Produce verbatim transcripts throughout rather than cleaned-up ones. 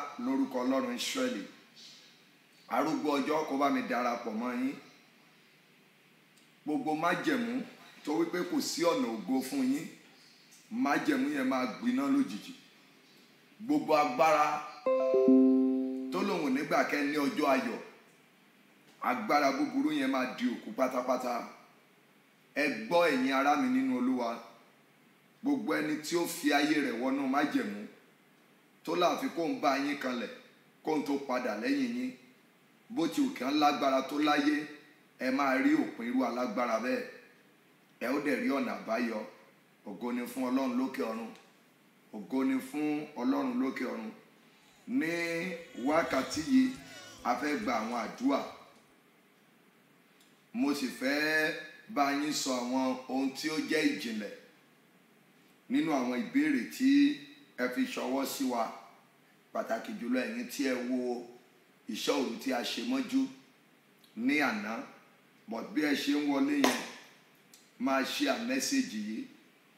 lórúkọ Ọlọ́run Ísírẹ́lì. Arúgbó ọjọ́ kó bá mi darapọ̀ mọ́ yín. Gbogbo májẹ̀mú tó wípé kò sí ọ̀nà ògo fún yín, májẹ̀mú yẹn máa gbiná lójijì. Gbogbo agbára tó lòun nígbà kẹ́ ní ọjọ́ ayọ̀, agbára búburú yẹn máa di òkú pátápátá. Ẹ gbọ́ ẹ̀yin ará mi nínú Olúwa. Gbogbo ẹni tí ó fi ayé rẹ̀ wọnú májẹ̀mú tó láàfin kó ń bá yín kanlẹ̀ kó ń tó padà lẹ́yìn yín, bó ti òkè ń lágbára tó láyé, ẹ máa rí òpin irú alágbára bẹ́ẹ̀. Ẹ ó dẹ̀ rí ọ̀nà àbáyọ. Ògo ni fún Ọlọ́run lókè ọ̀run. Ògo ni fún Ọlọ́run lókè ọ̀run. Ní wákàtí yìí a fẹ́ gba àwọn àdúrà. Mo sì fẹ́ bá yín sọ àwọn ohun tí ó jẹ́ ìjìnlẹ̀ nínú àwọn ìbéèrè tí ẹ fi ṣọwọ́ sí wa, pàtàkì jùlọ ẹ̀yin tí ẹ wo ìṣọ́ òru tí a ṣe mọ́jú ní àná. But bí ẹ ṣe ń wọlé yẹn, máa ṣe à mẹ́sẹ̀jì yìí.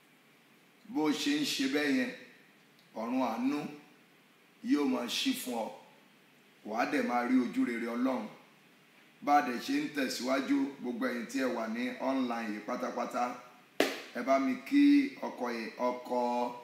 Bó ṣe ń ṣe bẹ́ẹ̀ yẹn, ọ̀run àánú yóò máa ṣí fún ọ. Wàá dẹ̀ máa rí ojú rere Ọlọ́run. Bá a dẹ̀ ṣe ń tẹ̀síwájú, gbogbo ẹ̀yin tí ẹ wà ní online yìí pátápátá, ẹ bá mi kí ọkọ ọkọ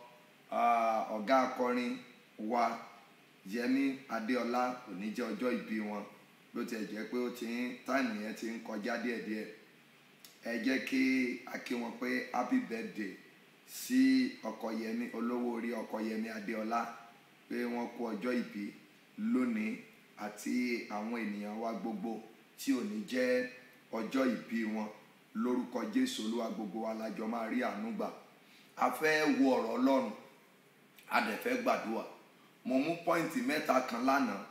ọ̀gá akọrin wa Yẹmí Adéọlá, òní jẹ́ ọjọ́ ìbí wọn. Ló tiẹ̀ jẹ́ pé ó ti ń táìmù yẹn ti ń kọjá díẹ̀díẹ̀. Ẹ jẹ́ kí a kí wọn pé happy birthday sí ọkọ Yẹmí, olówó orí ọkọ Yẹmí Adéọlá, pé wọ́n kú ọjọ́ ìbí lónìí, àti àwọn ènìyàn wa gbogbo tí òní jẹ́ ọjọ́ ìbí wọn. Lórúkọ Jésù Olúwa, gbogbo wa lájọ máa rí àánú gbà. A fẹ́ wo ọ̀rọ̀ Ọlọ́run, a dẹ̀ fẹ́ gbàdúrà. Mo mú pọ́ìntì mẹ́ta kan lánàá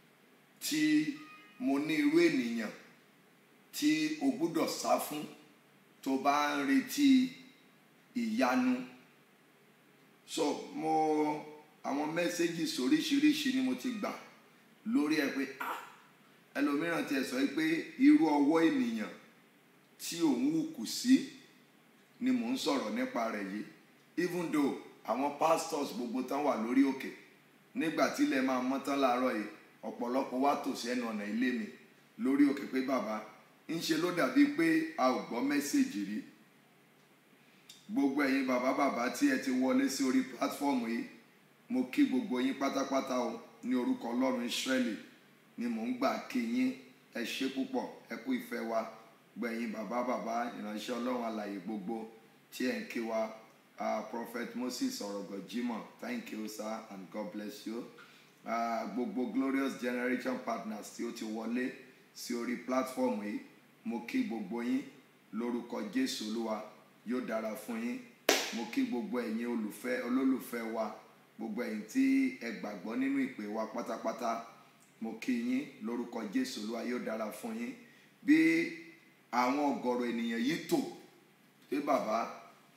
tí mo ní irú ènìyàn tí o gbúdọ̀ sá fún tó bá ń retí ìyanu. So mo àwọn mẹ́sẹ́jì oríṣiríṣi ni mo ti gbà lórí ẹ pé ah ẹlòmíràn ti ẹ̀ sọ pé irú ọwọ́ ènìyàn tí òun wù kù sí ni mò ń sọ̀rọ̀ nípa rẹ̀ yìí. Even though àwọn pastors gbogbo tán wà lórí òkè, nígbà tí ilẹ̀ máa mọ́ tán láàárọ̀ yìí, ọ̀pọ̀lọpọ̀ wá tò sí ẹnu ọ̀nà ilé mi lórí òkè pé bàbá ń ṣe ló dàbí pé a ò gbọ́ mẹ́sẹ̀jì rí. Gbogbo ẹ̀yin bàbá bàbá tí ẹ ti wọlé sí orí platform yìí, mo kí gbogbo yín pátápátá o ní orúkọ Ọlọ́run Ísírẹ́lì ni mò ń gbà kí yín. Ẹ ṣé púpọ̀, ẹ kú ìfẹ́ wa. Gbogbo ẹ̀yin bàbá bàbá ìránṣẹ́ Ọlọ́run alààyè gbogbo tí ẹ ń kí wa. Uh, Prophet Moses Orogo Jimoh, thank you sir and God bless you. Uh, gbogbo Glorious Generation Partners tí ó ti wọlé sí orí platform yìí, mo kí gbogbo yín lórúkọ Jésù Olúwa, yóò dára fún yín. Mo kí gbogbo ẹ̀yin olùfẹ́ olólùfẹ́ wa, gbogbo ẹ̀yin tí ẹ gbàgbọ́ nínú ìpè wa pátápátá, mo kí yín lórúkọ Jésù Olúwa, yóò dára fún yín. Bí àwọn ọ̀gọ̀rọ̀ ènìyàn yìí tò pé bàbá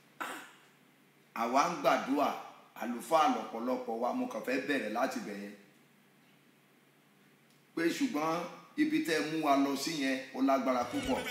àwa ń gbàdúrà, àlùfáà lọ́pọ̀lọpọ̀ wa, mo kàn fẹ́ bẹ̀rẹ̀ láti bẹ̀ yẹn pé ṣùgbọ́n ibi tẹ́ mú wa lọ sí yẹn ó lágbára púpọ̀.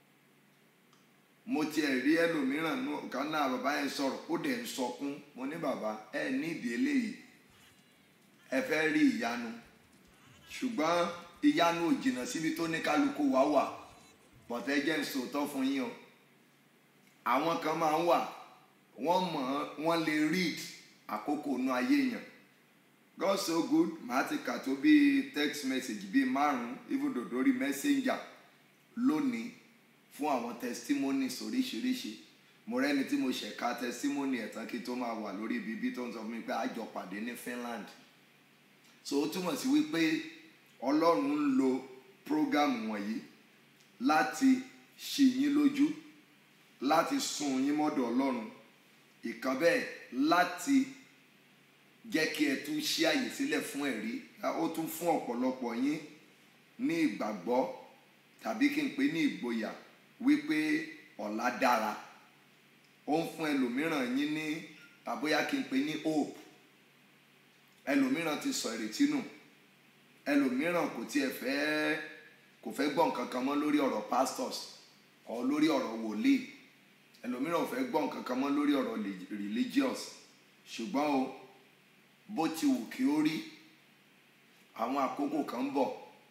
Mo tiẹ̀ rí ẹlòmíràn kan náà, bàbá yẹn sọ̀rọ̀ ó dẹ̀ ń sọkún. Mo ní bàbá ẹ ní ìdí eléyìí, ẹ fẹ́ rí ìyanu, ṣùgbọ́n ìyanu ò jìnnà síbi tó ní kálukú wa wà. Bọ̀tẹ́ jẹ́ ń sòótọ́ fún yín o. Àwọn kan máa ń wà, wọ́n mọ̀ wọ́n lè read àkókò inú ayé èèyàn. God so good, màá ti kà tó bí text message bíi márùn-ún even though lórí messenger lónìí fún àwọn testimonies oríṣiríṣi. Mo rẹ́ni tí mo ṣẹ̀ka testimony ẹ̀tàn kí tó máa wà lórí bíbí tó ń sọ fún mi pé a jọ pàdé ní Finland. So ó túmọ̀ sí wípé Ọlọ́run ń lo program wọ̀nyí láti ṣì yín lójú, láti sún yín mọ́dọ̀ Ọlọ́run. Ìkan bẹ́ẹ̀ láti jẹ́ kí ẹ tún ṣí àyè sílẹ̀ fún ẹ̀rí. Ó tún fún ọ̀pọ̀lọpọ̀ yín ní ìgbàgbọ́ tàbí kí n pè ní ìgboyà wípé ọ̀la dára. Ó ń fún ẹlòmíràn yín ní àbóyá kí n pè ní hope. Ẹlòmíràn ti sọ ìrètí nù. Ẹlòmíràn kò tiẹ̀ fẹ́ kò fẹ́ gbọ́ nǹkan kan mọ́ lórí ọ̀rọ̀ pastors or lórí ọ̀rọ̀ wòlíì. Ẹlòmíràn ò fẹ́ gbọ́ nǹkan kan mọ́ lórí ọ̀rọ̀ religious. Ṣùgbọ́n o bó ti wù kí ó rí, àwọn àkókò kan ń bọ̀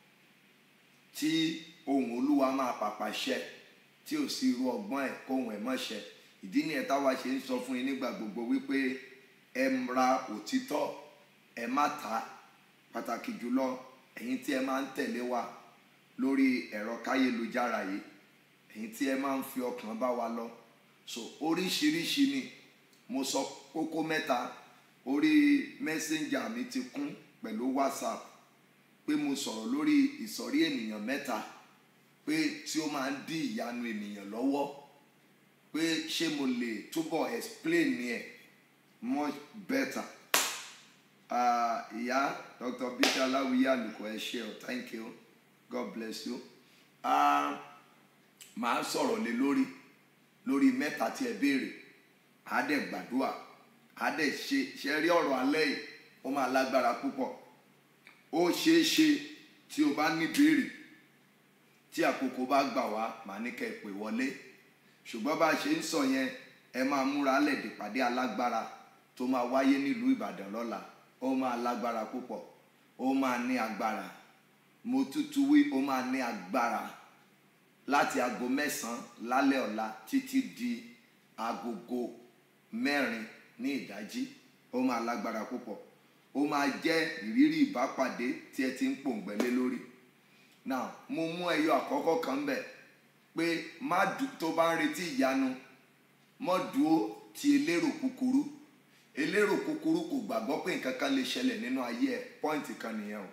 tí ohùn Olúwa máa pàpà ṣẹ tí ò sí irú ọgbọ́n ẹ̀ kóhùn ẹ̀ mọ́ ṣẹ. Ìdí nìyẹn táwa ṣe ń sọ fún yín nígbà gbogbo wípé ẹ ra òtítọ́, ẹ má tà. Pàtàkì jùlọ ẹ̀yin tí ẹ máa ń tẹ̀lé wa lórí ẹ̀rọ káyélujára yìí, ẹ̀yin tí ẹ máa ń fi ọkàn bá wa lọ. So oríṣiríṣi ni mo sọ kókó mẹ́ta. Orí messenger mi ti kún pẹ̀lú WhatsApp pé mo sọ̀rọ̀ lórí ìsọ̀rí ènìyàn mẹ́ta pé tí ó máa ń dí ìyanu ènìyàn lọ́wọ́, pé ṣé mo lè túbọ̀ explain ni ẹ̀ much better. Uh, ìyá Doctor Bisi Aláwìyé Àlùkò, ẹ ṣé o, thank you, God bless you. Uh, màá sọ̀rọ̀ lé lórí lórí mẹ́ta tí ẹ béèrè, á dẹ̀ gbàdúrà, á dẹ̀ ṣe ṣe rí ọ̀rọ̀ alẹ́ yìí, ó máa lágbára púpọ̀. Ó ṣeé ṣe tí o bá ní béèrè, tí àkókò bá gbà wá, màá ní kẹ́ ẹ pè wọlé. Ṣùgbọ́n bá a ṣe ń sọ yẹn, ẹ máa múra lẹ̀ dé ìpàdé alágbára tó máa wáyé nílùú Ìbàdàn lọ́la. Ó máa lágbára púpọ̀, ó máa ní agbára. Mo tútù wí, ó máa ní agbára láti aago mẹ́sàn-án lálẹ́ ọ̀la títí di agogo mẹ́rin ní ìdájí. Ó máa lágbára púpọ̀. Ó máa jẹ́ ìrírí ìbápàdé tí ẹ ti ń pòǹgbẹ́lé lórí. Now, mo mú ẹyọ àkọ́kọ́ kan bẹ̀ pé má dù tó bá ń retí ìyanu, mọ́ dúró ti elérò kúkúrú. Elérò kúkúrú kò gbàgbọ́ pé nǹkan kan lè ṣẹlẹ̀ nínú ayé ẹ̀. Pọ́ìntì kan nìyẹn o.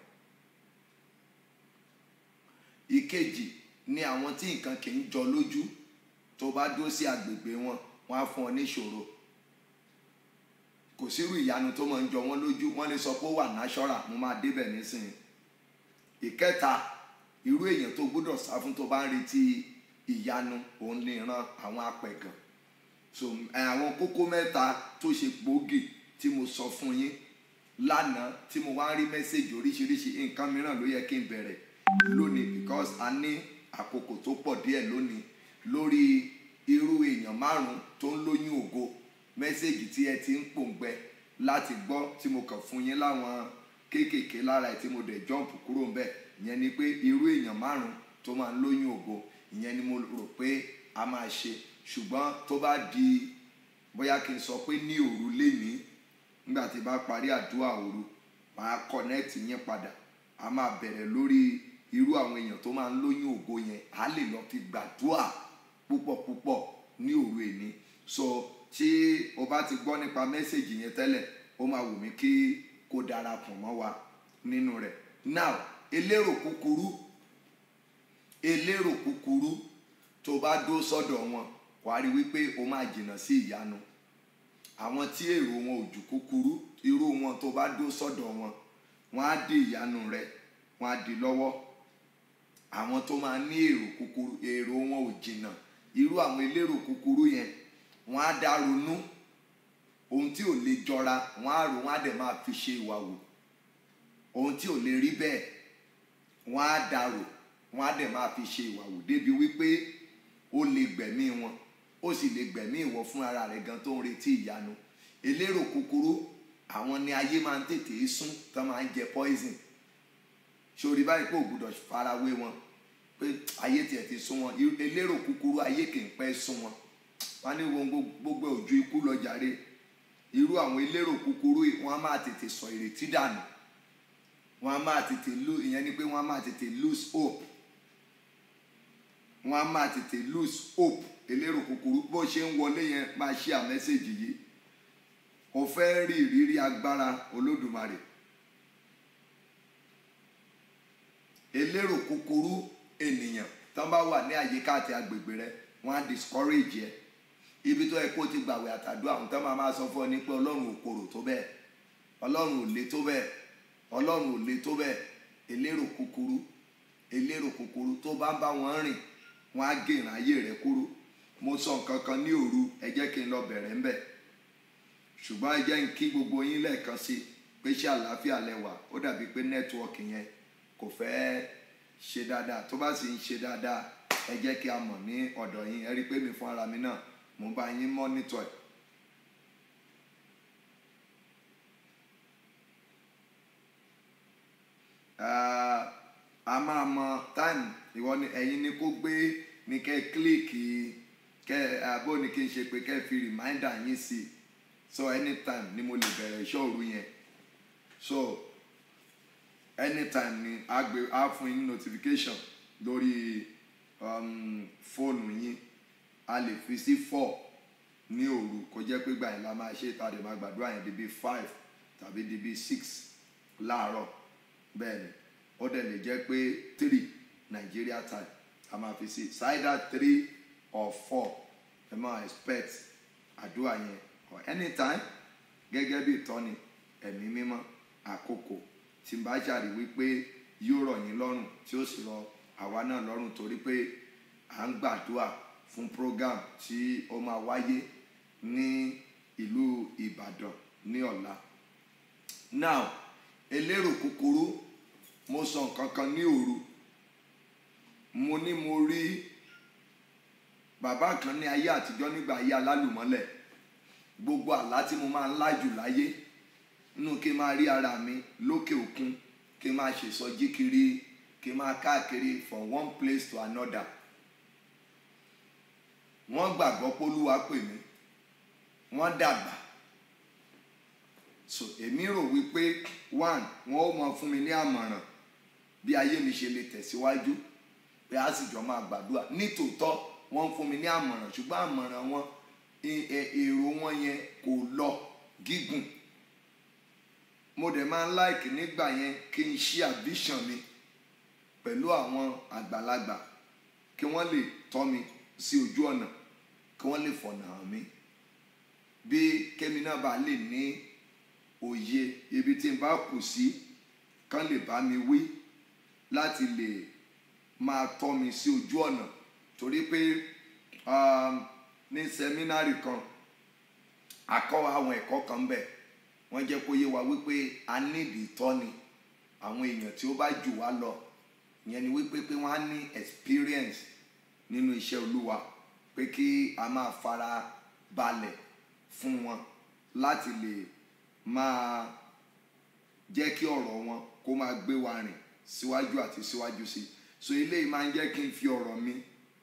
Ìkejì ni àwọn tí nǹkan kì í jọ lójú. Tó bá dúró sí agbègbè wọn, wọ́n á fún ọ ní ìṣòro. Kò sírú ìyanu tó máa ń jọ wọ́n lójú. Wọ́n lè sọ pé ó wà natural, mo máa débẹ̀ nísìnyí. Ìkẹta, irú èèyàn tó gbọ́dọ̀ sá fún tó bá ń retí ìyanu, òun lè ran àwọn apẹ̀gàn. So àwọn kókó mẹ́ta tó ṣe gbòógì tí mo sọ fún yín lánàá, tí mo wá ń rí mẹ́sẹ̀gì oríṣiríṣi. Nǹkan mìíràn ló yẹ kí n bẹ̀rẹ̀ lónìí because a ní àkókò tó pọ̀ díẹ̀ lónìí lórí irú èèyàn márùn-ún tó ń lóyún ògo. Mẹ́sẹ̀gì tí ẹ ti ń pòǹgbẹ láti gbọ́ tí mo kàn fún yín láwọn kéékèèké lára ẹ̀ tí mo dẹ̀ jump kúrò ń bẹ̀. Ìyẹn ni pé irú èèyàn márùn-ún tó máa ń lóyún ògo, ìyẹn ni mo rò pé a máa ṣe. Ṣùgbọ́n tó bá di bóyá kí n sọ pé ní òru lénìí, nígbà tí bá parí àdúrà òru, màá connect yín padà. A máa bẹ̀rẹ̀ lórí irú àwọn èèyàn tó máa ń lóyún ògo yẹn. A lè lọ fi gbàdúrà púpọ̀ púpọ̀ ní òru èní. So tí o bá ti gbọ́ nípa mẹ́sẹ̀gì yẹn tẹ́lẹ̀, ó máa wù mí kí kó darapọ̀ mọ́ wa nínú rẹ̀. Now, elérò kúkúrú, elérò kúkúrú tó bá dó sọ́dọ̀ wọn, wàá rí wípé o máa jìnnà sí ìyanu. Àwọn tí èrò wọn ò jù kúkúrú, irú wọn tó bá dó sọ́dọ̀ wọn, wọ́n á dí ìyanu rẹ̀, wọ́n á dí lọ́wọ́. Àwọn tó máa ní èrò kúkúrú, èrò wọn ò jìnnà, irú àwọn elérò kúkúrú yẹn, wọ́n á dá ronú ohun tí ò lè jọra, wọ́n á rò, wọ́n á dẹ̀ máa fi ṣe ìwà wò. Ohun tí ò lè rí bẹ́ẹ̀, wọ́n á dárò, wọ́n á dẹ̀ máa fi ṣe ìwà wò débi wípé ó lè gbẹ̀mí wọn, ó sì lè gbẹ̀mí ìwọ fún ara rẹ̀ gan tó ń retí ìyanu. Elérò kúkúrú, àwọn ni ayé máa ń tètè sún, tán máa ń jẹ poison. Ṣorí báyìí pé ò gbọdọ̀ farawé wọn pé ayé tiẹ̀ ti sún wọn. Elérò kúkúrú, ayé kì í pẹ́ sún wọn. Wọ́n ní wọn gbogbo ojú ikú lọ jàre. Irú àwọn elérò kúkúrú yìí, wọ́n á máa tètè sọ ìrètí dànù. Wọ́n á máa tètè lose, ìyẹn ni pé wọ́n á máa tètè lose hope. Wọ́n á máa tètè lose hope. Elérò kúkúrú, bó ṣe ń wọlé yẹn, máa share mẹ́sẹ̀gì yìí. O fẹ́ rí ìrírí agbára Olódùmarè. Elérò kúkúrú ènìyàn tán bá wà ní àyíká àti agbègbè rẹ, wọ́n á discourage ẹ. Ibi tó yẹ kó ti gbàwẹ̀ àtàdúrà, àwọn tán máa máa sọ fún ọ ní pé Ọlọ́run ò korò tó bẹ́ẹ̀, Ọlọ́run ò le tó bẹ́ẹ̀, Ọlọ́run ò le tó bẹ́ẹ̀. Elérò kúkúrú, elérò kúkúrú tó bá ń bá wọn rìn, wọ́n á gé ìráyè rẹ kúrò. Mo sọ nǹkan kan ní òru, ẹ jẹ́ kí n lọ bẹ̀rẹ̀ ń bẹ̀. Ṣùgbọ́n ẹ jẹ́ n kí gbogbo yín lẹ́ẹ̀kan sí pé ṣé àlàáfíà lẹ wà. Ó dàbí pé nẹ́tíwọ́ọ̀kì yẹn kò fẹ́ ṣe dáadáa. Tó bá sì ń ṣe dáadáa, ẹ jẹ́ kí a mọ̀ ní ọ̀dọ̀ yín. Ẹ rí pé mi fún ara mi náà, mo bá yín monitor ẹ̀. máa mọ time ìwọ ni ẹ̀yin ni kó gbé ní kẹ́ kílíkì kẹ́ àbó ni kí n ṣe pé kẹ́ fi reminder yín sí so anytime ni mo lè bẹ̀rẹ̀ iṣẹ́ òru yẹn so anytime ni a gbé a fún yín notification lórí um, fóònù yín a lè fi sí four ní òru kó jẹ́ pé gbà yín la máa ṣe tàbí máa gbàdúrà yẹn di bí five tàbí di bí six láàárọ̀ bẹ́ẹ̀ ni ó dẹ̀ lè jẹ́ pé three Nigeria time a máa fi sí it's either three or four ẹ máa expect àdúrà yẹn or anytime gẹ́gẹ́ bí ìtọ́ni ẹ̀mí mímọ́ àkókò tí n bá ṣàrí wípé yóò rọ̀ yín lọ́rùn tí ó sì rọ̀ àwa náà lọ́rùn torí pé à ń gbàdúrà fún program tí ó máa wáyé ní ìlú Ìbàdàn ní ọ̀la. Now elérò kúkúrú mo sọ nǹkan kan ní òru mo ní mo rí bàbá kan ní ayé àtijọ́ nígbà ayé alálùmọ́lẹ̀ gbogbo àlá tí mo máa ń lá jù láyé nínú kí n máa rí ara mi lókè òkun kí n máa ṣèsọjí kiri kí n máa káàkiri from one place to another. Wọ́n gbàgbọ́ pé Olúwa pè mí wọ́n dàgbà so èmi rò wípé one wọ́n ó mọ fún mi ní àmọ̀ràn bí ayé mi ṣe lè tẹ̀síwájú pé a sì jọ máa gbàdúrà nítòótọ́ wọ́n ń fún mi ní àmọ̀ràn ṣùgbọ́n àmọ̀ràn wọn èrò wọn yẹn kò lọ gígùn mo dẹ̀ máa ń láìkì nígbà yẹn kí n share vision mi pẹ̀lú àwọn àgbàlagbà kí wọ́n lè tọ́ mi sí ojú ọ̀nà kí wọ́n lè fọ̀nà hàn mí bí kémi náà bá lè ní òye ibi tí n bá kù sí kán lè bá mi wí láti lè máa tọ́ mi sí ojú ọ̀nà torí pé um, ní sẹ́mínárì kan akọ́ àwọn ẹ̀kọ́ kan bẹ̀ wọ́n jẹ́ kó yé wa wípé a nídìí ìtọ́ni àwọn èèyàn tí ó bá jù wá lọ ìyẹn ni wípé pé wọ́n á ní experience nínú iṣẹ́ Olúwa pé kí a máa fara balẹ̀ fún wọn láti lè máa jẹ́ kí ọ̀rọ̀ wọn kó máa gbé wa rìn síwájú àti síwájú sí so eléyìí máa ń jẹ́ kí n fi ọ̀rọ̀ mi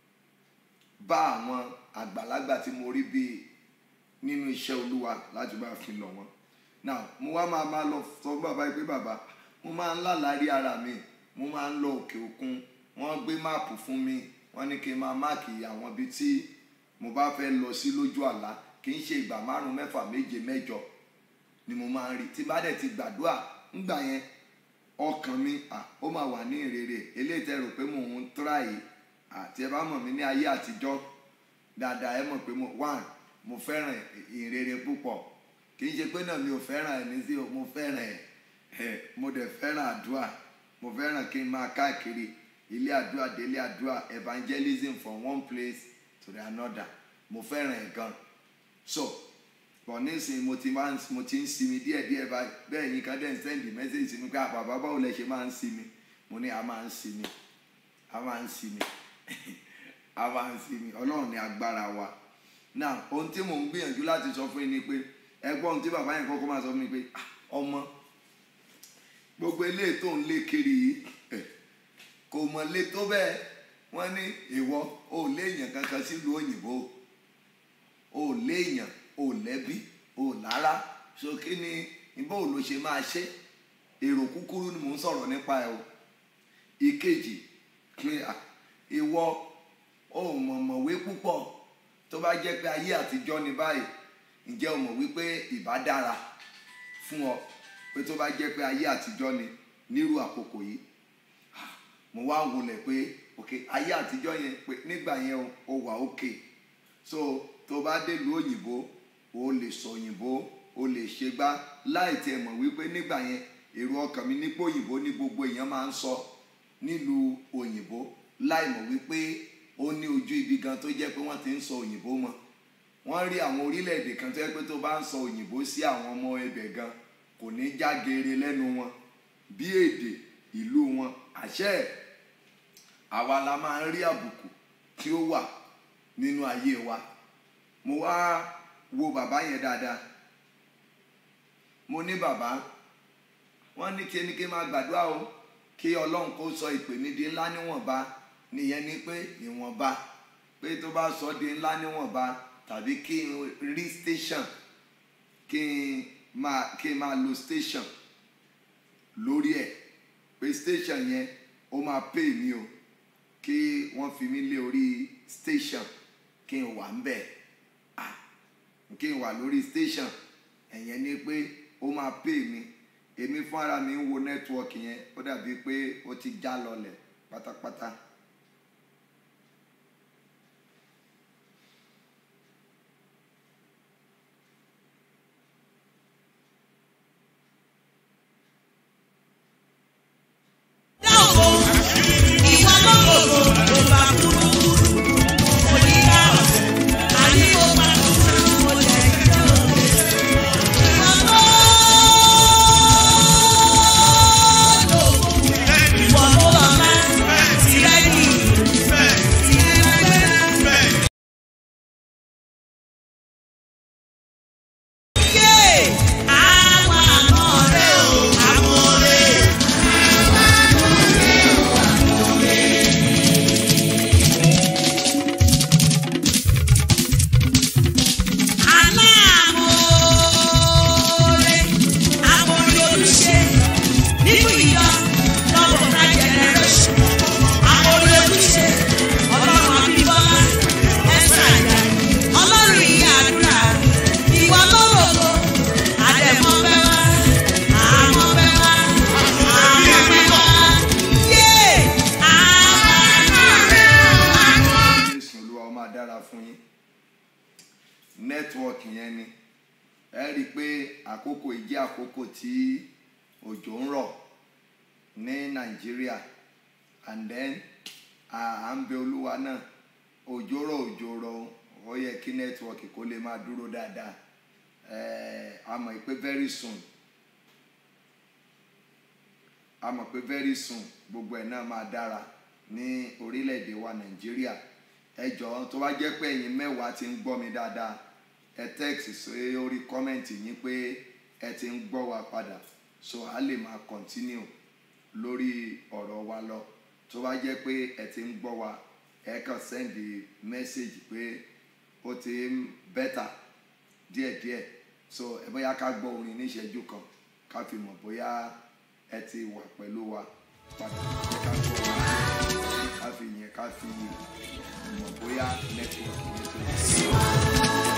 bá àwọn àgbàlagbà tí mo rí bí nínú iṣẹ́ Olúwa láti bá fi lọ̀ wọ́n. Now mo wá máa máa lọ sọ fún bàbá yìí pé bàbá mo máa ń lálàárí ara mi mo máa ń lọ òkè òkun wọ́n gbé máàpù fún mi wọ́n ní kí n máa máàkì àwọn ibi tí mo bá fẹ́ lọ sí lójú àlá kì í ṣe ìgbà márùn mẹ́fà méje mẹ́jọ ni mo máa ń rí tí bá dẹ̀ ti gbàdúrà ńgbà yẹn ọkàn mi à ó máa wà ní ìrere eléyìí tẹ́ rò pé mò ń tíráyè àti ẹ bá mọ̀ mí ní ayé àtijọ́ dáadáa ẹ mọ̀ pé mo one mo fẹ́ràn ìrere púpọ̀ kì í ṣe pé náà mi ò fẹ́ràn ẹ̀ ní sí mo fẹ́ràn ẹ̀ mo dẹ̀ fẹ́ràn àdúrà mo fẹ́ràn kí n máa káàkiri ilé àdúrà délé àdúrà evangelism from one place to the another mo fẹ́ràn ẹ̀ gan so bọ̀ nísìnyí mo ti máa ń mo ti ń sinmi díẹ̀díẹ̀ bẹ́ẹ̀ yín kan dẹ̀ ń sẹ́ndì mẹ́sẹ̀jì sí mi pé àbàbà báwo lẹ ṣe máa ń sinmi mo ní a máa ń sinmi a máa ń sinmi a máa ń sinmi Ọlọ́run ní agbára wa now ohun tí mò ń gbìyànjú láti sọ fún yín ni pé ẹgbọ́n ohun tí bàbá yẹn kọ́kọ́ máa sọ fún mi pé ọmọ gbogbo eléyìí tó ń lé kiri yìí kò mọ̀ lé tó bẹ́ẹ̀ wọ́n ní ìwọ ò léèyàn kankan sílùú òyìnbó ò léèyàn ò lẹ́bí ò lára so kí ni ìbò ló ṣe máa ṣe èrò kúkúrú ni mò ń sọ̀rọ̀ nípa ẹ̀ o. Ìkejì clear ìwọ ò mọ̀mọ̀wé púpọ̀ tó bá jẹ́ pé ayé àtijọ́ ni báyìí ǹjẹ́ o mọ̀ wípé ìbá dára fún ọ pé tó bá jẹ́ pé ayé àtijọ́ ni nírú àkókò yìí mo wá ń wọlé pé ok ayé àtijọ́ yẹn pé nígbà yẹn o wà ok so tó bá dé ìlú òyìnbó o lè sọ òyìnbó o lè ṣe gbá láì tiẹ̀ mọ̀ wípé nígbà yẹn èrò ọkàn mi nípò òyìnbó ní gbogbo èèyàn máa ń sọ nílùú òyìnbó láì mọ̀ wípé ó ní ojú ibi gan tó jẹ́ pé wọ́n ti ń sọ òyìnbó mọ́ wọ́n rí àwọn orílẹ̀-èdè kan tó jẹ́ pé tó bá ń sọ òyìnbó sí àwọn ọmọ ẹbẹ̀ gan kò ní já geere lẹ́nu wọn bí èdè ìlú wọn àṣẹ àwa la máa ń rí àbùkù tí ó wà nínú ayé wa. Mo wá wo bàbá yẹn dáadáa mo ní bàbá wọ́n ní kí ẹni kí máa gbàdúrà o kí Ọlọ́run kó sọ ìpè mi di ńlá níwọ̀nba, nìyẹn ni pé níwọ̀nba, pé tó bá sọ di ńlá níwọ̀nba tàbí kí n rí station, kí n máa kí n máa lo station lórí ẹ̀, pé station yẹn ó máa pay mi o, kí wọ́n fi mí lé orí station, kí n wà ń bẹ̀, ah kí n wà lórí station, ẹ̀yẹn ni pé ó máa pay mi. Èmi fún ara mi ń wo network yẹn, ó dàbí pé ó ti já lọlẹ̀ pátápátá. Network yẹn ni ẹ rí i pé àkókò yìí jẹ́ àkókò tí òjò ń rọ̀ ní Nàìjíríà, and then à ń bẹ Olúwa náà, òjò rọ̀ òjò rọ̀ ó yẹ kí network kó lè máa dúró dáadáa. A mọ̀ pé very soon a mọ̀ pé very soon gbogbo ẹ̀ náà máa dára ní orílẹ̀-èdè wa Nàìjíríà. Ẹ jọ̀ọ́ tó bá jẹ́ pé ẹ̀yin mẹ́wàá ti ń gbọ́ mi dáadáa, ẹ text sí orí comment yín pé ẹ ti ń gbọ́ wa padà, so a lè máa continue lórí ọ̀rọ̀ wa lọ. Tó bá jẹ́ pé ẹ ti ń gbọ́ wa, ẹ kàn send message pé ó ti ń better díẹ̀díẹ̀, so ẹ bóyá ká gbọ́ orin ní ìṣẹ́jú kan ká fi mọ̀ bóyá ẹ ti wà pẹ̀lú wa padà. Ká gbọ́ orin ká fi yẹn ká fi mọ̀ bóyá network yẹn tó yẹ.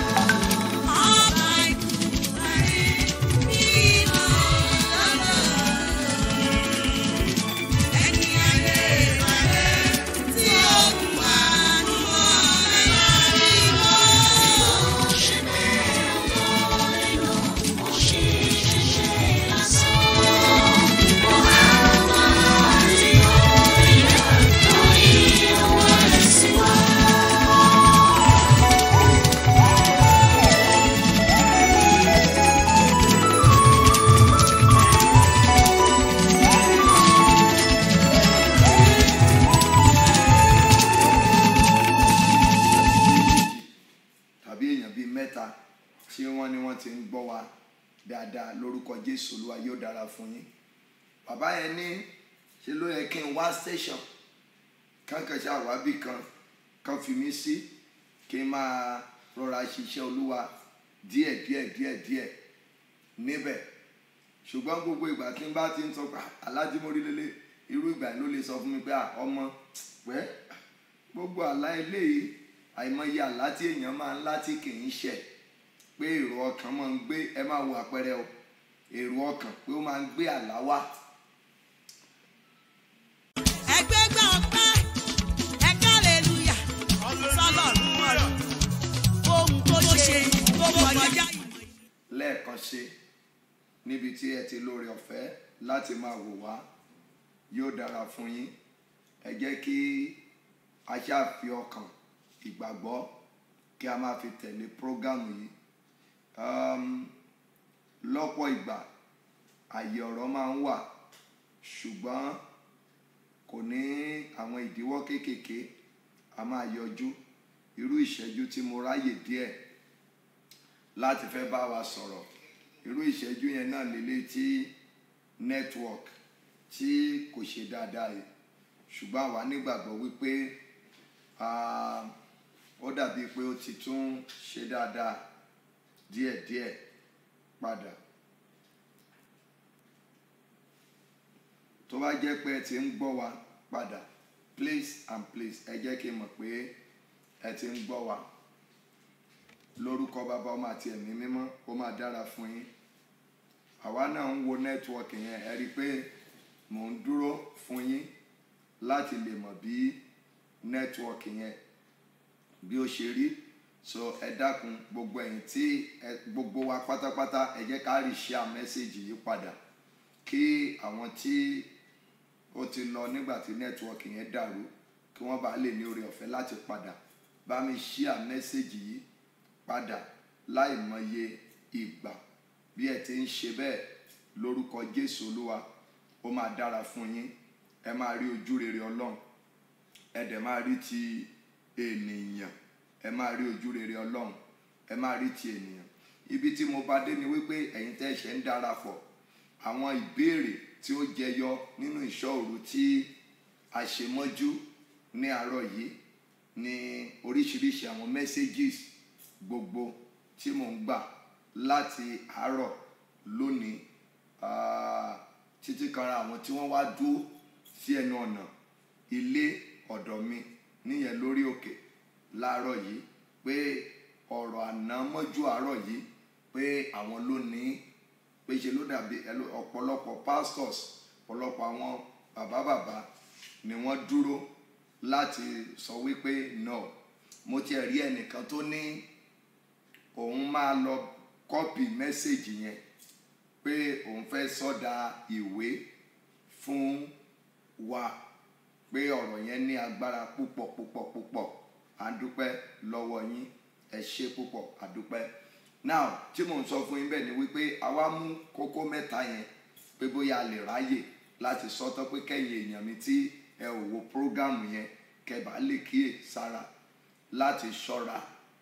Tí wọ́n ní wọ́n ti ń gbọ́ wa dáadáa, lórúkọ Jésù Olúwa yóò dára fún yín. Bàbá yẹn ní ṣe ló yẹ kí n wá station kankan ṣàwábì kan kan fi mí sí, kí n máa rọra ṣiṣẹ́ Olúwa díẹ̀ díẹ̀ díẹ̀ díẹ̀ níbẹ̀. Ṣùgbọ́n gbogbo ìgbà tí n bá ti ń sọ pé aládìmọ́rí lélẹ̀, irú ìgbà ló lè sọ fún mi pé ọmọ pẹ́ gbogbo àlá eléyìí, àìmọye àlá tí èèyàn máa ń lá tí kì í ṣẹ, pé èrò ọkàn máa ń gbé, ẹ máa wo àpẹẹrẹ o, èrò ọkàn pé ó máa ń gbé àlá wá. Ẹgbẹ́ gbà ọpẹ́, ẹ̀ka hallelujah, sọlọ́run ọ̀rọ̀, ohun tó ṣe gbogbo ọjà ìmọ̀. Lẹ́ẹ̀kan ṣe níbi tí ẹ ti lóore ọ̀fẹ́ láti máa wò wá, yóò dára fún yín. Ẹ jẹ́ kí a ṣáà fi ọkàn ìgbàgbọ́ kí a máa fi tẹ̀lé prógámù yìí. Um, lọ́pọ̀ ìgbà àyè ọ̀rọ̀ máa ń wà, ṣùgbọ́n kò ní àwọn ìdíwọ́ kéékèèké a máa yọjú. Irú ìṣẹ́jú tí mo ráyè díẹ̀ láti fẹ́ bá wa sọ̀rọ̀, irú ìṣẹ́jú yẹn náà lélẹ̀ tí network tí kò ṣe dáadáa yìí, ṣùgbọ́n àwa nígbàgbọ́ wípé ó dàbí pé ó ti tún ṣe dáadáa díẹ̀díẹ̀ padà. Tó bá jẹ́ pé ẹ ti ń gbọ́ wa padà, please and please ẹ jẹ́ kí n mọ̀ pé ẹ ti ń gbọ́ wa. Lórúkọ Bàbá, Ọmọ àti Ẹ̀mí Mímọ́, ó máa dára fún yín. Àwa náà ń wo nẹ́tíwọ́ọ̀kì yẹn, ẹ rí i pé mò ń dúró fún yín láti lè mọ̀ bí nẹ́tíwọ́ọ̀kì yẹn bí ó ṣe rí. So ẹ dákun gbogbo ẹ̀yin tí gbogbo wa pátápátá, ẹ jẹ́ ká rí share mẹ́sẹ̀gì yìí padà kí àwọn tí ó ti lọ nígbà tí nẹ́tíwọ́ọ̀kì yẹn dàrú kí wọ́n bá lè ní oore ọ̀fẹ́ láti padà bá mi share mẹ́sẹ̀gì yìí padà láì mọye ìgbà. Bí ẹ ti ń ṣe bẹ́ẹ̀, lórúkọ Jésù Olúwa, ó máa dára fún yín. Ẹ máa rí ojú rere Ọlọ́run, ẹ dẹ̀ máa rí ti ènìyàn, ẹ máa rí ojú rere Ọlọ́run, ẹ máa rí ti ènìyàn. Ibi tí mo bá dé ni wípé ẹ̀yin tẹ́ ṣe ń darapọ̀, àwọn ìbéèrè tí ó jẹyọ nínú ìṣọ́ òru tí a ṣe mọ́jú ní àárọ̀ yìí ní oríṣiríṣi àwọn messages gbogbo tí mò ń gbà láti àárọ̀ lónìí títí kan àwọn tí wọ́n wá dúró sí ẹnu ọ̀nà ilé ọ̀dọ̀ mi níyẹn lórí òkè láàárọ̀ yìí pé ọ̀rọ̀ àná mọ́jú àárọ̀ yìí pé àwọn ló ní, pé ṣe ló dàbí ọ̀pọ̀lọpọ̀ pastors, ọ̀pọ̀lọpọ̀ àwọn bàbá bàbá ni wọ́n dúró láti sọ wípé no. Mo ti rí ẹnìkan tó ní òun máa lọ kọ́pì mẹ́sẹ̀gì yẹn pé òun fẹ́ sọ́dà ìwé fún wa, pé ọ̀rọ̀ yẹn ní agbára púpọ̀ púpọ̀ púpọ̀. A dúpẹ́ lọ́wọ́ yín, ẹ ṣé púpọ̀, a dúpẹ́. Now tí mò ń sọ fún yín bẹ́ẹ̀ ni wípé àwa mú kókó mẹ́ta yẹn pé bóyá a lè ráyè láti sọ́tọ̀ pé kẹ́yìn èèyàn mi tí ẹ ò wo prógámù yẹn kẹ́bà lè kíyè sára láti ṣọ́ra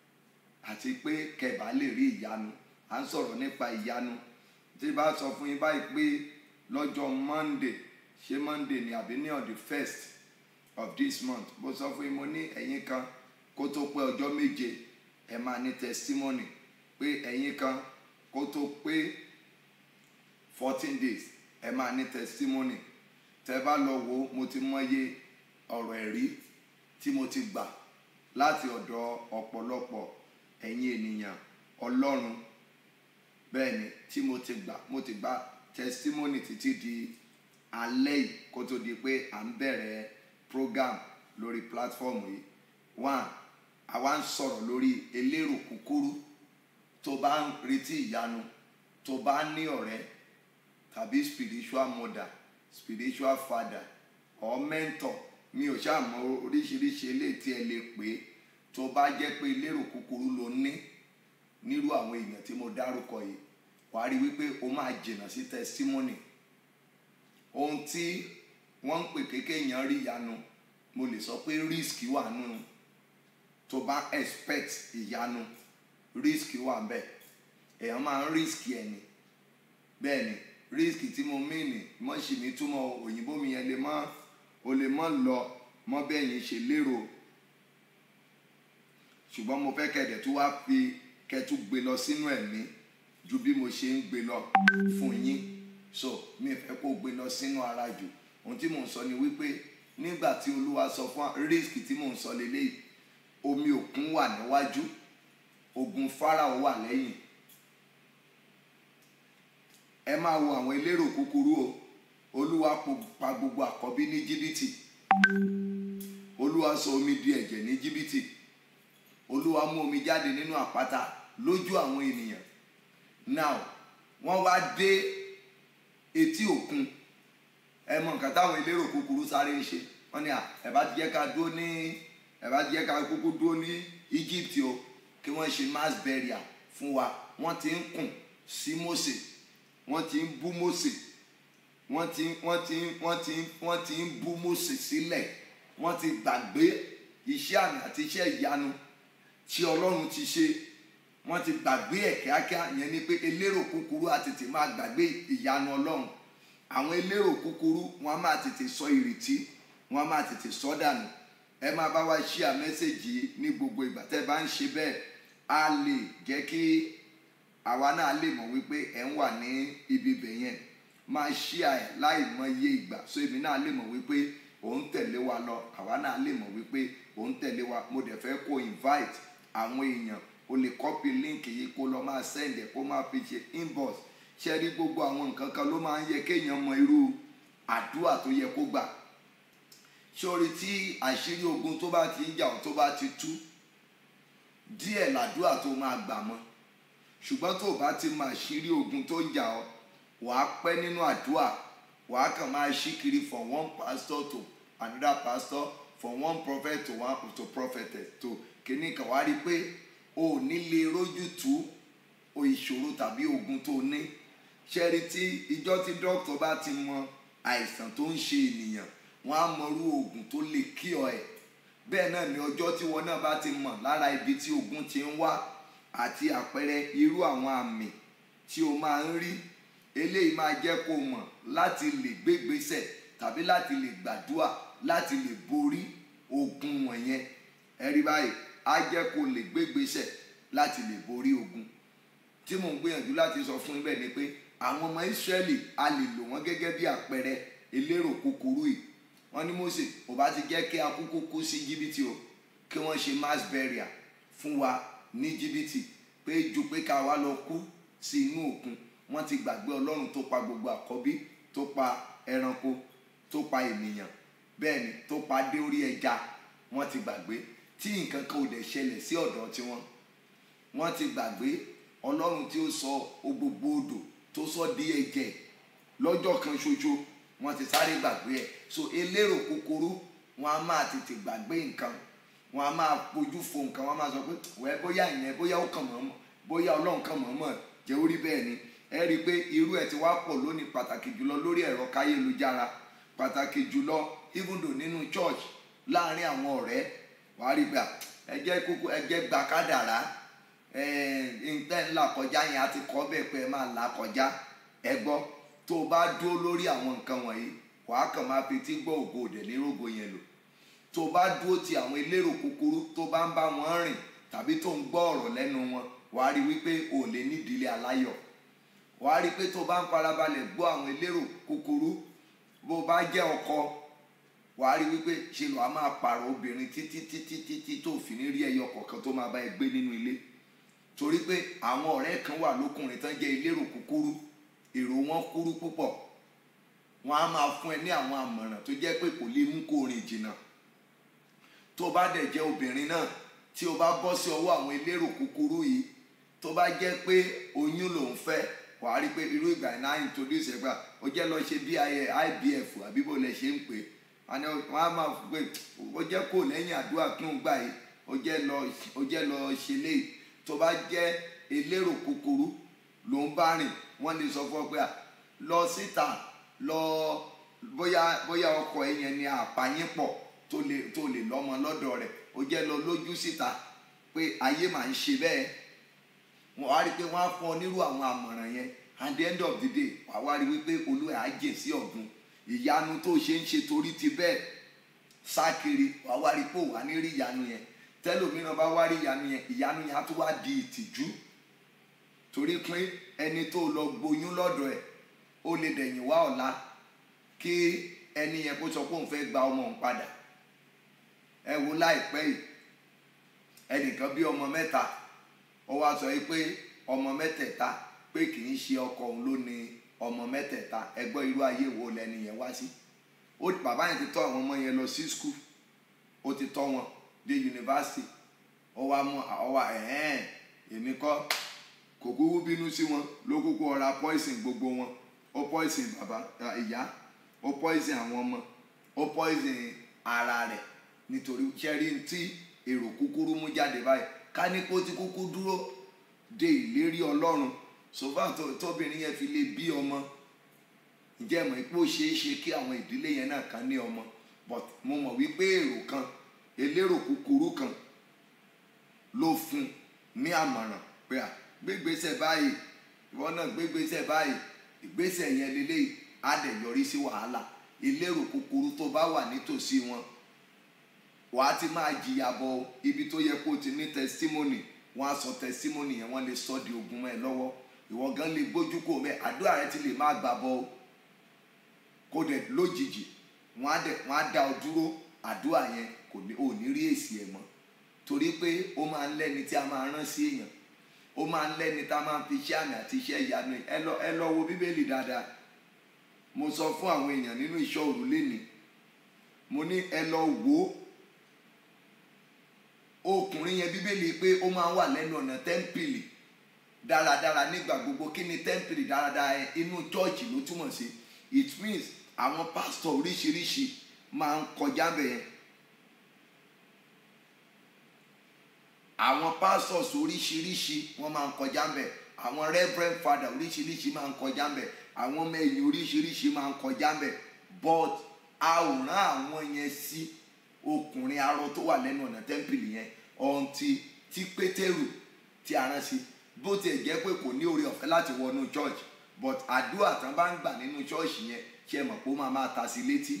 àti pé kẹ́bà lè rí ìyanu. À ń sọ̀rọ̀ nípa ìyanu. Tí bá sọ fún yín báyìí pé lọ́jọ́ Monday, ṣé Monday ni àbí ní on the first of this month, mo sọ fún yín mo ní ẹ̀yin kan kó tó pé ọjọ́ méje ẹ máa ní testimony, pé ẹ̀yin kan kó tó pé fourteen days ẹ máa ní testimony. Tẹ́ bá lọ wo, mo ti mọye ọ̀rọ̀ ẹ̀rí tí mo ti gbà láti ọ̀dọ̀ ọ̀pọ̀lọpọ̀ ẹ̀yin ènìyàn Ọlọ́run. Bẹ́ẹ̀ ni tí mo ti gbà, mo ti gba testimony títí di alẹ́ yìí kó tó di pé à ń bẹ̀rẹ̀ program lórí platform yìí. One, àwa ń sọ̀rọ̀ lórí elérò kúkúrú. Tó bá ń retí ìyanu, tó bá ní ọ̀rẹ́ tàbí spiritual mother, spiritual father or mentor, mi ò ṣáà mọ oríṣiríṣi eléyìí tí ẹ lè pè. Tó bá jẹ́ pé elérò kúkúrú ló ní nírú àwọn èèyàn tí mo dárúkọ yìí, wàá rí wípé ó máa jìnnà sí testimony. Ohun tí wọ́n ń pè kékéèyàn rí ìyanu, mo lè sọ pé risk wà nínú. Tó bá expect ìyanu, risk wà ńbẹ̀. Èèyàn máa ń risk ẹni. Bẹ́ẹ̀ ni risk tí mo mean ni mọ́ ṣì mí túmọ̀ òyìnbó mi yẹn lè mọ́ o lè mọ́ lọ mọ́ bẹ́ẹ̀ yẹn ṣe lérò. Ṣùgbọ́n mo fẹ́ kẹ̀dẹ̀ tó wá fi kẹtù gbé lọ sínú ẹ̀mí ju bí mo ṣe ń gbé lọ fún yín. So mi fẹ́ kó gbé lọ sínú ara jù. Ohun tí mò ń sọ ni wípé nígbà tí Olúwa sọ fún risk tí mò ń sọ lélẹ́yìí, omi òkun wà níwájú, ogun Fáráò wà lẹ́yìn. Ẹ máa wo àwọn elérò kúkúrú o. Olúwa pa gbogbo àkọ́bí ní Íjíbítì. Olúwa sọ omi di ẹ̀jẹ̀ ní Íjíbítì. Olúwa mú omi jáde nínú àpáta lójú àwọn ènìyàn. Now wọ́n wá dé etí òkun. Ẹ mọ nǹkan táwọn elérò kúkúrú sáré ń ṣe. Wọ́n ní à ẹ bá ti jẹ́ ká dúró ní ẹ bá ti jẹ́ ká kúkú dúró ní Egypt o kí wọ́n ṣe mass burial fún wa. Wọ́n ti ń kùn sí Mósè, wọ́n ti ń bú Mósè, wọ́n ti wọ́n ti wọ́n ti wọ́n ti ń bú Mósè sílẹ̀. Wọ́n ti gbàgbé iṣẹ́ àmì àti iṣẹ́ ìyanu tí Ọlọ́run ti ṣe. Wọ́n ti gbàgbé ẹ̀ kíákíá. Yẹn ni pé elérò kúkúrú á tètè máa gbàgbé ìyanu Ọlọ́run. àwọn elérò kúkúrú wọn á máa tètè sọ ìrètí, wọn á máa tètè sọ dànù. Ẹ máa bá wa share mẹ́sẹ̀gì ní gbogbo ìgbà tẹ́ bá ń ṣe bẹ́ẹ̀, á lè jẹ́ kí àwa náà lè mọ̀ wípé ẹ̀ ń wà ní ibi ibẹ̀ yẹn. Máa share ẹ̀ láì mọye ìgbà so èmi náà lè mọ̀ wípé òun tẹ̀lé wa lọ, àwa náà lè mọ̀ wípé òun tẹ̀lé wa. Mo dẹ̀ fẹ́ kó invite àwọn èèyàn, o lè copy link yìí kó lọ máa send ẹ̀ kó máa fi ṣe inbox. Ṣé rí gbogbo àwọn nǹkan kan ló máa ń yẹ kéèyàn mọ irú àdúrà tó yẹ kó gbà. Sórí tí àṣírí ogun tó bá ti ń jà ọ́ tó bá ti tú, díẹ̀ làdúrà tó máa gbà mọ́. Ṣùgbọ́n tó bá ti mọ àṣírí ogun tó ń jà ọ́, wàá pẹ́ nínú àdúrà, wàá kàn máa ṣí kiri from one pastor to another pastor, from one prophet to one to prophetess to kìíní kan. Wàá rí pé o ò ní lè rójú tú o ìṣòro tàbí ogun tó ní. Ṣé rí tí ìjọ́ tí dókítà bá ti mọ àìsàn tó ń ṣe ènìyàn, wọ́n á mọrú oògùn tó lè kí ọ ẹ̀. Bẹ́ẹ̀ náà ni ọjọ́ tí wọn náà bá ti mọ̀ lára ibi tí ogun ti ń wá àti àpẹẹrẹ irú àwọn àmì tí o máa ń rí, eléyìí máa jẹ́ kó mọ̀ láti lè gbégbésẹ̀ tàbí láti lè gbàdúrà láti lè borí ogun wọ̀nyẹn. Ẹ rí báyìí, á jẹ́ kó lè gbégbésẹ̀ láti lè borí ogun. Tí mò ń gbìyànjú láti sọ fún ibẹ̀ ni pé àwọn ọmọ Ísírẹ́lì a lè lò wọ́n gẹ́gẹ́ bí àpẹẹrẹ elérò kúkúrú yìí. Wọ́n ní Mósè ò bá ti jẹ́ kí a kúkú kú sí Íjíbítì o, kí wọ́n ṣe mass burial fún wa ní Íjíbítì, pé ju pé ká wá lọ kú sí inú òkun. Wọ́n ti gbàgbé Ọlọ́run tó pa gbogbo àkọ́bí, tó pa ẹranko, tó pa ènìyàn, bẹ́ẹ̀ ni tó pa dé orí ẹja. Wọ́n ti gbàgbé tí nǹkan kan ò dẹ̀ ṣẹlẹ̀ sí ọ̀dọ̀ tiwọn. Wọ́n ti gbàgbé Ọlọ́run tí ó sọ gbogbo odò tó sọ di ẹ̀jẹ̀ lọ́jọ́ kan ṣoṣo. Wọ́n ti sáré gbàgbé ẹ̀. So elérò kúkúrú wọn á máa tètè gbàgbé nǹkan, wọn á máa fojú fo nǹkan, wọn á máa sọ pé wẹ́ bóyá ìyẹn bóyá ó kàn mọ́, bóyá Ọlọ́run kàn mọ́ mọ́ jẹ́ orí bẹ́ẹ̀ ni. Ẹ rí i pé irú ẹ̀ ti wá pọ̀ lónìí, pàtàkì jùlọ lórí ẹ̀rọ káyélujára, pàtàkì jùlọ even though nínú church láàrin àwọn ọ̀rẹ́. Wàá rí gbà ẹ jẹ́ kúkú ẹ jẹ́ gbà kádàrá, ǹtẹ́ ńlá kọjá yẹn á ti kọ́ bẹ́ẹ̀ pé ẹ máa là kọjá. Ẹ gbọ́, tó o bá dúró lórí àwọn nǹkan wọ̀nyí, wàá kàn máa fi tí gbọ́ ògo òdè ní rògbò yẹn lò. Tó o bá dúró ti àwọn elérò kúkúrú tó bá ń bá wọn rìn tàbí tó ń gbọ́ ọ̀rọ̀ lẹ́nu wọn, wàá rí wípé o lè ní ìdílé aláyọ̀. Wàá rí pé tó o bá ń farabalẹ̀ gbọ́ àwọn elérò kúkúrú, bó o bá jẹ́ ọkọ, wàá rí wípé ṣe ló a máa pààrọ̀ obìnrin títí títí títí tó fi ní rí ẹyọ kọ̀ọ̀kan tó máa bá ẹ gbé nínú ilé. Torí pé àwọn ọ̀rẹ́ kan wà lókùnrin tán jẹ́ elérò kúkúrú, èrò wọn kúrú púpọ̀. Wọ́n á máa fún ẹ ní àwọn àmọ̀ràn tó jẹ́ pé kò lè mú kó rìn jìnnà. Tó bá dẹ̀ jẹ́ obìnrin náà, tí o bá bọ́ sí ọwọ́ àwọn elérò kúkúrú yìí, tó bá jẹ́ pé oyún ló ń fẹ́, wàá rí pé irú ìgbà iná introduce ẹ̀ gbà ó jẹ́ lọ ṣe bí I V F àbí bó lẹ ṣe ń pè. Wọ́n á máa fún pé ó jẹ́ kó lẹ́yìn àdúrà kí òun gbà yìí, ó jẹ́ lọ ṣe léyìí. Tó bá jẹ́ elérò kúkúrú ló ń bá rìn, wọ́n lè sọ fún ọ pé lọ síta lọ bóyá bóyá ọkọ ẹ yẹn ni àpáyín pọ̀ tó lè tó lè lọ́mọ lọ́dọ̀ rẹ̀, ó jẹ́ lọ lójú síta pé ayé máa ń ṣe bẹ́ẹ̀. Wọ́n á rí pé wọ́n á fún ọ nírú àwọn àmọ̀ràn yẹn. At the end of the day, wàá wá rí wípé Olúwa á jìn sí ọ̀gbun. Ìyanu tó ṣe ń ṣe torí ti bẹ́ẹ̀ sákiri, wàá wá rí pé ò wá ní rí ìyanu yẹn. Tẹ́lòmíràn bá wá rí ìyanu yẹn, ìyanu yẹn á tún wá di ìtìjú. Torí pé ẹni tó lọ gboyún lọ́dọ̀ ẹ̀, ó lè dẹ̀yìn wá ọ̀la kí ẹni yẹn kó sọ pé òun fẹ́ gba ọmọ òun padà. Ẹ wo láìpẹ́ yìí, ẹnìkan bí ọmọ mẹ́ta, ó wá sọ pé ọmọ mẹ́tẹ̀ẹ̀ta pé kì í ṣe ọkọ òun ló ní ọmọ mẹ́tẹ̀ẹ̀ta. Ẹ gbọ́ irú ayé wo lẹni yẹn wá sí. Ó bàbá yẹn ti tọ́ àwọn ọmọ yẹn lọ sí school, ó ti tọ́ wọn dé yunifásitì. Ó wá mú ọwọ́ ẹ̀hẹ́n èmi kọ́, kò kúkú bínú sí wọn, ló kúkú ọ̀ra poison gbogbo wọn. Ó poison bàbá ìyá, ó poison àwọn ọmọ, ó poison ara rẹ̀. Nítorí ṣẹ́rí tí èrò kúkúrú mú jáde báyìí, ká ní kó ti kúkú dúró de ìlérí Ọlọ́run, sọfà tóbìnrin yẹn fi lè bí ọmọ. Ǹjẹ́ mọ̀ pé ó ṣeé ṣe kí àwọn ìdílé yẹn náà kan ní ọmọ, but mo mọ̀ wípé èrò kan, elérò kúkúrú kan ló fún ní àmọ̀ràn pé à gbégbésẹ̀ báyìí, ìwọ náà gbégbésẹ̀ báyìí, ìgbésẹ̀ yẹn lélẹ́yìí á dẹ̀ yọrí sí wàhálà. Elérò kúkúrú tó bá wà nítòsí wọn wàá ti máa jìyà bọ̀ ibi tó yẹ kó ti ní testimony, wọ́n á sọ testimony yẹn wọ́n lè sọ di ogun mọ́ ẹ lọ́wọ́. Ìwọ gan lè gbójú kò mẹ́, àdúrà rẹ ti lè má gbà bọ́ kó dẹ̀ lójijì wọ́n á dẹ̀ wọ́n á dá ọ dúró, àdúrà yẹn kò ní ò ní rí èsì ẹ̀ mọ́, torí pé ó máa ń lẹ́ni tí a máa rán sí èèyàn, ó máa ń lẹ́ni tá a máa fi iṣẹ́ àmì àti iṣẹ́ ìyanu. ẹ lọ ẹ lọ wo bíbélì dáadáa. Mo sọ fún àwọn èèyàn nínú ìṣọ́ òru lénìí, mo ní ẹ lọ wò ó, ọkùnrin yẹn bíbélì pé ó máa ń wà lẹ́nu ọ̀nà tẹ́ḿpìlì dáradára nígbà gbogbo. Kí ni tẹ́ḿpìlì dáradára yẹn? Inú chọ́ọ̀chì ló túmọ̀ sí. It means àwọn pásítọ̀ oríṣiríṣi máa ń kọjá bẹ́ẹ̀. Àwọn pastors oríṣiríṣi wọ́n máa ń kọjá bẹ́ẹ̀. Àwọn reverend father oríṣiríṣi máa ń kọjá bẹ́ẹ̀. Àwọn ọmọ ẹ̀yìn oríṣiríṣi máa ń kọjá bẹ́ẹ̀. But a ò rán àwọn yẹn sí ọkùnrin arọ tó wà lẹ́nu ọ̀nà tẹ́ḿpìlì yẹn ọ̀ǹtì tí Pétérù tí a rán sí. Bó tiẹ̀ jẹ́ pé kò ní oore ọ̀fẹ́ láti wọnú church, but àdúrà tán bá ń gbà nínú church yẹn ṣe mọ̀ pé ó máa máa ta sí létí.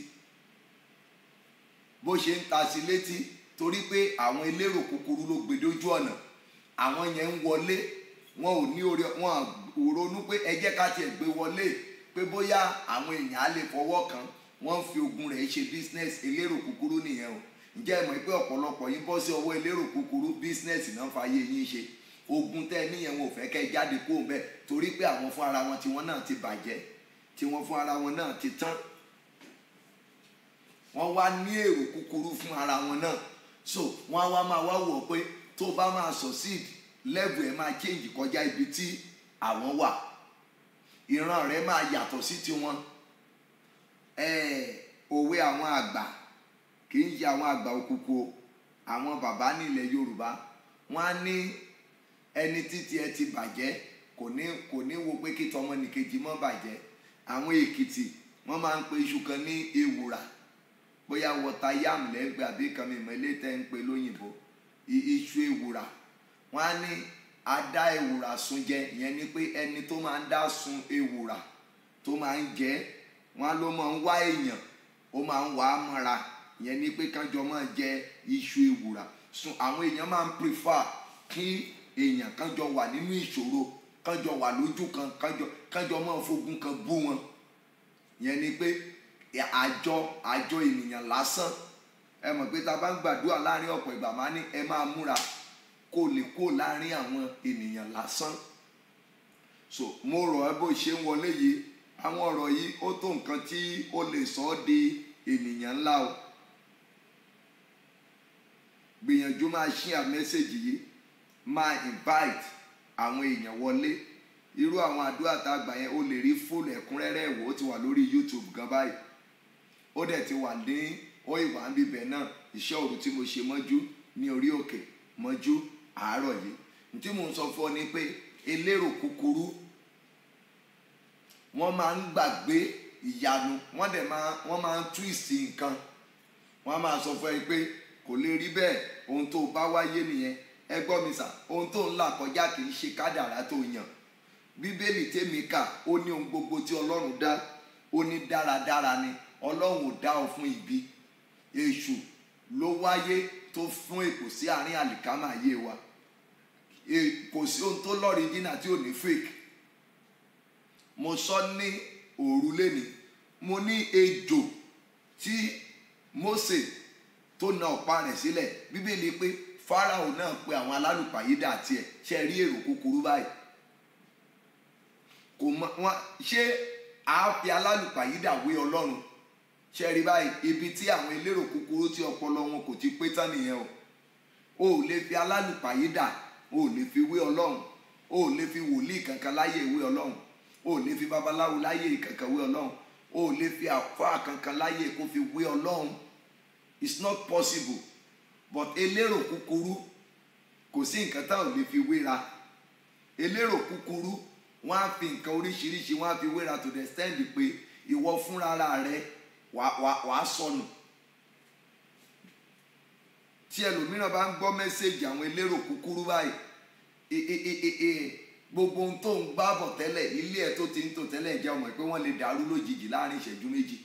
Bó ṣe ń ta sí létí torí pé àwọn elérò kúkúrú ló gbé dójú ọ̀nà. Àwọn yẹn ń wọlé, wọn ò ní oore, wọn ò ronú pé ẹ jẹ́ ká tiẹ̀ gbé wọlé pé bóyá àwọn èèyàn á lè fọwọ́ kàn. Wọ́n fi ogun rẹ̀ ṣe business. Elérò kúkúrú nìyẹn o. Ǹjẹ́ ẹ mọ̀ pé ọ̀pọ̀lọpọ̀ yín bọ́ sí ọwọ́ elérò kúkúrú, business náà fàyè yín ṣe. Ogun tẹ́ níyẹn wọn ò fẹ́ kẹ́ jáde kó ń bẹ̀ torí pé àwọn fún ara wọn tí wọ́n náà ti bàjẹ́, tí wọ́n fún ara wọn náà ti tán. Wọ́n wá ní èrò kúkúrú fún ara wọn náà. So wọ́n á wá máa wá wọ̀ pé tó bá máa succeed, level ẹ̀ máa change kọjá ibi tí àwọn wà. Ìran rẹ̀ máa yàtọ̀ sí tiwọn. Òwe àwọn àgbà kì í ṣe àwọn àgbà òkùnkùn, àwọn bàbá nílẹ̀ Yorùbá wọ́n á ní ẹni títí ẹ ti bàjẹ́ kò ní kò ní wo pé kí tọmọnìkejì mọ́ bàjẹ́. Àwọn Èkìtì wọ́n máa ń pe iṣu kan ní ewùrà, bóyá wọta yam lẹ́gbẹ̀ẹ́ àbí kan mi mọ̀ ilé tẹ́ ń pe lóyìnbó, iṣu ewùrà. Wọ́n á ní adá ewùrà sun jẹ, ìyẹn ni pé ẹni tó máa ń dá sun ewùrà tó máa ń jẹ, wọ́n á ló máa ń wá èèyàn, ó máa ń wá mọ́ra, ìyẹn ni pé kánjọ máa jẹ iṣu ewùrà. So àwọn èèyàn máa ń prefer kí èèyàn kánjọ wà nínú ìṣòro, kánjọ wà lójú kan, kánjọ kánjọ máa fogun kan bú wọn. Ìyẹn ni pé àjọ àjọ ènìyàn lásán. Ẹ mọ̀ pé tá a bá ń gbàdúrà láàrin ọ̀pọ̀ ìgbà máa ní ẹ máa múra kó lè kó láàrin àwọn ènìyàn lásán. So mo rọ̀ ẹ́ bó ṣe ń wọlé yìí, àwọn ọ̀rọ̀ yìí ó tó nǹkan tí ó lè sọ ọ́ di ènìyàn ńlá o. Gbìyànjú máa share message yìí, máa invite àwọn èèyàn wọlé. Irú àwọn àdúrà tá a gbà yẹn ó lè rí full ẹ̀kúnrẹ́rẹ́ wò, ó ti wà lórí YouTube gan báyìí. Ó dẹ̀ ti wà ní ó ìwà ń bíbẹ̀ náà, ìṣọ́ òru tí mo ṣe mọ́jú ní orí òkè mọ́jú àárọ̀ yìí. Ntí mò ń sọ fún ọ ni pé elérò kúkúrú wọ́n máa ń gbàgbé ìyanu, wọ́n dẹ̀ máa wọ́n máa ń twist nǹkan. Wọ́n á máa sọ fún ẹ pé kò lè rí bẹ́ẹ̀, ohun tó bá wáyé nìyẹn. Ẹ gbọ́ mi sà, ohun tó ń là kọjá kì í ṣe kádàrá tó yàn. Bíbélì tèmi kà ó ní ohun gbogbo tí Ọlọ́run dá ó ní dáradára ni. Ọlọ́run ò dá ọ fún ibi. Èṣù ló wáyé tó fún èpò sí àárín àlìkámà ayé wa. Kò sí ohun tó lọ́rìjínà tí ò ní fake. Mo sọ ní òru léni, mo ní ejò tí Mósè tó na ọ̀pá rẹ̀ sílẹ̀. Bíbélì pé Fáráò náà pe àwọn alálùpàyídà àti ẹ̀ ṣe rí èrò kúkúrú báyìí. Kò mọ wọn ṣé a fi alálùpàyídà wé Ọlọ́run. Ṣe rí báyìí ibi tí àwọn elérò kúkúrú tí ọpọlọ wọn kò ti pé tán nìyẹn o. O ò lè fi alálùpàyídà, o ò lè fi wé Ọlọ́run, o ò lè fi wòlíì kankan láyé wé Ọlọ́run, o ò lè fi babaláwo láyé kankan wé Ọlọ́run, o ò lè fi àfáà kankan láyé kó fi wé Ọlọ́run. It's not possible. But elérò kúkúrú kò sí nǹkan tá ò lè fi wéra. Elérò kúkúrú wọ́n á fi nǹkan oríṣiríṣi wọ́n á fi wéra to the extent pé ìwọ fúnra rẹ wàá sọnù. Tí ẹlòmíràn bá ń gbọ́ mẹ́sẹ̀gì àwọn elérò kúkúrú báyìí, gbogbo ohun tó ń gbá bọ̀ tẹ́lẹ̀ ilé ẹ̀ tó ti ń tò tẹ́lẹ̀ jẹ́ ọmọ pé wọ́n lè dàrú lójijì láàrin ìṣẹ́jú méjì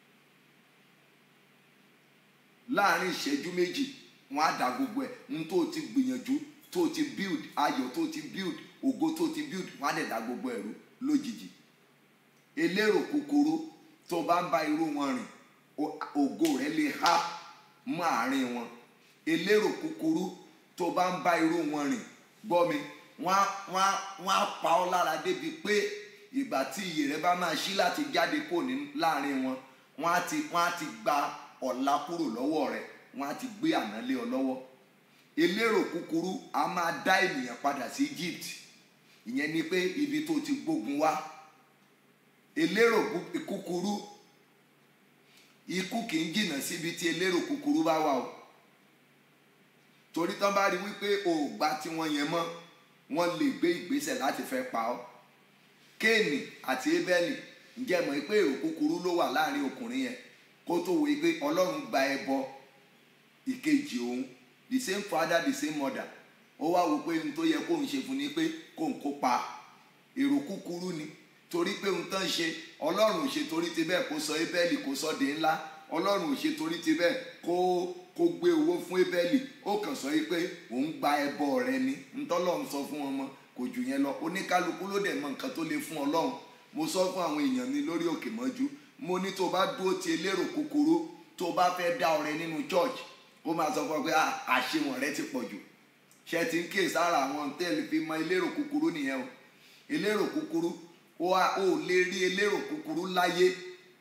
láàrin ìṣẹ́jú méjì wọ́n á dà gbogbo ẹ̀ ohun tó ti gbìyànjú tó ti build ayọ̀ tó ti build ògo tó ti build wọ́n á dẹ̀ dà gbogbo ẹ̀rú lójijì elérò kúkúrú tó bá ń bá irú wọn rìn ògo rẹ̀ lè há mọ́ àárín wọn elérò kúkúrú tó bá ń bá irú wọn rìn gbọ́ mi wọ́n á wọ́n á pa ọ́ lára débi pé ìgbà tí iyè rẹ bá máa ṣí láti jáde kó ní láàrin wọn wọ́n á ti wọ́n á ti gba ọ̀la kúrò lọ́wọ́ rẹ̀ wọ́n á ti gbé àná lé ọ lọ́wọ́ elérò kúkúrú a máa dá ènìyàn padà sí Egypt ìyẹn ni pé ibi tó ti gbógun wá elérò kúkúrú ikú kì í jìnnà síbi tí elérò kúkúrú bá wà o torí tán bá rí wípé o ò gbà tí wọ́n yẹn mọ́ wọ́n lè gbé ìgbésẹ̀ láti fẹ́ pa ọ́ Kéènì àti Ébẹ́lì ǹjẹ́ mọ̀ pé èrò kúkúrú ló wà láàrin ọkùnrin yẹn kó tó wò pé Ọlọ́run gba ẹbọ ìkejì òun the same father the same mother ó wá wò pé ohun tó yẹ kóun ṣe fún ni pé kóun kó pa èrò kúkúrú ni torí pé ohun tán ṣe Ọlọ́run ò ṣe torí ti bẹ́ẹ̀ kó sọ Ébẹ́lì kó sọ di ńlá Ọlọ́run ò ṣe torí ti bẹ́ẹ̀ kó kó gbé owó fún Ébẹ́lì ó kàn sọ pé òun gba ẹbọ rẹ ni ntọ́lọ́run sọ fún ọmọ kò jù yẹn lọ oníkálukú ló dẹ̀ mọ nǹkan tó lè fún Ọlọ́run mo sọ fún àwọn èèyàn mi lórí òkè mọ́jú mo ní tó bá dúró ti elérò kúkúrú tó bá fẹ́ dá ọrẹ nínú church ó máa sọ fún ọ pé àṣewọ̀n rẹ ti pọ̀ jù ṣe ti ń kíyè sára àwọn tẹ́lẹ̀ fi mọ elérò kúkúrú nìyẹn o elérò kúkúrú ó lè rí elérò kúkúrú láyé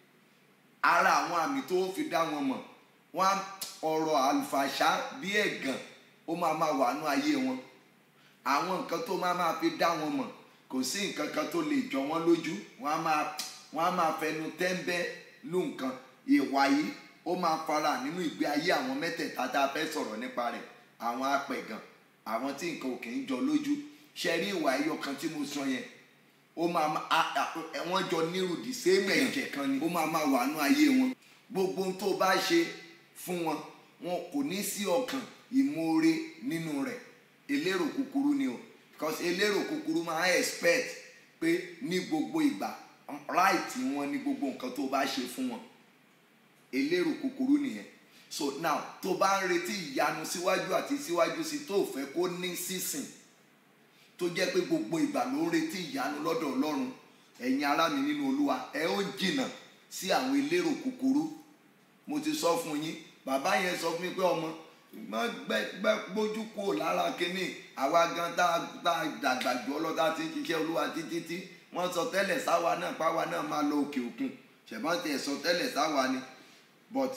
ara àwọn àmì tó fi dá wọn mọ̀ wọ́n ọ̀rọ̀ àlùfàṣà bí ẹ̀gàn ó máa máa wà nú ayé wọn àwọn nǹkan tó máa máa fi dá wọn mọ̀ kò sí nǹkan kan tó lè jọ wọ́n lójú wọ́n á máa wọ́n á máa fẹnu tẹ́ńbẹ́ lù nǹkan ìwà yìí ó máa fara nínú ìgbé ayé àwọn mẹ́tẹ̀ẹ̀ta tá a fẹ́ sọ̀rọ̀ nípa rẹ̀ àwọn apẹ̀gàn àwọn tí nǹkan ò kì í jọ lójú ṣe rí ìwà ẹyọ kan tí mo sọ yẹn ó máa wọ́n jọ nírùdì sẹ́mẹ̀ ẹ̀jẹ̀ kan ni ó máa máa wà nú ayé wọn gbogbo ohun tó bá ṣe fún wọn wọn kò ní sí ọkàn ìmoore nínú rẹ̀ elérò kúkúrú ni o because elérò kúkúrú máa expect pé ní gbogbo ìgbà right wọn ní gbogbo nǹkan tó bá ṣe fún wọn elérò kúkúrú nìyẹn so now tó bá ń retí ìyanu síwájú àti síwájú sí tó fẹ́ kó ní sísìn tó jẹ́ pé gbogbo ìgbà ló ń retí ìyanu lọ́dọ̀ Ọlọ́run ẹ̀yin ará mi nínú Olúwa ẹ ó jìnnà sí àwọn elérò kúkúrú mo ti sọ fún yín bàbá yẹn sọ fún mi pé ọmọ gbẹ gbójú kúrò lára kínní àwa gan tá a dàgbà jù ọlọ́tà tí ń ṣiṣẹ́ Olúwa títí tí wọ́n sọ tẹ́lẹ̀ sáwa náà páwa náà máa lọ òkè òkun ṣẹ̀bọ́n tiẹ̀ sọ tẹ́lẹ̀ sáwa ni but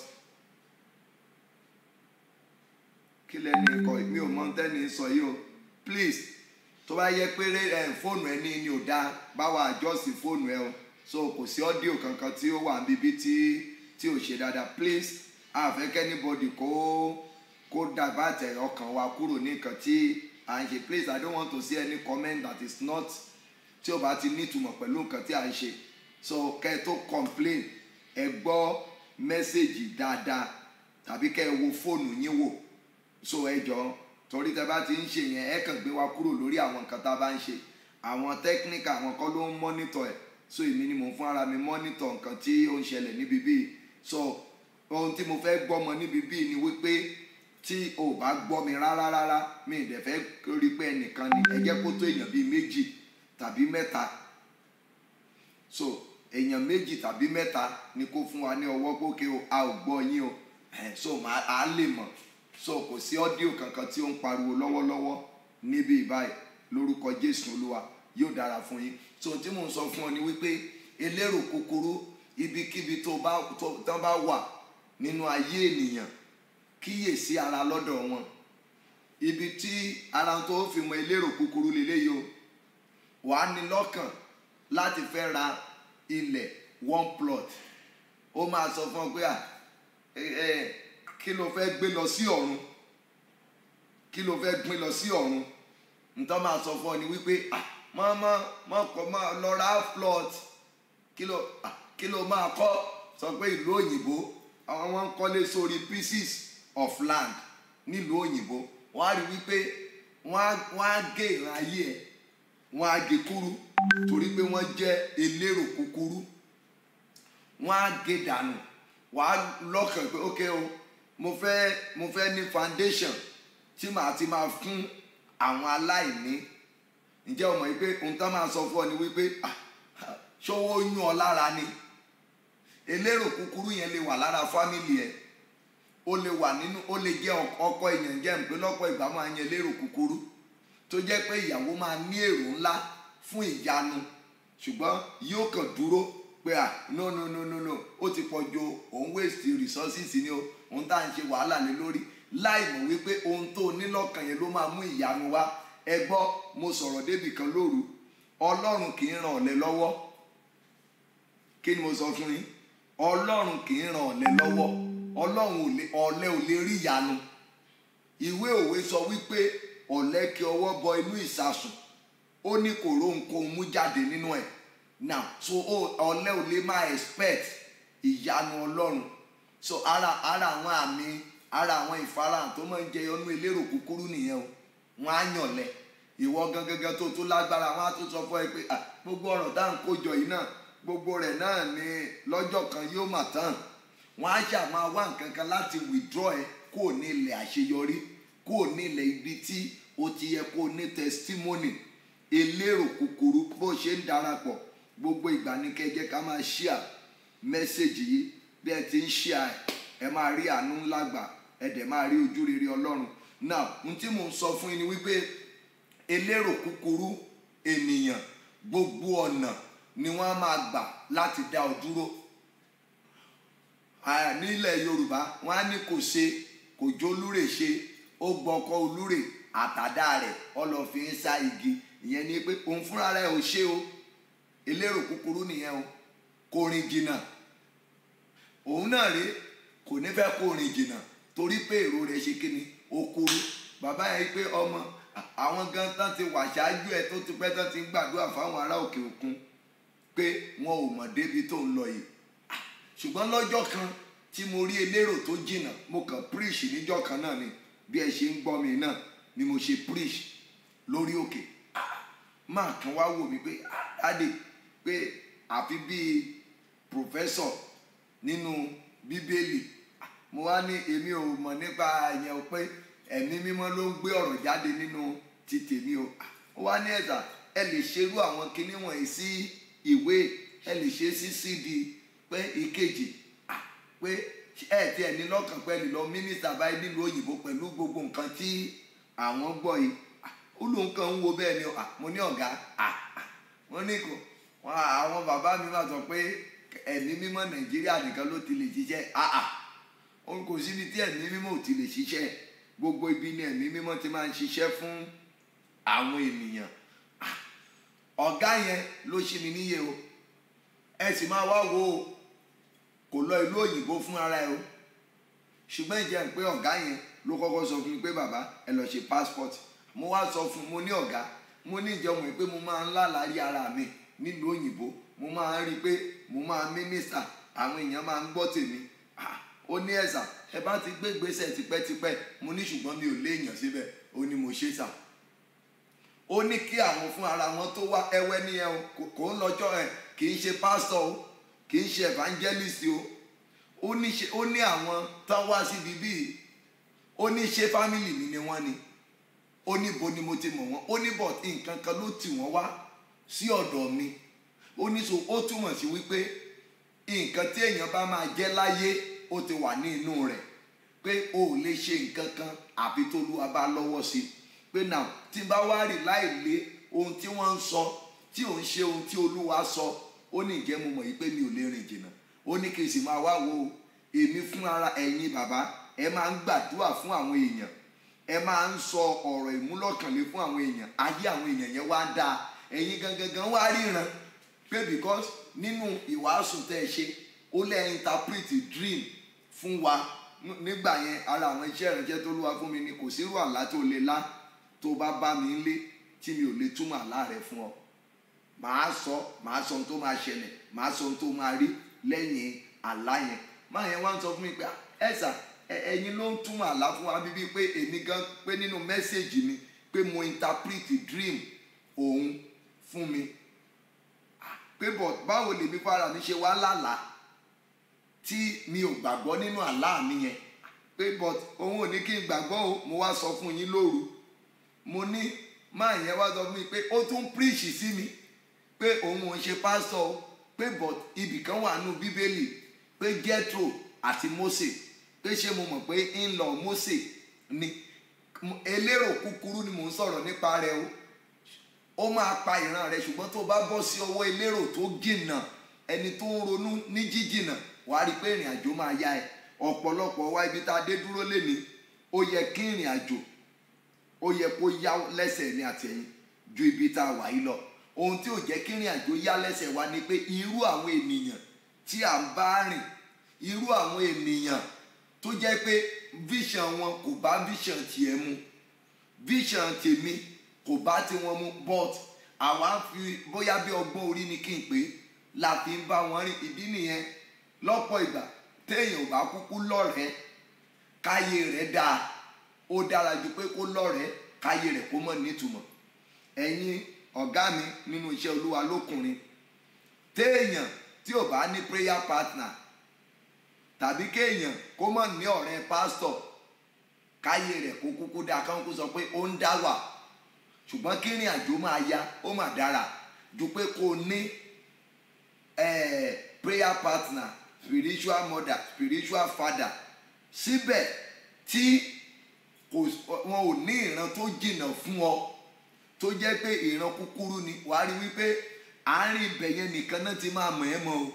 kí lẹ́ni ikọ̀ mi ò mọ tẹ́ni sọ yìí o please tó bá yẹ pé fóònù ẹni ni ò dáa báwa àjọsí fóònù ẹ o so kò sí ọ́díò kankan tí ó wà níbi tí tí ò ṣe dáadáa please àfẹ́kẹ́ anybody kó kó dàbàtẹ̀ ọkàn wa kúrò ní nǹkan tí à ń ṣe please I don't want to see any comment that is not tí ó bá ti nítumọ̀ pẹ̀lú nǹkan tí à ń ṣe so kẹ́ ẹ tó complain ẹ gbọ́ mẹ́sẹ̀gì dáadáa tàbí kẹ́ ẹ wo fóònù yín wò so ẹ jọ torí tẹ́ bá ti ń ṣe yẹn ẹ kàn gbé wa kúrò lórí àwọn nǹkan tá a bá ń ṣe àwọn technique àwọn kan ló ń monitor ẹ̀ so èmi ni mò ń fún ara mi monitor nǹkan tí ó ń ṣẹlẹ̀ níbi bíi so ohun tí mo fẹ́ gbọ́ mọ níbi bíi ni wípé tí o bá gbọ́ mi rárá rárá mi ì dẹ̀ fẹ́ rí pé ẹnìkan ni ẹ jẹ́ kó tó èèyàn bíi méjì tàbí mẹ́ta so èèyàn méjì tàbí mẹ́ta ni kó fún wa ní ọwọ́ pókè o a ò gbọ́ yín o so màá á lè mọ̀ so kò sí ọ́díò kankan tí ó ń pariwo lọ́wọ́lọ́wọ́ níbí ìbáyìí lórúkọ Jésù Olúwa yóò dára fún yín so tí mò ń sọ fún ọ ni wípé elérò kúkúrú ibikíbi tó bá tó bá wà nínú ayé ènìyàn kíyèsí ara lọ́dọ̀ wọn ibi tí ara tó fi mọ elérò kúkúrú lélẹ́yìí o wàá ní lọ́kàn láti fẹ́ ra ilẹ̀ one plot ó máa sọ fún ọ pé à ẹ ẹ kí ló fẹ́ gbé lọ sí ọ̀run kí ló fẹ́ gbé lọ sí ọ̀run ntọ́ máa sọ fún ọ ni wípé à mọ́ mọ́ mọ́ kọ́ máa lọ ra plot kí ló à kí ló máa kọ́ sọ pé ìlú òyìnbó àwọn wọn ń kọ́lé sórí pieces of land nílùú òyìnbó wọ́n á rí wípé wọ́n á gé ìran ayé ẹ̀ wọ́n á gé kúrú torí pé wọ́n jẹ́ elérò kúkúrú, wọ́n á gé dànù. Wà á lọ́kàn pé ok o mo fẹ́ mo fẹ́ ní foundation tí màá ti máa fún àwọn aláìní. Ǹjẹ́ o mọ̀ wípé ohun tó máa sọ fún ọ ni wípé ṣọwọ́ yún ọ lára ni. Elérò kúkúrú yẹn lè wà lára fámìlì ẹ̀, ó lè wà nínú, ó lè jẹ́ ọkọ èèyàn. Jẹ́ ń pé lọ́pọ̀ ìgbà máa ń yan elérò kúkúrú tó jẹ́ pé ìyàwó máa ní èrò ńlá fún ìyanu, ṣùgbọ́n yóò kàn dúró pé à no no no no no ó ti pọ̀ jù, òun waste resources ni o, òun tá à ń ṣe wàhálà lé lórí, láì mọ̀ wípé ohun tó ní lọ́kàn yẹn ló máa mú ìyanu wá. Ẹ gbọ́, mo sọ̀rọ̀ débì kan lóru, Ọlọ́run kì í ràn ọ̀lẹ lọ́wọ́. Kí ni mo sọ fún yín? Ọlọ́run kì í ràn ọ̀lẹ lọ́wọ́. Ọlọ́run ò lè, ọ̀lẹ ò lè rí ìyanu. Ìwé òwe sọ wípé ọ̀lẹ kí ọwọ́ bọ inú ìsasùn, ó ní kò róhunkóhun mú jáde nínú ẹ̀. Now so ọ̀lẹ ò lè máa expect ìyanu Ọlọ́run. So ara ara àwọn àmì, ara àwọn ìfarahàn tó máa ń jẹyọ nínú elérò kúkúrú nìyẹn o. Wọ́n á yànlẹ̀. Ìwọ gangan tó tó lágbára, wọ́n á tó sọ fún ẹ pé à gbogbo ọ̀rọ̀ tá à ń kójọ yìí náà, gbogbo rẹ̀ náà ni lọ́jọ́ kan yóò mà tán. Wọ́n á ṣà máa wá nǹkan kan láti withdraw ẹ kó ní ilẹ̀ àṣeyọrí, kó ní ilẹ̀ ibi tí ó ti yẹ kó ní testimony. Elérò kúkúrú bó ṣe ń darapọ̀, gbogbo ìgbà ní kẹ́ jẹ́ ká máa share message yìí. Bí ẹ ti ń share ẹ máa rí àánú ńlá gbà, ẹ dẹ̀ máa rí ojú rere Ọlọ́run. Now ohun tí mò ń sọ fún yín ni wípé elérò kúkúrú ènìyàn gbogbo ọ̀nà ni wọ́n á máa gbà láti dá ọ dúró. Nílẹ̀ Yorùbá wọ́n á ní kò ṣe kò jó olúrè ṣe, ó gbọ́kọ́ olúrè àtàdá rẹ̀ ọlọ́fin ń sá igi. Ìyẹn ni pé òun fúnra rẹ̀ ò ṣe o. Elérò kúkúrú nìyẹn o. Kò rìn jìnnà. Òun náà rí kò ní fẹ́ kó rìn jìnnà torí pé èrò rẹ̀ ṣe kíni ó kúrú. Bàbá yẹn pé ọmọ àwọn gan tán ti wà ṣáájú ẹ tó ti pẹ́ tán ti ń gbàdúrà fáwọn ará òkè òkun pé wọn ò mọ̀ débi tó ń lọ yìí. Ṣùgbọ́n lọ́jọ́ kan tí mo rí elérò tó jìnnà, mo kàn preach níjọ́ kan náà ni, bí ẹ ṣe ń gbọ́ mi náà ni mo ṣe preach lórí òkè. Máa kan wá wò mí pé dáde pé àfi bíi professor nínú bíbélì. Mo wá ní èmi ò mọ̀ nípa ìyẹn o, pé ẹ̀mí mímọ́ ló ń gbé ọ̀rọ̀ jáde nínú ti tèmi o. Ó wá ní ẹ̀sà ẹ lè ṣerú àwọn kinní wọ̀nyí sí ìwé, ẹ lè ṣe sí C D pé ìkejì pé ẹ ti ẹ̀ ní lọ́kàn pẹ̀lú lọ mínísítà báyìí nílùú òyìnbó pẹ̀lú gbogbo nǹkan tí àwọn gbọ́ yìí. Ó lóun kàn ń wo bẹ́ẹ̀ ni mo ní ọ̀gá wọ́n ní kò àwọn bàbá mi máa sọ pé ẹ̀mí mímọ́ Nàìjíríà nìkan ló ti lè ṣiṣẹ́. Òun kò síbi tí ẹ̀mí mímọ́ ò ti lè ṣiṣẹ́. Gbogbo ibi ni ẹ̀mí mímọ́ ti máa ń ṣiṣẹ́ fún àwọn ènìyàn. Ọ̀gá yẹn ló ṣí mi níyè o. Ẹ sì máa wá wo o, kò lọ ìlú òyìnbó fún ara ẹ o. Ṣùgbọ́n ìjẹ́ ń pé ọ̀gá yẹn ló kọ́kọ́ sọ fún mi pé bàbá ẹ lọ ṣe passport. Mo wá sọ fún mo ní ọ̀gá, mo ní ìjọ mọ̀ pé mo máa ń lálàárí ara mi nílùú òyìnbó, mo máa ń rí pé mo máa mínísítà, àwọn èèyàn máa ń gbọ́ tèmi. Ó ní ẹ̀sà ẹ bá ti gbé ìgbésẹ̀ tipẹ́tipẹ́. Mo ní ṣùgbọ́n mi ò léèyàn síbẹ̀. Ó ní mo ṣe sà. Ó ní kí àwọn fún ara wọn tó wá ẹwẹ́ ní ẹ o, kò ń lọ́jọ́ ẹ kì í ṣe pásítọ̀ o, kì í ṣe evangelist o. Ó ní ṣe ó ní àwọn tán wá síbi bíi, ó ní ṣe fámìlì mi ni wọ́n ni. Ó ní bo ni mo ti mọ̀ wọ́n. Ó ní bọ̀ nǹkan kan ló tì wọ́n wá sí ọ̀dọ̀ mi. Ó ní so ó túmọ̀ sí wípé nǹkan tí èèyàn bá máa jẹ́ láyé ó ti wà ní inú rẹ̀, pé o ò lè ṣe nǹkan kan àfi t'Olúwa bá lọ́wọ́ sí. Pé now tí n bá wá rí láì lé ohun tí wọ́n ń sọ, tí ò ń ṣe ohun tí Olúwa sọ, ó ní ìjẹ́ mo mọ̀ yìí pé mi ò lè rìn jìnnà. Ó ní kí n sì máa wá wo èmi fún ara ẹ̀yin bàbá, ẹ máa ń gbàdúrà fún àwọn èèyàn, ẹ máa ń sọ ọ̀rọ̀ ìmúlọ́kànlé fún àwọn èèyàn, ayé àwọn èèyàn yẹn wá dáa. Ẹ̀yin gangan wá ríran pé because nínú ìwàásù tẹ́ ẹ ṣe ó lẹ́ interpret dream fún wa. Nígbà yẹn ara àwọn iṣẹ́ ìránṣẹ́ tó Olúwa fún mi ni kò sírú àlá tó lè lá tó bá bá mi lé tí mi ò lè túmọ̀ àlá rẹ̀ fún ọ. Màá sọ màá sọ ohun tó máa ṣẹlẹ̀, màá sọ ohun tó máa rí lẹ́yìn àlá yẹn. Máa yẹn wá ń sọ fún mi pé ẹ̀sà ẹ̀yin ló ń túmọ̀ àlá fún wa bíbí pé èmi gan pé nínú mẹ́sẹ̀gì mi pé mo interpret dream òun fún mi pé bọ̀ báwo lèmi fara mi ṣe wá lálàá tí mi ò gbàgbọ́ nínú àlá mi yẹn pé bọ̀ òun ò ní kí n gbàgbọ́ o mo wá sọ fún yín lóru mo ní máa yẹn wá sọ fún mi pé ó tún píríṣì sí mi pé òun ò ń ṣe pásítọ̀ o pé bọ̀ ibìkan wà nù bíbélì pé Jethro àti Mósè pé ṣé mo mọ̀ pé ń lọ Mósè ni elérò kúkúrú ni mò ń sọ̀rọ̀ nípa rẹ̀ o ó máa pa ìran rẹ̀ ṣùgbọ́n tó bá bọ́ sí ọwọ́ elérò tó jìnnà ẹni tó ń ronú ní jíjìnnà wàá rí i pé ìrìn àjò máa yá ẹ ọ̀pọ̀lọpọ̀ wá ibi tá a dé dúró léni ó yẹ kí ìrìn àjò ó yẹ kó yá lẹ́sẹ̀ ní àtẹ̀yìn ju ibi tá a wà yìí lọ ohun tí ò jẹ́ kí ìrìn àjò yá lẹ́sẹ̀ wa ni pé irú àwọn ènìyàn tí à ń bá rìn irú àwọn ènìyàn tó jẹ́ pé vision wọn kò bá vision tiẹ̀ mu vision tèmi kò bá tiwọn mu but àwa ń fi bóyá bí ọgbọ́n orí ni kí n pè é la fi ń bá wọn rìn ìdí nìyẹn lọ́pọ̀ ìgbà téèyàn ò bá kúkú lọ́rẹ̀ẹ́ káyé rẹ̀ dáa ó dára ju pé kó lọ́rẹ̀ẹ́ káyé rẹ̀ kó mọ̀ nítumọ̀ ẹ̀yin ọ̀gá mi nínú iṣẹ́ Olúwa lókùnrin téèyàn tí ò bá ní prayer partner tàbí kéèyàn kó mọ̀ ní ọ̀rẹ́ pásítọ̀ káyé rẹ̀ kó kúkú dáa káwọn kó sọ pé ó ń dá wà ṣùgbọ́n kí ìrìn àjò máa yá ó mà dára ju pé kó ní eh, prayer partner spiritual mother spiritual father síbẹ̀ tí wọn ò ní ìran tó jìnnà fún ọ tó jẹ́ pé ìran kúkúrú ni wàá rí wípé àárín ibẹ̀ yẹn nìkan náà ti máa mọ̀ ẹ́ mọ́ o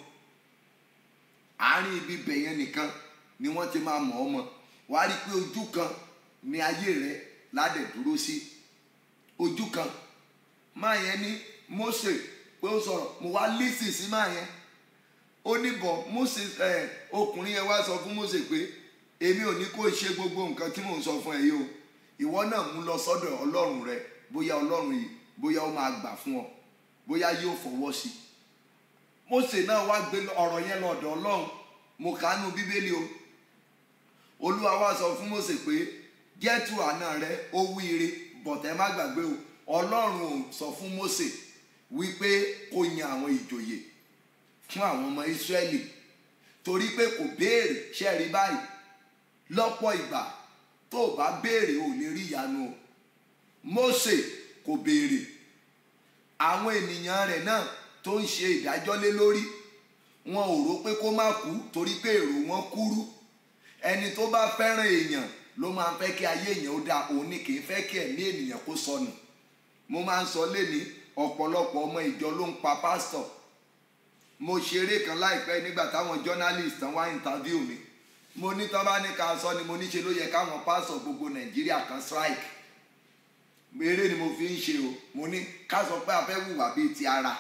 àárín ibi ibẹ̀ yẹn nìkan ni wọ́n ti máa mọ̀ ọ́ mọ́ wàá rí pé ojú kan ni ayé rẹ ládẹ̀ dúró sí ojú kan máa yẹn ní Mósè pé ó sọ̀rọ̀ mo wá lísì sí máa yẹn ó ní bọ̀ Mósè ẹ̀ ọkùnrin yẹn wá sọ fún Mósè pé èmi ò ní kó ṣe gbogbo nǹkan tí mò ń sọ fún ẹ yìí o ìwọ náà mú lọ sọ́dọ̀ Ọlọ́run rẹ bóyá Ọlọ́run yìí bóyá ó máa gbà fún ọ bóyá yóò fọwọ́ sí Mósè náà wá gbé ọ̀rọ̀ yẹn lọ́dọ̀ Ọlọ́run mo kà á nú Bíbélì o Olúwa wá sọ fún Mósè pé Jethro àná rẹ ó wí ire bọ̀tẹ́ má gbàgbé o Ọlọ́run ò sọ fún Mósè wípé kó yan àwọn ìjòyè fún àwọn ọmọ Ísírẹ́lì torí pé kò béèrè ṣẹ́ẹ̀rí báyìí lọ́pọ̀ ìgbà tó o bá béèrè ò lè rí ìyanu o Mósè kò béèrè àwọn ènìyàn rẹ̀ náà tó ń ṣe ìdájọ́ lé lórí wọn ò rò pé kó má kú torí pé èrò wọn kúrú ẹni tó bá fẹ́ràn èèyàn ló máa ń fẹ́ kí ayé èèyàn ó dáa òun ni kì í fẹ́ kí ẹ̀mí ènìyàn kó sọnù mo máa ń sọ léni ọ̀pọ̀lọpọ̀ ọmọ ìjọ ló ń pa pásítọ̀ mo ṣeré kan láìpẹ́ nígbà táwọn journalist tán wá interview mi mo ní tán bá ní ká sọ ni mo ní ṣe ló yẹ káwọn pásítọ̀ gbogbo Nàìjíríà kan strike eré ni mo fi ń ṣe o mo ní ká sọ pé a fẹ́ hùwà bíi ti ara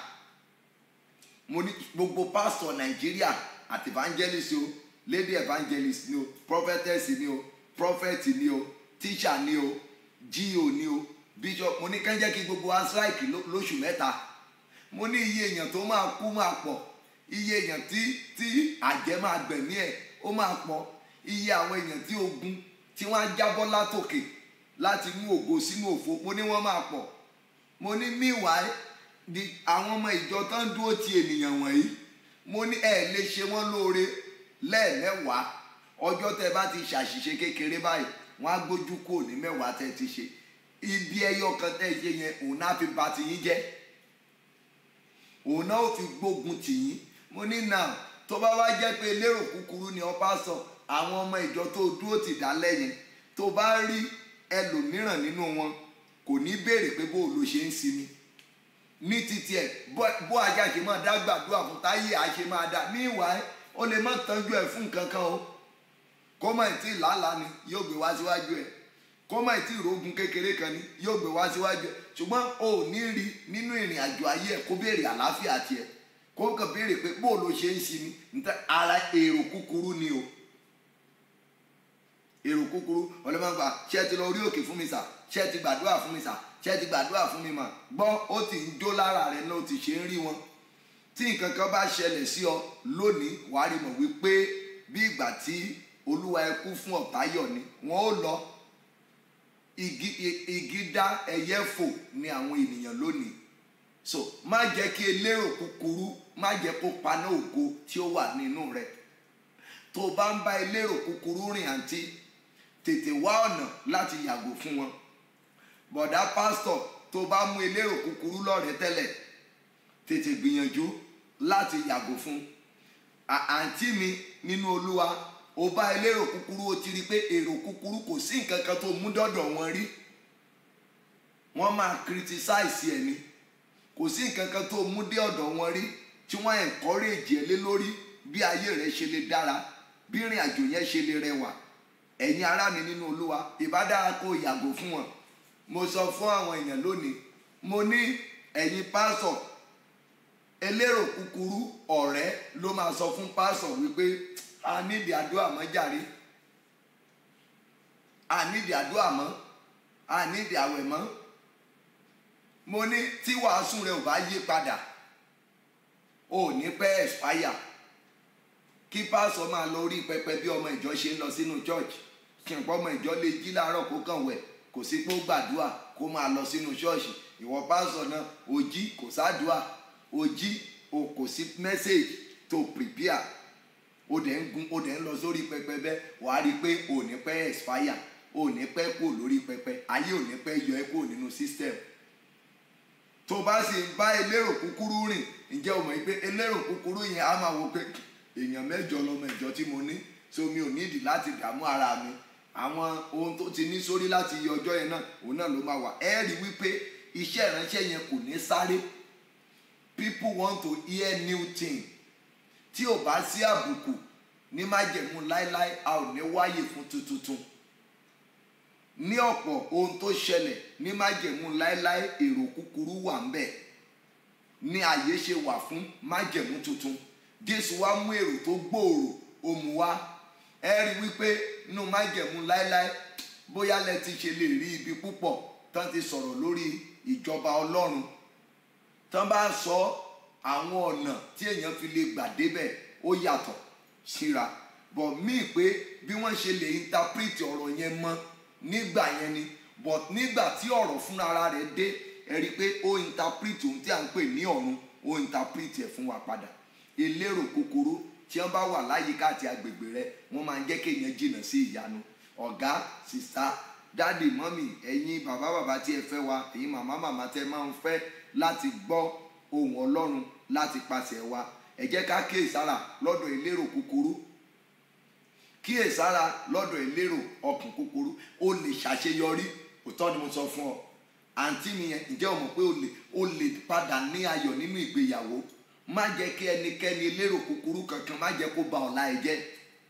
mo ní gbogbo pásítọ̀ Nàìjíríà àti evangelist o lady evangelist ni o prophetess ni o prophet ni o teacher ni o G O ni o bishop mo ní kán jẹ́ kí gbogbo wa strike lóṣù mẹ́ta mo ní iye èèyàn tó máa kú máa pọ̀ iye èèyàn tí tí àjẹ́ máa gbẹ̀mí ẹ̀ ó máa pọ̀ iye àwọn èèyàn tí ogun tí wọ́n á jábọ́ látòkè láti mú ògo sínú òfo mo ní wọ́n máa pọ̀ mo ní meanwhile di àwọn ọmọ ìjọ tán dúró ti ènìyàn wọ̀nyí mo ní ẹ lè ṣe wọ́n lóore lẹ́ẹ̀mẹ́wàá ọjọ́ tẹ́ bá ti ṣàṣìṣe kékeré báyìí wọ́n á gbójú kúrò ní mẹ́wàá tẹ́ ti ṣe ibi ẹyọ kan tẹ́ ṣe yẹn òun náà fi bà tiyín jẹ́ òun náà ó fi gbógun tìyín mo ní náà tó bá wá jẹ́ pé lérò kúkúrú ni ọba sọ àwọn ọmọ ìjọ tó dúró tì dá lẹ́yìn tó bá rí ẹlòmíràn nínú wọn kò ní béèrè pé bó ló ṣe ń sinmi ní títí ẹ bó ajá ṣe máa dá gbàdúrà fún táyé àṣe máa dá ní ìwà ẹ ó lè má tọ́jú ẹ fún nǹkan kan o kó má tí ì làálàá ni yóò gbé wá síwájú ẹ kó má tí ì rógun kékeré kan ni yóò gbé wá síwájú ẹ ṣùgbọ́n o ò ní rí nínú ìrìn àjò ayé ẹ kó béèrè àlàáfíà tiẹ̀ kó kàn béèrè pé bó ló ṣe ń sinmi níta ara èrò kúkúrú ni o èrò kúkúrú ọlọ́mọgbà ṣé ti lọ orí òkè fún mi sà ṣé ti gbàdúrà fún mi sà ṣé ti gbàdúrà fún mi mà gbọ́ ó ti ń jó lára rẹ̀ náà ó ti ṣe ń rí wọn tí nǹkan kan bá ṣẹlẹ̀ sí ọ lónìí wàá rí mọ̀ wípé bí ìgbà tí olúwa ẹ kú fún ọ̀táyọ̀ ni wọ́n ó lọ igi igi dá ẹyẹ fò ní àwọn ènìyàn lónìí so má jẹ́ kí elérò kúkúrú má jẹ́ kó paná ògo tí ó wà nínú rẹ̀. tó o bá ń bá elérò kúkúrú rìn àǹtí tètè wá ọ̀nà láti yàgò fún wọn. bọ̀dá pásítọ̀ tó bá mú elérò kúkúrú lọ́rẹ̀ẹ́ tẹ́lẹ̀ tètè gbìyànjú láti yàgò fún. àǹtí mi nínú Olúwa ó bá elérò kúkúrú ó ti rí pé èrò kúkúrú kò sí nǹkan kan tó mú dọ́dọ̀ wọn rí. wọ́n máa criticize ẹ̀ ni kò sí nǹkan kan tó mú dé ọ̀dọ̀ wọn rí tí wọ́n encourage ẹ lé lórí bí ayé rẹ ṣe lè dára bí ìrìn àjò yẹn ṣe lè rẹwà. ẹ̀yin ará mi nínú Olúwa ìbá dára kó yàgò fún wọn. mo sọ fún àwọn èèyàn lónìí mo ní ẹ̀yin pásọ̀ elérò kúkúrú ọ̀rẹ́ ló máa sọ fún pásọ̀ wípé a nídìí àdúrà mọ́ jàre, a nídìí àdúrà mọ́, a nídìí àwẹ̀ mọ́. mo ní tí wàásù rẹ ò bá yí padà ò ní pẹ́ expire. kí pásọ̀ máa lọ orí pẹpẹ bí ọmọ ìjọ ṣe ń lọ sínú church kí n pọ́ ọmọ ìjọ lè jí láàárọ̀ kó kàn wẹ̀ kò sí pé ó gbàdúrà kó máa lọ sínú ṣọ́ọ̀ṣì. ìwọ pásọ̀ náà ò jí kò sádùá, ò jí o kò sí message to prepare, o dẹ̀ ń gun o dẹ̀ ń lọ sórí pẹpẹ bẹ́ẹ̀ wàá rí i pé ò ní pẹ́ expire, ò ní pẹ́ kó lórí pẹpẹ, ayé ò ní pẹ́ yọ ẹ́ kó nínú system. tó bá sì ń bá elérò kúkúrú rìn ǹjẹ́ o mọ̀ pé elérò kúkúrú yẹn á máa wo pé èèyàn mẹ́jọ lọmọ ìjọ tí mo ní so mi ò nídìí láti dààmú ara mi. àwọn ohun tó ti ní sórí láti yọ ọjọ́ yẹn náà òun náà ló máa wà. ẹ rí wípé iṣẹ́ ìránṣẹ́ yẹn kò ní sáré. people want to hear new thing. tí ò bá sí àbùkù ní májẹ̀mú láéláé a ò ní wáyè fún tuntun. ní ọ̀pọ̀ ohun tó ṣẹlẹ̀ ní májẹ̀mú láéláé èrò kúkúrú wà ń bẹ̀ ní àyè ṣe wà fún májẹ̀mú tuntun. Jésù wá mú èrò tó gbòòrò ó mú wá. ẹ rí wípé nínú májẹ̀mú láéláé bóyá lẹ ti ṣe lè rí ibi púpọ̀ tán ti sọ̀rọ̀ lórí ìjọba Ọlọ́run tán bá sọ àwọn ọ̀nà tí èèyàn fi lè gbà débẹ̀ ó yàtọ̀ síra. but míì pé bí wọ́n ṣe lè interpret ọ̀rọ̀ yẹn mọ́ nígbà yẹn ni but nígbà tí ọ̀rọ̀ fúnra rẹ̀ dé ẹ rí i pé ó interpret ohun tí à ń pè ní ọ̀run ó interpret ẹ̀ fún wa padà. elérò kúkúrú tí wọ́n bá wà láyìíká àti agbègbè rẹ̀ wọ́n máa ń jẹ́ kéèyàn jìnnà sí ìyanu. ọ̀gá sista dáàdì mọ́mì ẹ̀yin bàbá bàbá tí ẹ fẹ́ wa ẹ̀yin màmá màmá tẹ́ máa ń fẹ́ láti gbọ́ ohùn Ọlọ́run láti pàṣẹ wa ẹ jẹ́ ká kíyèsára lọ́dọ̀ elérò kúkúrú. kíyèsára lọ́dọ̀ elérò ọkàn kúkúrú ó lè ṣàṣeyọrí. òótọ́ ni mo sọ fún ọ àǹtí mi yẹn ǹjẹ́ o mọ̀ pé o lè padà ní ayọ̀ nínú ìgbéyàwó. má jẹ́ kí ẹnikẹ́ni elérò kúkúrú kankan má jẹ́ kó ba ọ̀la ẹ jẹ́.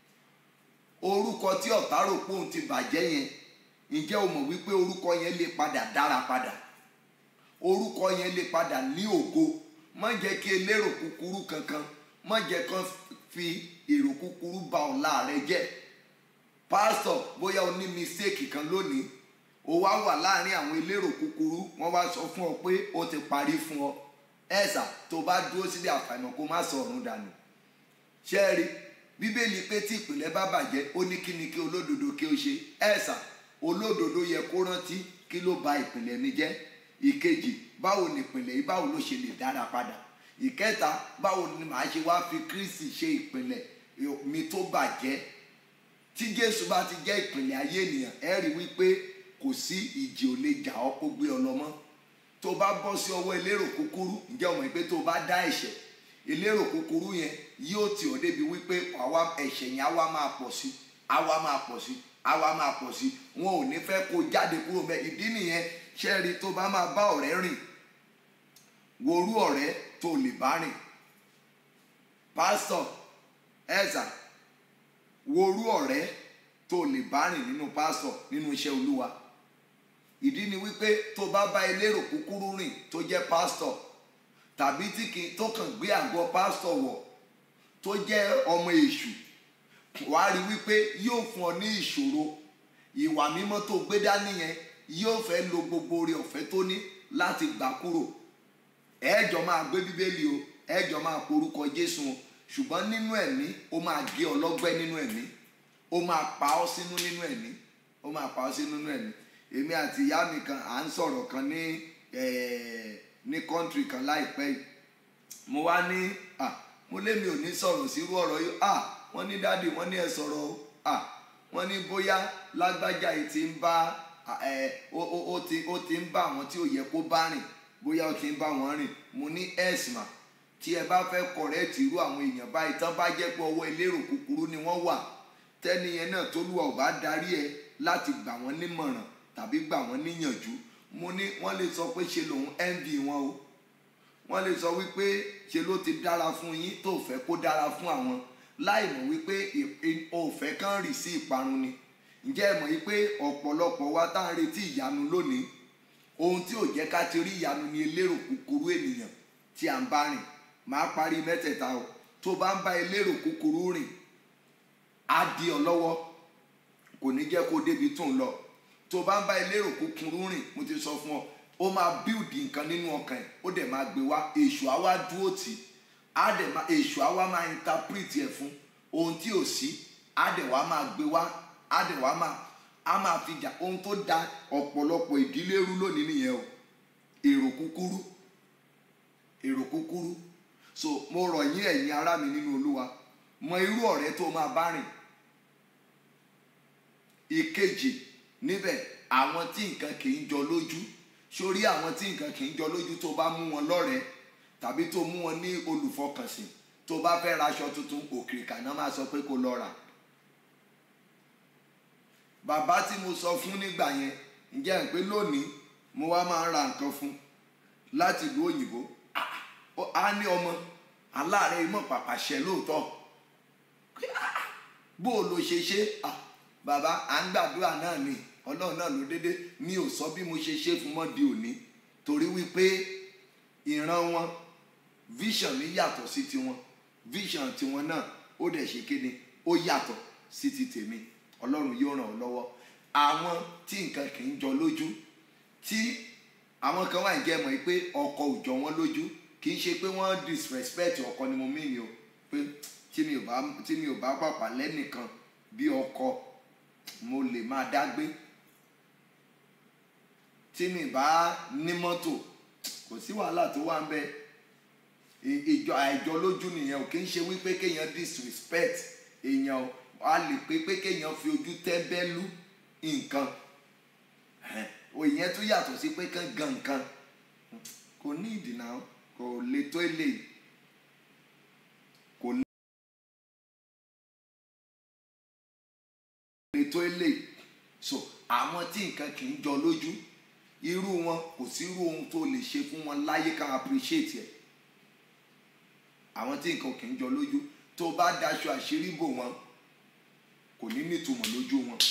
orúkọ tí ọ̀tá rò pé òun ti bàjẹ́ yẹn ǹjẹ́ o mọ̀ wípé orúkọ yẹn lè padà dára padà, orúkọ yẹn lè padà ní ògo. má jẹ́ kí elérò kúkúrú kankan má jẹ́ kán fi èrò kúkúrú ba ọ̀la rẹ jẹ́. pásítọ̀ bóyá o ní mistake kan lónìí o wá wà láàrin àwọn elérò kúkúrú wọ́n wá sọ fún ọ pé ó ti parí fún ọ. ẹ̀sà tó bá dúró sílẹ̀ àfàìmọ̀ kó má sọ ọ̀run dànù. ṣé rí bíbélì pé tí ìpìlẹ̀ bá bàjẹ́ ó ní kí ni kí olódodo kí ó ṣe. ẹ̀sà olódodo yẹ kó rántí kí ló ba ìpìlẹ̀ mi jẹ́. ìkejì báwo ni ìpìlẹ̀ yìí báwo ló ṣe lè dára padà. ìkẹta báwo ni màá ṣe wá fi Kristi ṣe ìpìlẹ̀ mi tó bàjẹ́. tí Jésù bá ti jẹ́ ìpìlẹ̀ ayé ènìyàn ẹ rí wípé kò sí ìjì ò lè jà ọ́ kó gbé ọ lọ mọ́. tó bá bọ́ sí ọwọ́ elérò kúkúrú ǹjẹ́ o mọ̀ pé tó bá dá ẹ̀ṣẹ̀ elérò kúkúrú yẹn yóò tì ọ́ débi wípé àwa ẹ̀ṣẹ̀ yẹn á wá máa pọ̀ sí á wá máa pọ̀ sí á wá máa pọ̀ sí wọn ò ní fẹ́ kó jáde kúrò bẹ́ẹ̀. ìdí nìyẹn ṣẹ́ẹ̀rí tó bá máa bá ọ̀rẹ́ rìn worú ọ̀rẹ́ tó lè bá rìn. pásítọ̀ ẹ̀sà worú ọ̀rẹ́ tó lè bá rìn nínú pásítọ̀ nínú iṣẹ́ Olúwa. ìdí ni wípé tó bá bá elérò kúkúrú rìn tó jẹ́ pásítọ̀ tàbí tí kì í tó kàn gbé àgọ́ pásítọ̀ wọ̀ tó jẹ́ ọmọ èṣù wàá rí wípé yóò fún ọ ní ìṣòro. ìwà mímọ́ tó gbé dání yẹn yóò fẹ́ lo gbogbo oore ọ̀fẹ́ tó ní láti gbà kúrò. ẹ̀ẹ́jọ máa gbé bíbélì o ẹ̀ẹ́jọ máa porúkọ Jésù o ṣùgbọ́n nínú ẹ̀mí ó máa gé ọ lọ́gbẹ́ nínú ẹ̀mí ó máa pa ọ́ sínú nínú ẹ̀mí ó máa pa ọ́ sínú nínú ẹ̀mí. èmi àti ìyá mi kan à ń sọ̀rọ̀ kan ní ní kọ́ńtírì kan láìpẹ́ yìí mo wá ní à mo lémi ò ní sọ̀rọ̀ sírú ọ̀rọ̀ yìí à wọ́n ní dáàdì wọ́n ní ẹ sọ̀rọ̀ o à wọ́n ní bóyá lágbájá yìí ti ń bá ẹ ó ó ó ti ó ti ń bá àwọn tí ò yẹ kó bá rìn bóyá ó ti ń bá wọn rìn mo ní ẹ̀sìmà tí ẹ bá fẹ́ kọ̀rẹ́ẹ̀tì irú àwọn èèyàn báyìí tán bá jẹ́ pé ọwọ́ elérò kúkúrú ni wọ́n wà tẹ́ni yẹn náà t'Olúwa ò bá darí ẹ láti gbà wọ́n nímọ̀ràn tàbí gbà wọ́n níyànjú mo ní wọ́n lè sọ pé ṣe lòun envy wọn o wọ́n lè sọ wípé ṣe ló ti dára fún yín tó fẹ́ kó dára fún àwọn láì mọ̀ wípé òfẹ́ kan rì sí ìparun ni ǹjẹ́ ẹ mọ̀ wípé ọ̀pọ̀lọpọ̀ wa tá à ń retí ìyanu lónìí ohun tí ò jẹ́ ká ti rí ìyanu ni elérò kúkúrú ènìyàn tí à ń bá rìn máa parí mẹ́tẹ̀ẹ̀ta o tó bá ń bá elérò kúkúrú rìn á di ọ lọ́wọ́ kò ní jẹ́ kó débi tó ń lọ tó bá ń bá elérò kúkúrú rìn mo ti sọ fún ọ ó máa build nǹkan nínú ọkàn ẹ̀ ó dẹ̀ máa gbé wá èṣù á wá dúró tì á dẹ̀ máa èṣù á wá máa interpret ẹ̀ fún ohun tí ò sí á dẹ̀ wá máa gbé wá á dẹ̀ wá máa á máa fi jà ohun tó da ọ̀pọ̀lọpọ̀ ìdílé rú lónìí nìyẹn o èrò kúkúrú èrò kúkúrú so mo rọ̀ yín ẹ̀yin ará mi nínú Olúwa mọ irú ọ̀rẹ́ tó máa bá rìn ìkejì níbẹ̀ àwọn tí nǹkan kì í jọ lójú sórí àwọn tí nǹkan kì í jọ lójú tó bá mú wọn lọ́rẹ̀ẹ́ tàbí tó mú wọn ní olùfọkànsìn tó bá fẹ́ raṣọ tuntun òkìrìkà náà máa sọ pé kó lọ rà bàbá tí mo sọ fún nígbà yẹn ǹjẹ́ ẹ̀ pé lónìí mo wá máa ń ra nǹkan fún láti ìlú òyìnbó á ní ọmọ aláàárẹ̀ imọ̀ pàpàṣẹ lóòótọ́ bó o lo ṣe ṣe bàbá à ń gbàdúrà náà ni ọlọ́run náà ló dédé mi ò sọ bí mo ṣe ṣe fún mọ́ di òní torí wípé ìran wọn vision mi yàtọ̀ sí tiwọn vision tiwọn náà ó dẹ̀ ṣe kéde ó yàtọ̀ sí ti tèmi ọlọ́run yóò ràn ọ́ lọ́wọ́ àwọn tí nǹkan kì í jọ lójú tí àwọn kan wà ń jẹ́ mọ̀ pé ọkọ ò jọ wọ́n lójú kì í ṣe pé wọ́n disrespect ọkọ ni mo mean o pé tí mi ò bá tí mi ò bá pàpà lẹ́nìkan bí ọkọ mo lè máa dágbé tí mi bá ní mọ́tò kò sí wàhálà tó wà ń bẹ ìjọ àìjọ lójú nìyẹn ò kì í ṣe wípé kéèyàn disrespect èèyàn a lè pé pé kéèyàn fi ojú tẹ́ńbẹ́lú nǹkan òyìn tó yàtọ̀ sí pé kán gan nǹkan kò ní ìdìnnà kò lè tó ilé kò lè tó ilé so àwọn tí nǹkan kì í jọ lójú irú wọn kò sí irú ohun tó lè ṣe fún wọn láyé ká appreciate ẹ àwọn tí nǹkan kì í jọ lójú tó bá daṣọ àṣírí bò wọn kò ní nítumọ̀ lójú wọn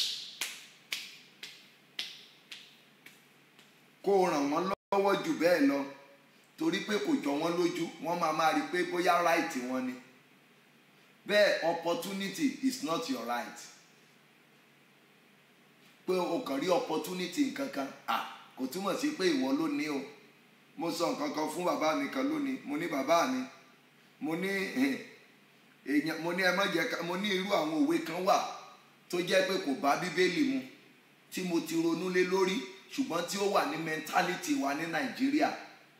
kó ràn wọ́n lọ́wọ́ jù bẹ́ẹ̀ lọ torí pé kò jọ wọ́n lójú wọ́n máa máa rí pé bóyá right wọn ni bẹ́ẹ̀ opportunity is not your right pé o kàn rí opportunity nǹkan kan ah kò túmọ̀ sí pé ìwọ ló ní o mo sọ nǹkan kan fún bàbá mi kan lónìí mo ní bàbá mi mo ní èèyàn mo ní ẹ má jẹ́ ká mo ní irú àwọn òwe kan wà tó jẹ́ pé kò bá bíbélì mu tí mo ti ronú lé lórí ṣùgbọ́n tí ó wà ní mentality wa ní Nàìjíríà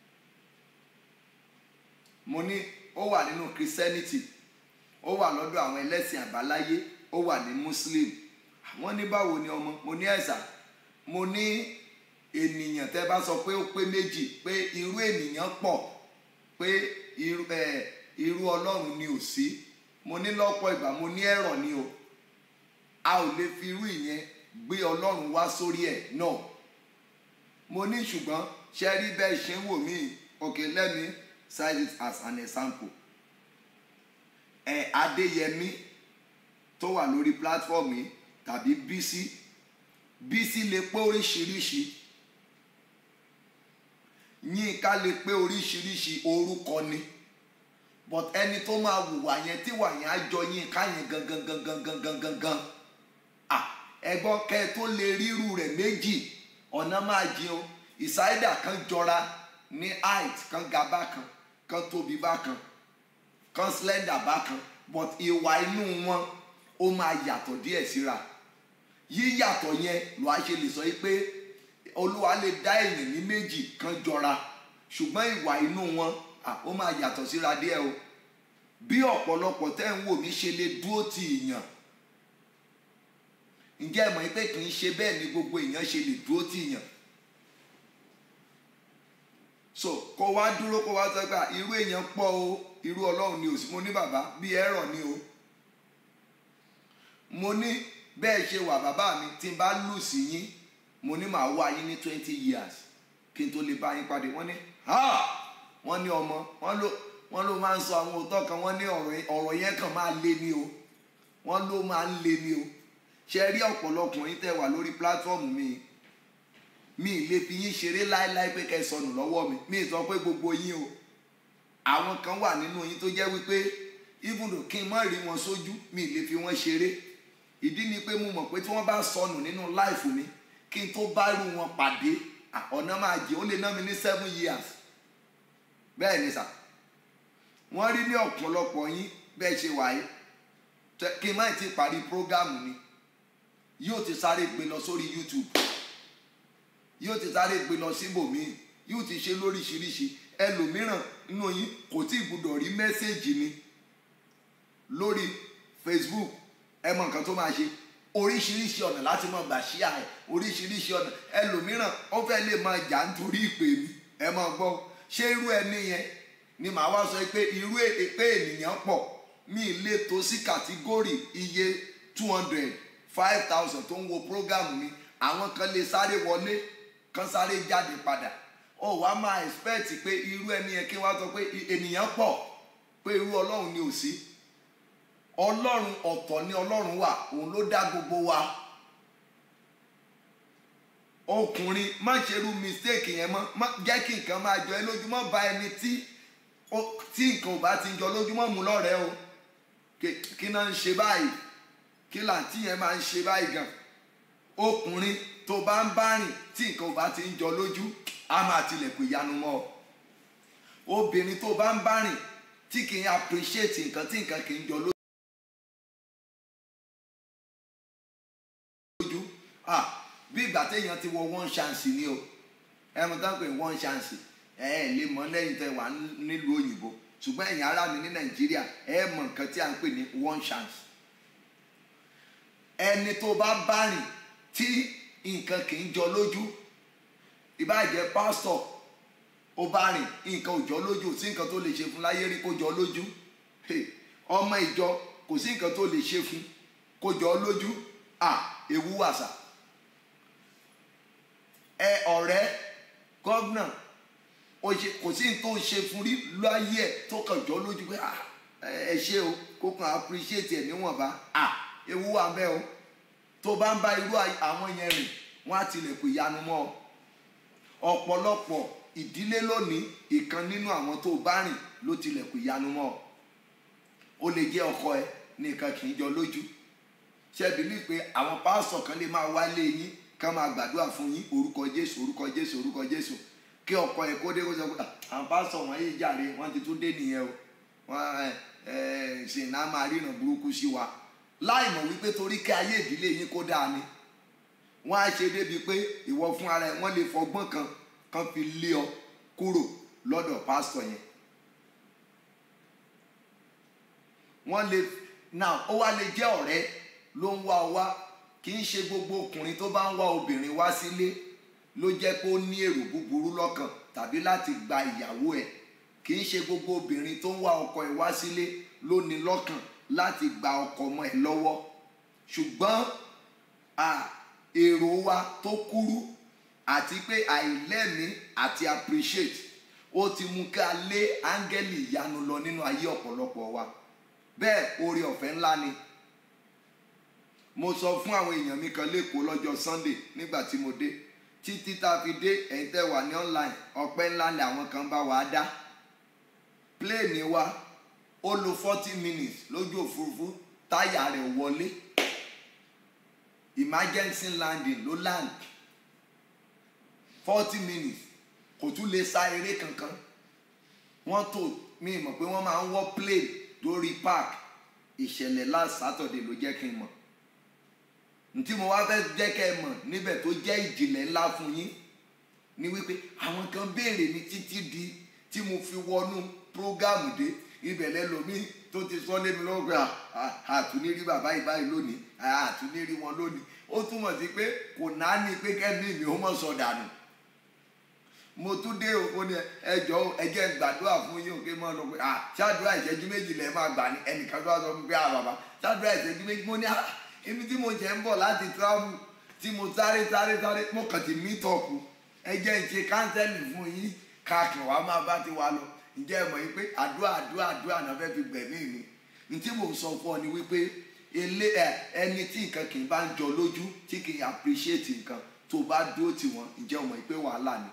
mo ní ó wà nínú Christianity ó wà lọ́dọ̀ àwọn ẹlẹ́sìn àbáláyé ó wà ní Muslim wọ́n ní báwo ni ọmọ mo ní ẹ̀sà mo ní ènìyàn tẹ́ bá sọ pé ó pé méjì pé irú ènìyàn pọ̀ pé irú ẹ̀ irú Ọlọ́run ni ò sí mo ní lọ́pọ̀ ìgbà mo ní ẹ̀rọ ni o a ò lè fi irú ìyẹn gbé Ọlọ́run wá sórí ẹ̀ náà mo ní ṣùgbọ́n ṣe rí bẹ́ẹ̀ ṣe ń wò mí okay let me cite it as an example ẹ̀ Adéyẹmí tó wà lórí platform yìí tàbí Bísí Bísí lè pé oríṣiríṣi Yínká lè pé oríṣiríṣi orúkọ ni but ẹni tó máa wùwà yẹn tí wà yẹn á jọ Yínká yẹn gangan gangan gangan gangan ah ẹgbọ́n kẹ́ tó lè ríru rẹ̀ méjì ọ̀nà máa jìn o ìsáídà kan jọra ní height kan ga bákan kan tóbi bákan kan slender bákan but ìwà inú wọn ó máa yàtọ̀ díẹ̀ síra yíyàtọ̀ yẹn ló á ṣe lè sọ pé Olúwa lè dá èèyàn ní méjì kan jọra ṣùgbọ́n ìwà inú wọn ó máa yàtọ̀ síra díẹ̀ o. Bí ọ̀pọ̀lọpọ̀ tẹ́ ń wò mí ṣe lè dúró ti ìyàn, ǹjẹ́ ẹ mọ̀ pé kì í ṣe bẹ́ẹ̀ ni gbogbo èèyàn ṣe lè dúró ti ìyàn. So kó wá dúró kó wá sọ pé irú èèyàn pọ̀ o, irú Ọlọ́run ni ò sí. Mo ní bàbá bí ẹ̀rọ ni o. Mo ní bẹ́ẹ̀ ṣe wà bàbá mi, tí n bá lù sí yín, mo ní màá wá yín ní twenty years kí n tó lè bá yín pàdé. Wọ́n ní ha wọ́n ní ọmọ wọ́n ló wọ́n ló máa ń sọ àwọn òótọ́ kan, wọ́n ní ọ̀rọ̀ yẹn kàn máa lé ní o, wọ́n ló máa ń lé ní o. Ṣe rí ọ̀pọ̀lọpọ̀ yín tẹ́ wà lórí pílátífọ́ọ̀mù mi, mi ì lè fi yín ṣeré láéláé pé kẹ́ sọnù lọ́wọ́ mi. Mi ì sọ pé gbogbo yín o, àwọn kan wà nínú yín tó jẹ́ wípé even though kí n má rí wọn sójú, mi ì lè fi wọ́n ṣeré. Ìdí ni pé mo mọ̀ pé tí wọ́n bá sọnù nínú láìfù mi, kí n tó bá irú wọn pàdé, ọ̀nà máa jẹ́ ó lè ná mi ní seven years. Bẹ́ẹ̀ ni sà, wọ́n rí ní ọ̀pọ̀lọpọ̀ yín bẹ́ẹ̀ ṣe wáyé, kí n má ti parí prógámù ni yóò ti sáré gbé lọ sórí YouTube, yóò ti sáré gbé lọ síbòmíì, yóò ti ṣe lóríṣiríṣi. Ẹlòmíràn nínú yín kò tí ì gbọdọ̀ rí mẹ́sẹ̀gì mi lórí Facebook. Ẹ mọ nǹkan tó máa ṣe, oríṣiríṣi ọ̀nà láti mọ̀ gbà ṣíà ẹ̀, oríṣiríṣi ọ̀nà. Ẹlòmíràn ó fẹ́ lè máa jà nítorí ìpè mi. Ẹ máa gbọ́, ṣé irú ẹni yẹn ni màá wá sọ pé irú pé ènìyàn pọ̀, mi ì lè tó sí kàtígórì iye two hundred five thousand tó ń wo prógámù mi. Àwọn kan lè sáré wọlé kan sáré jáde padà. Ó wá máa expect pé irú ẹni yẹn kí wá sọ pé ènìyàn pọ̀, pé irú Ọlọ́run ni ò sí. Ọlọ́run ọ̀tọ̀ ni Ọlọ́run wà, òun ló dá gbogbo wa. Ọkùnrin má ṣe irú mistake yẹn mọ́, jẹ́ kí nǹkan máa jọ ẹ́ lójúmọ́, bá ẹni tí tí nǹkan ò bá ti jọ lójúmọ́ mú lọ́rẹ̀ẹ́ o. Kí náà ń ṣe báyìí, kí làǹtí yẹn máa ń ṣe báyìí gan. Ọkùnrin tó bá ń bá rìn tí nǹkan ò bá ti ń jọ lójú, á máa tilẹ̀kùn ìyanu mọ́ ọ. Obìnrin tó bá ń bá rìn tí kì í appreciate nǹkan tí nǹkan kì í jọ lójú, bí ìgbà téèyàn ti wọ one chance ni o. Ẹ mọ̀ tán pé one chance ẹ ẹ lè mọ̀ lẹ́yìn tẹ́ wà nílùú òyìnbó, ṣùgbọ́n ẹ̀yin ará mi ní Nàìjíríà ẹ mọ̀ nǹkan tí a ń pè ní one chance. Ẹni tó bá bá rìn tí nǹkan kì í jọ lójú, ìbá jẹ́ pásítọ̀, ó bá rìn nǹkan ò jọ lójú, sí nǹkan tó lè ṣe fún láyé rí kó jọ lójú. Ọmọ ìjọ kò sí nǹkan tó lè ṣe fún kó jọ lójú. À ewu wàsà. Ẹ ọ̀rẹ́ gọ́vnà kò sí nǹkan tó ṣe fún rí láyé ẹ̀ tó kàn jọ lójú pé ẹ ṣe o, kó kàn appreciate ẹ̀ níwọ̀nba. À ewu wà bẹ́ẹ̀ o. Tó bá ń bá irú àwọn yẹn rìn, wọ́n á tilẹ̀kùn ìyanu mọ́ ọ. Ọ̀pọ̀lọpọ̀ ìdílé lónìí, ìkan nínú àwọn tó bá rìn ló tilẹ̀kùn ìyanu mọ́ ọ. Ó lè jẹ́ ọkọ ẹ nìkan kì í jọ lójú. Ṣé believe pé àwọn pásítọ̀ kan lè máa wálé yín ká máa gbàdúrà fún yín orúkọ Jésù orúkọ Jésù orúkọ Jésù, kí ọkọ ẹ kó dé kó sọ pé àwọn pásítọ̀ wọn yìí jàre, wọ́n ti tún dé nìyẹn o, wọ́n ẹ ṣì náà máa ríran burúkú sí wa. Láì mọ̀ wípé torí kí ayé ìdílé yín kó dáa ni, wọ́n á ṣe débi pé ìwọ fún ara ẹ wọ́n lè fọgbọ́n kan kan fi lé ọ kúrò lọ́dọ̀ pásítọ̀ yẹn. Wọ́n lè náà ó wá lè jẹ́ ọ̀rẹ́ ló ń wá ọ wá. Kì í ṣe gbogbo ọkùnrin tó bá ń wá obìnrin wá sílé ló jẹ́ pé ó ní èrò búburú lọ́kàn tàbí láti gba ìyàwó ẹ̀. Kì í ṣe gbogbo obìnrin tó ń wá ọkọ ẹ̀ wá sílé ló ní lọ́kàn láti gba ọkọ ọmọ ẹ̀ lọ́wọ́. Ṣùgbọ́n èrò wa tó kúrú àti pé àìlẹ́mìí àti appreciate ó ti mú ká lé áńgẹ́lì ìyanu lọ nínú ayé ọ̀pọ̀lọpọ̀ wa. Bẹ́ẹ̀ oore ọ̀fẹ́ ńlá ni. Mo sọ fún àwọn èèyàn mi kan lẹ́kọ̀ọ́ lọ́jọ́ Sunday nígbà tí mo dé, títí tá a fi dé ẹ̀yin tẹ́ wà ní online, ọpẹ́ ńlá ni àwọn kan bá wa dá. Plane wa ó lò forty minutes lójú òfurufú, táyà rẹ̀ wọlé, emergency landing ló land. Forty minutes kò tún lè sá eré kankan. Wọ́n tó mi mọ̀ pé wọ́n máa ń wọ́ plane lórí park. Ìṣẹ̀lẹ̀ last Saturday ló jẹ́ kí n mọ̀. Ntí mo wá fẹ́ jẹ́ kẹ́ ẹ mọ̀ níbẹ̀ tó jẹ́ ìjìnlẹ̀ ńlá fún yín, ni wípé àwọn kan béèrè mi títí di tí mo fi wọnú prógámù dé ibẹ̀ lẹ́lòmíì tó ti sọ lé mi lọ́wọ́ pé àtúní rí bàbá yìí báyìí lónìí àtúní rí wọn lónìí ó túmọ̀ sí pé kò náání pé kẹ́mi mi ó mọ̀ sọ dànù. mo tún dé òkú ni ẹjọ́ ẹjẹ́ gbàdúrà fún yín òkè mọ́ lọ pé ṣáàdúrà ìṣẹ́jú méjì lẹ́ẹ̀ máa gbà ní ẹnìkan tó wá sọ pé bàbá ṣáàdúrà ìṣẹ́jú méjì mo ní èmi tí mo jẹ́ ń bọ̀ láti travel tí mo sáré sáré sáré mo kàn ti meet up ẹjẹ́ ń ṣe kánsẹ́lì fún yín káàkiri wàá máa bá ti wá lọ. ǹjẹ́ ẹ mọ̀ yín pé àdúrà àdúrà àdúrà náà fẹ́ fi gbẹ̀mí mi ní tí mò ń sọ fún ọ ni wípé ẹni tí nǹkan kì í bá ń jọ lójú tí kì í appreciate nǹkan tó bá dúró tì wọ́n ǹjẹ́ o mọ̀ pé wàhálà ni.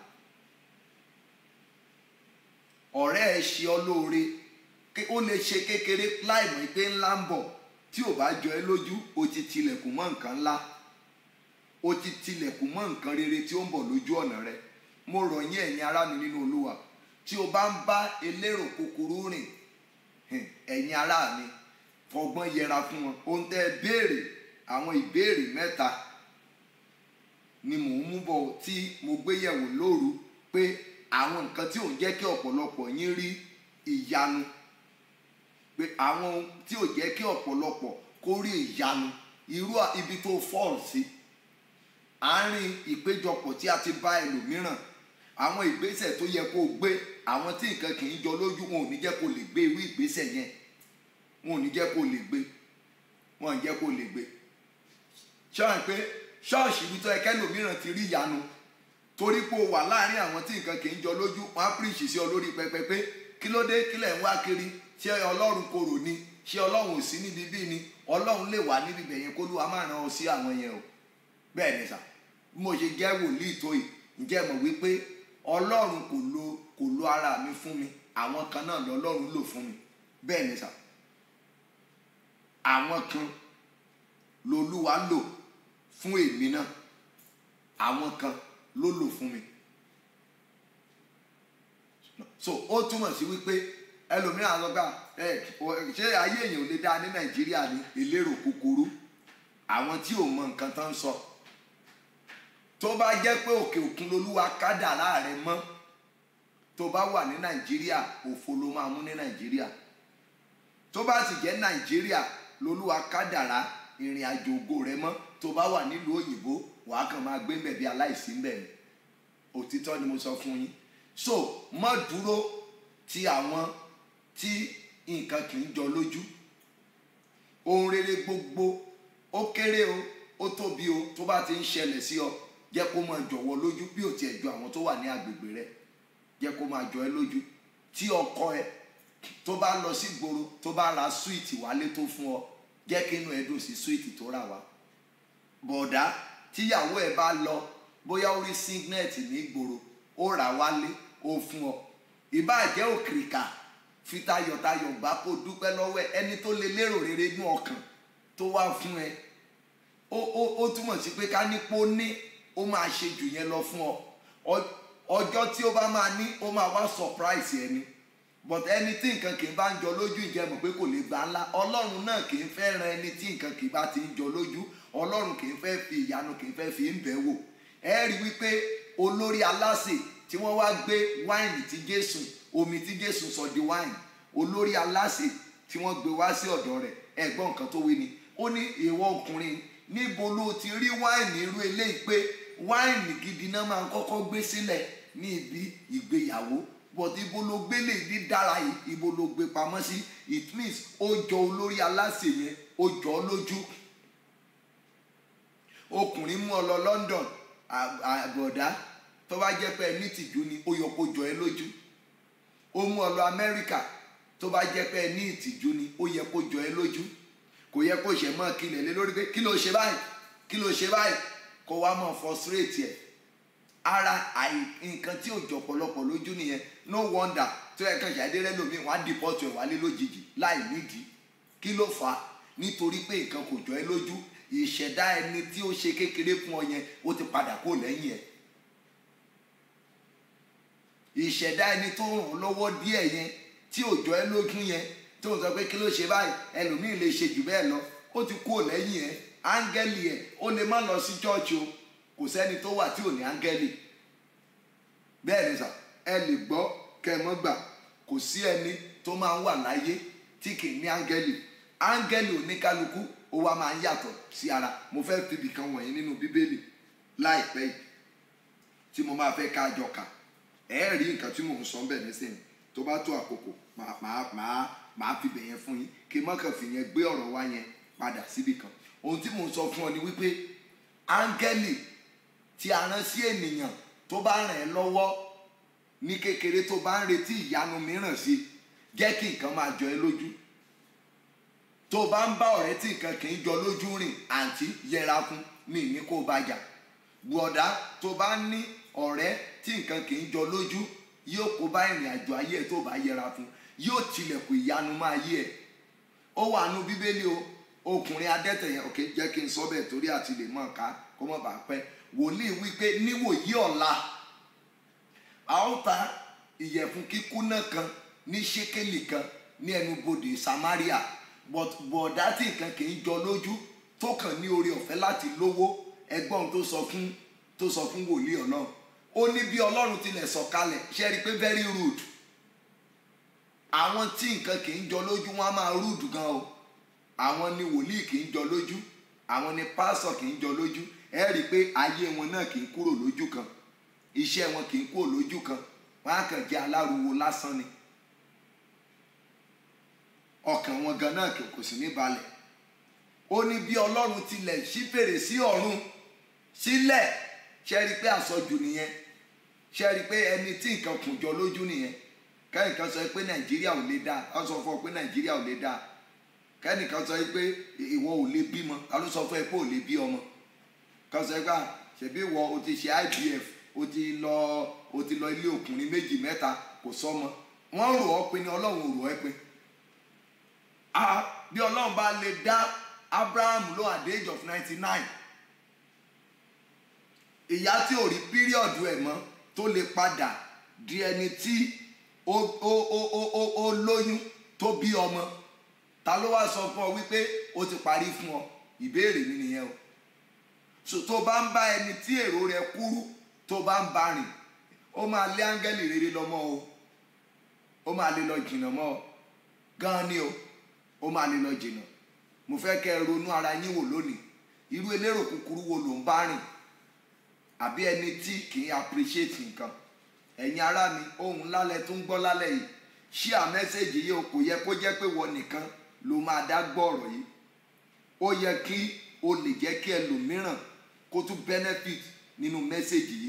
ọ̀rẹ́ ẹ ṣe ọ lóore ó lè ṣe kékeré láì mọ̀ pé ńlá ń bọ̀ tí ò bá jọ ẹ lójú o ti tilẹ̀kùn mọ́ nǹkan ńlá o ti tilẹ̀kùn mọ́ nǹkan rere tí ó ń bọ̀ lójú ọ̀nà rẹ. mo rọ̀ yín ẹ̀yin ará mi nínú Olúwa tí o bá ń bá elérò kúkúrú rìn ẹ̀yin ará mi fọgbọ́n yẹra fún wọn. ohun tẹ́ ẹ béèrè àwọn ìbéèrè mẹ́ta ni mò ń mú bọ̀ tí mo gbé yẹ̀wò lóru pé àwọn nǹkan tí ò ń jẹ́ kí ọ̀pọ̀lọpọ̀ yín rí ìyanu pé àwọn ohun tí ò jẹ́ kí ọ̀pọ̀lọpọ̀ kó rí ìyanu irú ibi tó fall sí àárín ìpéjọpọ̀ tí a ti bá ẹlòmíràn àwọn ìgbésẹ̀ tó yẹ kó gbé àwọn tí nǹkan kì í jọ lójú wọn ò ní jẹ́ kó lè gbé irú ìgbésẹ̀ yẹn wọn ò ní jẹ́ kó lè gbé wọn ò ní jẹ́ kó lè gbé. ṣọ́ọ̀n pé ṣọ́ọ̀ṣì ibi tó yẹ kẹ́lòmíràn ti rí ìyanu torí pé o wà láàrin àwọn tí nǹkan kì í jọ lójú wọn á píríṣì sí ọ lórí pẹpẹ pé kí ló dé kílẹ̀ ń wá kiri ṣé ọlọ́run korò ni ṣé ọlọ́run ò sí níbi bí ni ọlọ́run lè wà níbi bẹ̀yẹn kó ló wá máa ràn ọ sí àwọn yẹn o. bẹ́ẹ̀ ni sà bí mo ṣe jẹ́ wòlíì tó yìí ǹjẹ́ mọ̀ wípé ọlọ́run kò lo kò lo ara mi fún mi àwọn kan náà lọ́lọ́run lò fún mi. bẹ́ẹ̀ ni sà àwọn kan lolúwa lò fún èmi náà àwọn kan ló lò fún mi. so ó túmọ̀ sí wípé ẹlòmíràn sọ pé ẹ ṣé ayé èèyàn ò lè dá ní Nàìjíríà ní elérò kúkúrú àwọn tí ò mọ nǹkan tán ń sọ. tó bá jẹ́ pé òkè òkun lolúwa kádàrá rẹ mọ́ tó bá wà ní Nàìjíríà òfo ló máa mú ní Nàìjíríà. tó bá sì jẹ́ Nàìjíríà lolúwa kádàrá ìrìn àjò ògo rẹ mọ́ tó bá wà nílùú òyìnbó wàá kàn máa gbé bẹ̀bí aláìsí ń bẹ̀ ni òtítọ́ ni mo sọ fún yín. so má dúró ti àwọn tí nǹkan kì í jọ lójú. ohun rere gbogbo ó kéré o ó tóbi o tó bá ti ń ṣẹlẹ̀ sí ọ jẹ́ kó máa jọ̀wọ́ lójú bí ò tiẹ̀ jọ àwọn tó wà ní agbègbè rẹ jẹ́ kó máa jọ ẹ́ lójú. tí ọkọ ẹ tó bá lọ sí gbòòrò tó bá ra súwìtì wálé tó fún ọ jẹ́ kí inú ẹ dùn sí súwìtì tó rà wá. bọ̀dá tíyàwó ẹ bá lọ bóyá ó rí signet ní gbòòrò ó rà wálé ó fún ọ ìbáà jẹ́ òkìrìkà fi tayọ̀tayọ̀ gbà kó dúpẹ́ lọ́wọ́ ẹ ẹni tó lè lérò rere ní ọkàn tó wá fún ẹ ó ó ó túmọ̀ sí pé ká ní pó ní ó máa ṣe jù yẹn lọ fún ọ ọjọ́ tí ó bá máa ní ó máa wá surprise ẹni but ẹni tí nǹkan kì í bá ń jọ lójú ìjẹ́mọ̀ pé kò lè gbà ńlá ọlọ́run náà kì í fẹ́ ran ẹni tí nǹkan kì í bá ti ń jọ lójú ọlọ́run kì í fẹ́ fi ìyanu kì í fẹ́ fi ń bẹ̀ wò. ẹ rí wípé olórí aláṣẹ tí wọ́n wá gbé wáìnì tí Jésù omi tí Jésù sọ di wáìnì olórí aláṣẹ tí wọ́n gbé wá sí ọ̀dọ̀ rẹ̀ ẹ̀gbọ́n nǹkan tó wí ni ó ní ìwọ ọkùnrin níbo ló ti rí wáìnì irú eléyìí pé wáìnì gidi náà máa ń kọ́kọ́ gbé sílẹ̀ ní ibi ìgbéyàwó but ibo ló gbélé ní dára yìí ibo ló gbé pamọ́ sí it means ó jọ olórí aláṣẹ yẹn ó jọ ọ lójú. ọkùnrin mú ọ lọ London àbọ̀dá tó bá jẹ́ pé ẹni tìjú ni ó yọ kó jọ ẹ lójú. ó mú ọ lọ Amẹ́ríkà tó bá jẹ́ pé ẹni ìtìjú ni ó yẹ kó jọ ẹ lójú. kò yẹ kó ṣe mọ́ kílẹ̀ lé lórí pé kí ló ṣe báyìí kí ló ṣe báyìí kó wá mọ́ frustrate ẹ̀. ara àì nǹkan tí ò jọ pọ̀lọpọ̀ lójú nìyẹn no wonder tó yẹ kàn ṣàdé rẹ lómi wọn á dìpọ́tù ẹ̀ wálé lójijì láì nídìí. kí ló fà á nítorí pé nǹkan kò jọ ẹ lójú ìṣẹ̀dá ẹni tí ó ṣe kékeré fún ọ yẹn ó ti padà kó lẹ́yìn ẹ̀. ìṣẹ̀dá ẹni tó ràn ọ́ lọ́wọ́ díẹ̀ yẹn tí ò jọ ẹ lójú yẹn tó ń sọ pé kí ló ṣe báyìí ẹlòmíì lè ṣe jù bẹ́ẹ̀ lọ ó ti kó lẹ́yìn ẹ̀. áńgẹ́lì ẹ̀ ó lè má lọ sí chọ́ọ̀chì o kò sẹ́ni tó wà tí ò ní áńgẹ́lì bẹ́ẹ̀ ni sà, ẹ lè gbọ́ kẹ́ ẹ mọ́ gbà, kò sí ẹni tó máa ń wà láyé tí kì í ní áńgẹ́lì. Áńgẹ́lì oníkálukú ó wá máa ń yàtọ̀ sí ara. Mo fẹ́ fi ibìkan wọ̀nyí nínú bíbélì láìpẹ́ yìí tí mo máa fẹ́ ká jọ kà. Ẹ rí nǹkan tí mò ń sọ bẹ́ẹ̀ nísìnyí, tó bá tó àkókò màá màá màá màá fi bẹ̀ yẹn fún yín kí n má kàn fi yẹn gbé ọ̀rọ̀ wa yẹn padà síbì kan. Ohun tí mò ń sọ fún ọ ni wípé áńgẹ́lì tí a rán sí ènìyàn tó bá ràn ẹ́ lọ́wọ́ ní kékeré, tó bá ń retí ìyanu mìíràn sí, jẹ́ kí nǹkan máa jọ ẹ́ lójú. Tó bá ń bá ọ̀rẹ́ tí nǹkan kì í jọ lójú rìn, àǹtí yẹra fún, mi ní kó bá jà. Bùọ̀dá, tó bá ní ọ̀rẹ́ tí nǹkan kì í jọ lójú, yóò kó bá ìrìn àjò ayé ẹ̀ tó bá yẹra fún, yóò tilẹ̀kùn ìyanu máa yé ẹ̀. Ó wà nínú bíbélì o, ọkùnrin adẹ́tẹ̀ yẹn, òkè jẹ́ kí n sọ bẹ́ẹ̀ torí àti lè mọ̀ ká kó mọ̀ bá pẹ́. Wòlíì wípé níwòyí ọ̀la a ó ta ìyẹ̀fun kíkúnná kan ní ṣékélì kan ní ẹnubodè Samaria. But bọ̀dá tí nǹkan kì í jọ lójú tó kàn ní oore ọ̀fẹ́ láti lówó, ẹgbọ́n tó sọ fún tó sọ fún wòlíì Ọlọ́run. Ó ní bí Ọlọ́run tilẹ̀ sọ̀kalẹ̀, ṣe rí i pé very rude. Àwọn tí nǹkan kì í jọ lójú wọn á máa rude gan o. Àwọn ni wòlíì kì í jọ lójú, àwọn ni pásọ̀ kì í jọ lójú. Ẹ rí i pé ayé wọn náà kì í kúrò lójú kan, iṣẹ́ wọn kì í kúrò lójú kan, wọn á kàn jẹ́ aláruwo lásán ni. Ọkàn wọn gan náà kò sì ní balẹ̀. Ó ní bí Ọlọ́run tilẹ̀ ṣí fèrèsé ọ̀run sílẹ̀, ṣe rí i pé àsọjù nìyẹn, ṣe rí i pé ẹni tí nǹkan kùn jọ lójú nìyẹn. Kẹ́nìkan sọ pé Nàìjíríà ò lè dáa, ó sọ fún ọ pé Nàìjíríà ò lè dáa. Kẹ́nìkan sọ pé ìwọ ò lè bímọ, ta ló sọ fún ẹ pé ò lè bí ọmọ? Kan sọ pé ṣebí ìwọ o ti ṣe I V F, o ti lọ o ti lọ ilé ọkùnrin méjì mẹ́ta kò sọmọ. Wọ́n rò ọ́ pé ní Ọlọ́run ò rò ẹ́ pé. Ah, bí Ọlọ́run bá lè dá Abraham lóhùn at the age of ninety nine, ìyá tí ò rí píríọ̀dù ẹ̀ mọ́ tó lè padà di ẹni tí ó ó ó ó ó lóyún tó bí ọmọ, ta ló wá sọ fún ọ wípé ó ti parí fún ọ? Ìbéèrè mi nìyẹn o. So tó bá ń bá ẹni tí èrò rẹ̀ kúrú tó bá ń bá rìn, ó máa lé áńgẹ́lì rere lọ́mọ o, ó máa lè lọ jìnnà mọ́ ọ gan ni o, ó máa lè lọ jìnnà. Mo fẹ́ kẹ́ ẹ ronú ara yín wò lónìí, irú elérò kúkúrú wo ló ń bá rìn, àbí ẹni tí kì í appreciate nǹkan. Ẹ̀yin ará mi, ohun lálẹ́ tó ń gbọ́ lálẹ́ yìí, share message yìí o, kò yẹ kó jẹ́ pé wọ́n nìkan ló máa dá gbọ́ ọ̀rọ̀ yìí. Ó yẹ kí o lè jẹ́ kí ẹlòmíràn kó tún benefit nínú message yìí,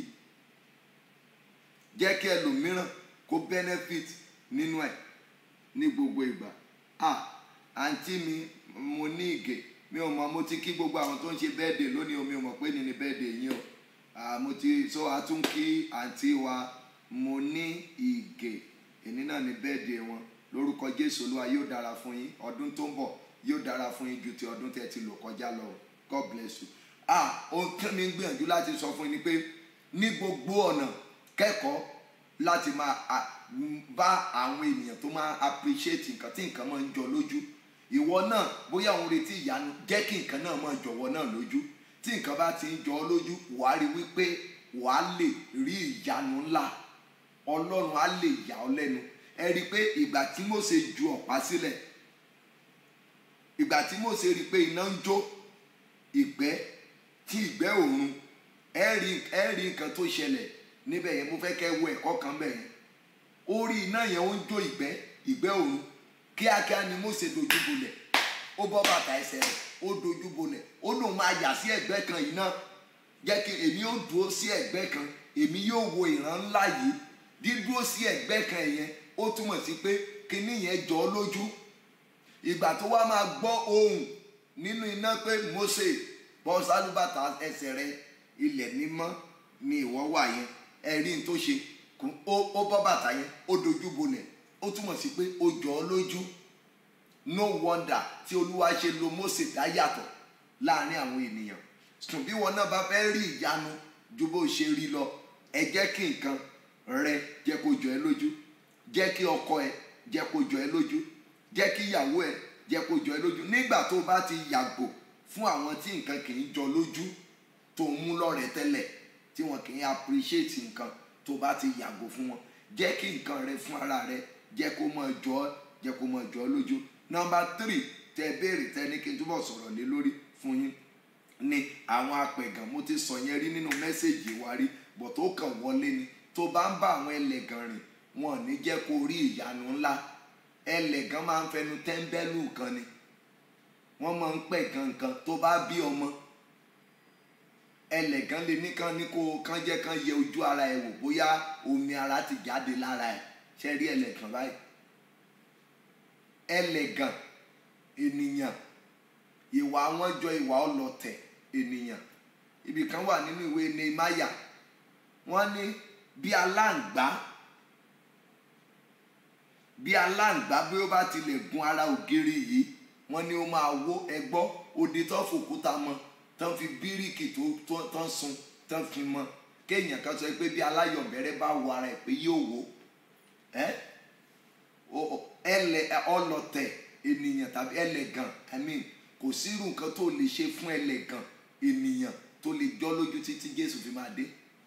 jẹ́ kí ẹlòmíràn kó benefit nínú ẹ̀ ní gbogbo ìgbà. Ah, àǹtí mi, mo ní ìgè, mi ò mọ̀, mo ti kí gbogbo àwọn tó ń ṣe birthday lónìí o, mi ò mọ̀ pé ní ni birthday yín o. Ah, mo ti so a tún kí àǹtí wa, mo ní ìgè, èní náà ni birthday wọn. Lórúkọ Jésù Olúwa yóò dára fún yín, ọdún tó ń bọ̀ yóò dára fún yín ju ti ọdún tẹ́ ti lò kọjá lọ. God bless you. Ah, ohun tí mi ń gbìyànjú láti sọ fún yín ni pé ní gbogbo ọ̀nà kẹ́kọ̀ọ́ láti máa bá àwọn ènìyàn tó máa appreciate nǹkan tí nǹkan máa ń jọ lójú. Ìwọ náà bóyá òun retí ìyanu, jẹ́ kí nǹkan náà máa jọ̀wọ́ náà lójú. Tí nǹkan bá ti ń jọ ọ́ lójú, wàá rí wípé wàá lè rí ìyanu ńlá. Ọlọ́run á lè yà ọ́ lẹ́nu. Ẹ rí i pé ìgbà tí Mósè ju ọ̀pá sílẹ̀, ìgbà tí Mósè rí i pé iná ń jó ìgbẹ́ tí ìgbẹ́ òrun, ẹ rí ẹ rí nǹkan tó ṣẹlẹ̀ níbẹ̀ yẹn. Mo fẹ́ kẹ́ wo ẹ̀kọ́ kan bẹ̀ yẹn. Orí iná yẹn ó ń jó ìgbẹ́ ìgbẹ́ òrun, kíákíá ni Mósè dojú bolẹ̀, ó bọ́ bàtà ẹsẹ̀ rẹ̀, ó dojú bolẹ̀, ó lóun máa yà sí ẹ̀gbẹ́ kan yìí náà, jẹ́ kí èmi ó dúró sí ẹ̀gbẹ́ kan, èmi yóò wo ìran ńlá yìí. Dídúró sí ẹ̀gbẹ́ kan yẹn ó túmọ̀ sí pé kíní yẹn jọ ọ́ lójú. Ìgbà tó wá máa gbọ́ ohùn nínú iná pé Mósè, bọ́ sálúbàtà ẹsẹ̀ rẹ̀, ilẹ̀ mímọ́ ni ìwọ wà yẹn. Ẹ rí n tó ṣe, ó bọ́ bàtà yẹn, ó dojú bolẹ̀, ó túmọ̀ sí pé ó jọ ọ́ lójú. No wonder tí Olúwa ṣe lo Mósè dá yàtọ̀ láàrin àwọn ènìyàn. Sùn bí wọn náà bá fẹ́ rí ìyanu ju bó ṣe rí lọ, ẹ jẹ́ kí nǹkan rẹ jẹ́ kó jọ ẹ́ lójú, jẹ́ kí ọkọ ẹ jẹ́ kó jọ ẹ́ lójú, jẹ́ kí ìyàwó ẹ jẹ́ kó jọ ẹ́ lójú. Nígbà tó bá ti yàgò fún àwọn tí nǹkan kì í jọ lójú tó ń mú lọ́rẹ̀ẹ́ tẹ́lẹ̀, tí wọn kì í appreciate nǹkan, tó bá ti yàgò fún wọn. Jẹ́ kí nǹkan rẹ fún ara rẹ jẹ́ kó máa jọ ọ́ jẹ́ kó máa jọ ọ́ lójú. Nọ́mbà three tẹ béèrè tẹ ní kí n túbọ̀ sọ̀rọ̀ lé lórí fún yín ni àwọn apẹ̀gàn. Mo ti sọ yẹn rí nínú mẹ́sẹ̀gì wa rí bọ̀ tó kàn wọlé ni. Tó bá ń bá àwọn ẹlẹ́gàn rìn wọn ò ní jẹ́ kó rí ìyanu ńlá. Ẹlẹ́gàn máa ń fẹnu tẹ́ńbẹ́lú kan ni wọ́n máa ń pẹ̀ gangan. Tó bá bí ọmọ ẹlẹ́gàn lè ní kan ní kó kán jẹ́ kán yẹ ojú ara ẹ̀ wò bóyá omi ara ti jáde lára ẹ̀. Ṣé rí ẹlẹ́gàn báyìí? Ẹlẹ́gàn ènìyàn ìwà wọn jọ ìwà ọlọ̀tẹ̀ ènìyàn. Ibì kan wà nínú ìwé Nehemiah wọ́n ní bí aláǹgbá bí aláǹgbá bí ó bá ti lè gun ara ògiri yìí wọ́n ní ó máa wó. ẹgbọ́ odi tó fòkúta mọ́ tán fi bíríkì tó tán sun tán fi mọ́. Kéèyàn kan sọ pé bí aláyọ̀bẹ̀rẹ̀ bá wo ara ẹ̀ pé yóò wó. ẹlẹ ọlọ̀tẹ̀ ènìyàn tàbí ẹlẹ́gàn I mean kò sírù nǹkan tó lè ṣe fún ẹlẹ́gàn ènìyàn tó lè jọ́ lójú títí Jésù fi máa dé.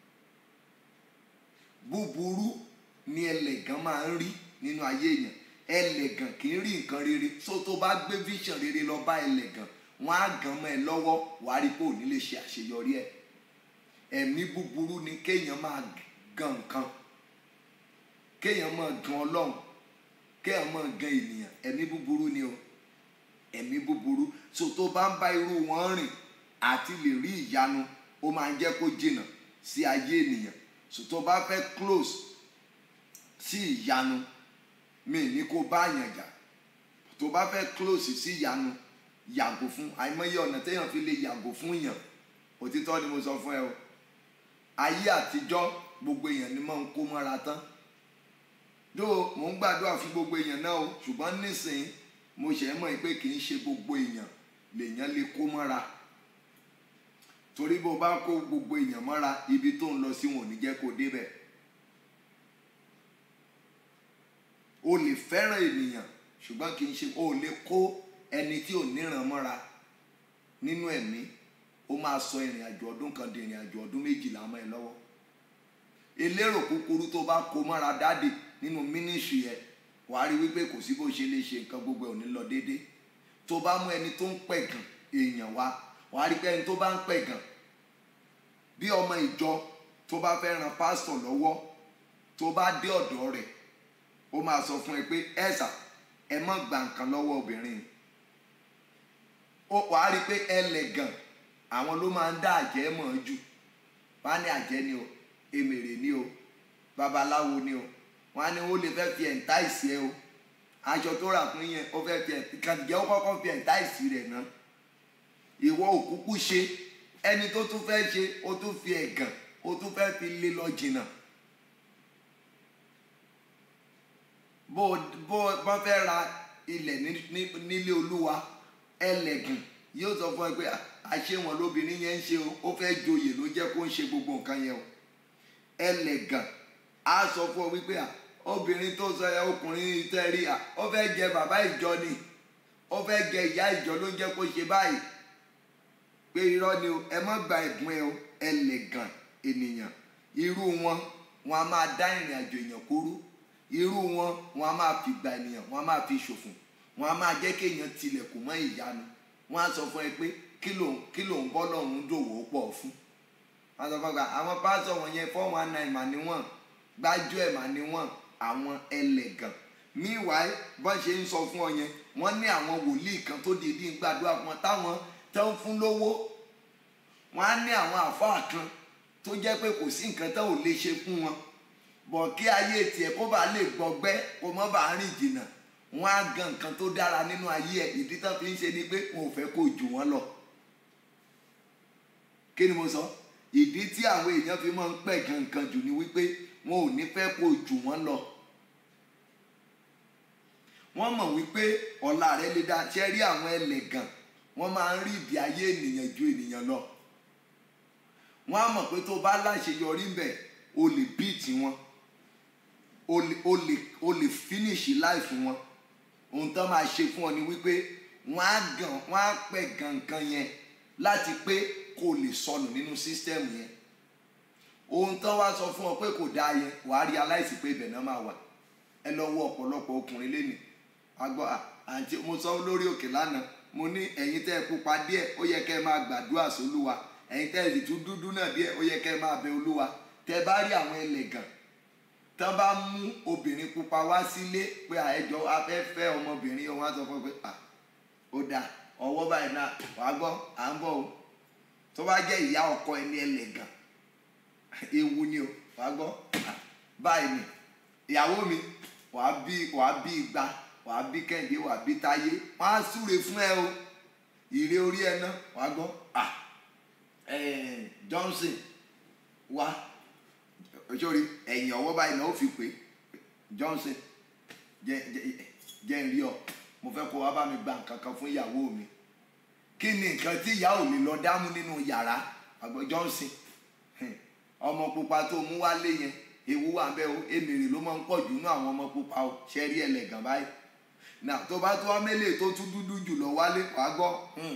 Búburú ni ẹlẹ́gàn máa ń rí nínú ayé èèyàn. Ẹlẹ́gàn kì í rí nǹkan rere. So tó bá gbé vision rere lọ bá ẹlẹ́gàn wọ́n á gan mọ́ ẹ lọ́wọ́ wàá rí pé ò ní lè ṣe àṣeyọrí ẹ̀. Ẹ̀mí búburú ni kéèyàn máa gan nǹkan, kéèyàn máa gan Ọlọ́run, kéèyàn máa gan ènìyàn. Ẹ̀mí búburú ni o, ẹ̀mí búburú. So tó bá ń bá irú wọn rìn àti lè rí ìyanu ó máa ń jẹ́ kó jìnnà sí ayé ènìyàn. So tó bá fẹ́ close sí ìyanu mi ní kó bá yàn jà. Tó bá fẹ́ close sí ìyanu yàgò fún. Àìmọye ọ̀nà téèyàn fi lè yàgò fún yàn. Òtítọ́ ni mo sọ fún ẹ o. Ayé àtijọ́ gbogbo èèyàn ni máa ń kó mọ́ra tán. Dó mò ń gbàdúrà fún gbogbo èèyàn náà o ṣùgbọ́n nísìnyí mo ṣẹ̀ mọ̀ pé kì í ṣe gbogbo èèyàn lèèyàn lè kó mọ́ra. Torí bó bá kó gbogbo èèyàn mọ́ra ibi tó ń lọ sí wọn ò ní jẹ́ kó débẹ̀. O lè fẹ́ràn ènìyàn ṣùgbọ́n kì í ṣe o lè kó ẹni tí ò níran mọ́ra nínú ẹ̀mí. Ó máa sọ ìrìn àjò ọdún kan di ìrìn àjò ọdún méjìlá mọ́ ẹ lọ́wọ́. Elérò kúkúrú tó bá kó mọ́ra dáàdì nínú mínísírì ẹ̀ wàá rí wípé kò sí bó ṣe lè ṣe nǹkan gbogbo ẹ̀ ò ní lọ déédéé. Tó bá mú ẹni tó ń pẹ̀gàn èèyàn wá wàá rí pé ẹni tó bá ń pẹ̀gàn bí ọmọ ìjọ tó bá fẹ́ ran pásítọ̀ lọ́wọ́ tó bá dé ọ̀dọ̀ rẹ̀ ó máa sọ fún ẹ pé ẹ̀sà ẹ má gba nǹkan lọ́wọ́ obìnrin. Ó wàá rí pé ẹlẹ́gàn àwọn ló máa ń dá àjẹ́ mọ̀ jù. Wọ́n á ní àjẹ́ ni o, èmèrè ni o, babaláwo ni o. Wọ́n á ní ó lè fẹ́ fi ẹ̀ǹtá ìsì ẹ o. Aṣọ tó rà fún yẹn ó fẹ́ fi ẹ̀ǹtá ó kọ́kọ́ fi ẹ̀ǹtá ìsì rẹ̀ náà. Ìwọ òkúkú ṣe ẹni tó tún fẹ́ ṣe ó tún fi ẹ̀gàn ó tún fẹ́ fi lé lọ jìnnà. Bó bó bá fẹ́ ra ilẹ̀ nílé Olúwa ẹlẹ́gàn yóò sọ fún ẹ pé àṣé wọn lóbìnrin yẹn ń ṣe o ó fẹ́ joyè ló jẹ́ kó ń ṣe gbogbo nǹkan yẹn o. Ẹlẹ́gàn á sọ fún ọ wípé obìnrin tó sọ ẹ ọkùnrin tẹ́ rí ó fẹ́ jẹ bàbá ìjọ ni ó fẹ́ jẹ ìyá ìjọ ló ń jẹ́ kó ṣe báyìí. Pé irọ́ ni o ẹ má gba ẹ̀bùn ẹ o. Ẹlẹ́gàn ènìyàn irú wọn wọn a máa dá ìrìn àjò èèyàn kúrú. Irú wọn wọn a máa fi gba ènìyàn wọn a máa fi ṣòfò. Wọn a máa jẹ́ kéèyàn tilẹ̀kùn mọ́ ìyanu. Wọ́n á sọ fún ẹ pé kí ló kí ló ń bọ́ lọ́run dòwò pọ̀ fún. Wọ́n á sọ fún ẹ pé àwọn pásọ̀ wọ̀nyẹn four one nine mà ní wọ́n gbájú ẹ̀ mà ní wọ́n àwọn ẹlẹ́gàn. Meanwhile bọ́n ṣe ń sọ fún ọ yẹn wọ́n ní àwọn wòlíì kan tó dìídì ń gbàdúrà fún wọn táwọn tó ń fún lówó. Wọ́n á ní àwọn àfáà kan tó jẹ́ pé kò sí nǹkan tó ò lè ṣe fún wọn. Bọ̀ kí ayé tiẹ̀ kó bá lè gbọgbẹ́ kó mọ́ bá rìn jìnnà wọ́n á gan nǹkan tó dára nínú ayé ẹ̀. Ìdí tán fi ń ṣe ni pé wọn ò fẹ́ kó jù wọ́n lọ. Kí ni mo sọ? Ìdí tí àwọn èèyàn fi máa ń pẹ̀ gan nǹkan jù ni wípé wọn ò ní fẹ́ kó jù wọ́n lọ. Wọ́n mọ̀ wípé ọ̀la rẹ̀ lè dá. Ṣé rí àwọn ẹlẹ́gàn wọ́n máa ń rí ìdí ayé ènìyàn ju ènìyàn lọ. Wọ́n á mọ̀ pé tó bá láṣeyọrí ń bẹ̀ o lè bíìtì wọn o lè o lè o lè finish life wọn. Ohun tó máa ṣe fún ọ ni wípé wọ́n á gàn wọ́n á pẹ̀ gangan yẹn láti pé kó lè sọnù nínú sísítẹ́ẹ̀mù yẹn. ohun tán wá sọ fún ọ pé kò dáa yẹn wàá rí aláìsí pé ibẹ̀ náà máa wà. Ẹ lọ wo ọ̀pọ̀lọpọ̀ ọkùnrin lénìí agbọ́ àǹtí mo sọ lórí òkè lánàá mo ní ẹ̀yin tẹ́ ẹ pupa díẹ̀ ó yẹ kẹ́ ẹ máa gbàdúrà sólúwa, ẹ̀yin tẹ́ ẹ sì tún dúdú náà díẹ̀ ó yẹ kẹ́ ẹ máa bẹ olúwa. Tẹ́ bá rí àwọn ẹlẹ́gàn tán bá mú obìnrin pupa wá sílé pé àẹjọ afẹ́fẹ́ ọmọbìnrin wọn á sọ fún pé à ó dáa ọwọ́ báyìí náà wàá gbọ́ à ń bọ̀ o. Tó bá jẹ́ ìyá ọkọ ẹni ẹlẹ́gàn ewu ni o wàá gbọ́ báyìí ni ìyàwó mi wàá bí wàá bí igba wàá bí kẹ́hìndé wàá bí táyé wọ́n á súre fún ẹ o ìre orí ẹ náà wàá gbọ́ à Johnson wá sórí ẹ̀yìn ọwọ́ báyìí náà ó fi pé Johnson jẹ́ jẹ́ ń rí ọ mo fẹ́ kó wá bá mi gba nǹkan kan fún ìyàwó mi. Kí ni nǹkan tí ìyá ò lè lọ dámú nínú yàrá àgbọ̀ Johnson ọmọ pupa tó mú wálé yẹn ewu wà bẹ́ẹ̀ o èmèrè ló máa ń pọ̀ jù nínú àwọn ọmọ pupa o ṣe rí ẹlẹ́gàn báyìí. Nà tó bá tó wá mélèé tó tún dúdú jù lọ wálé wàá gbọ́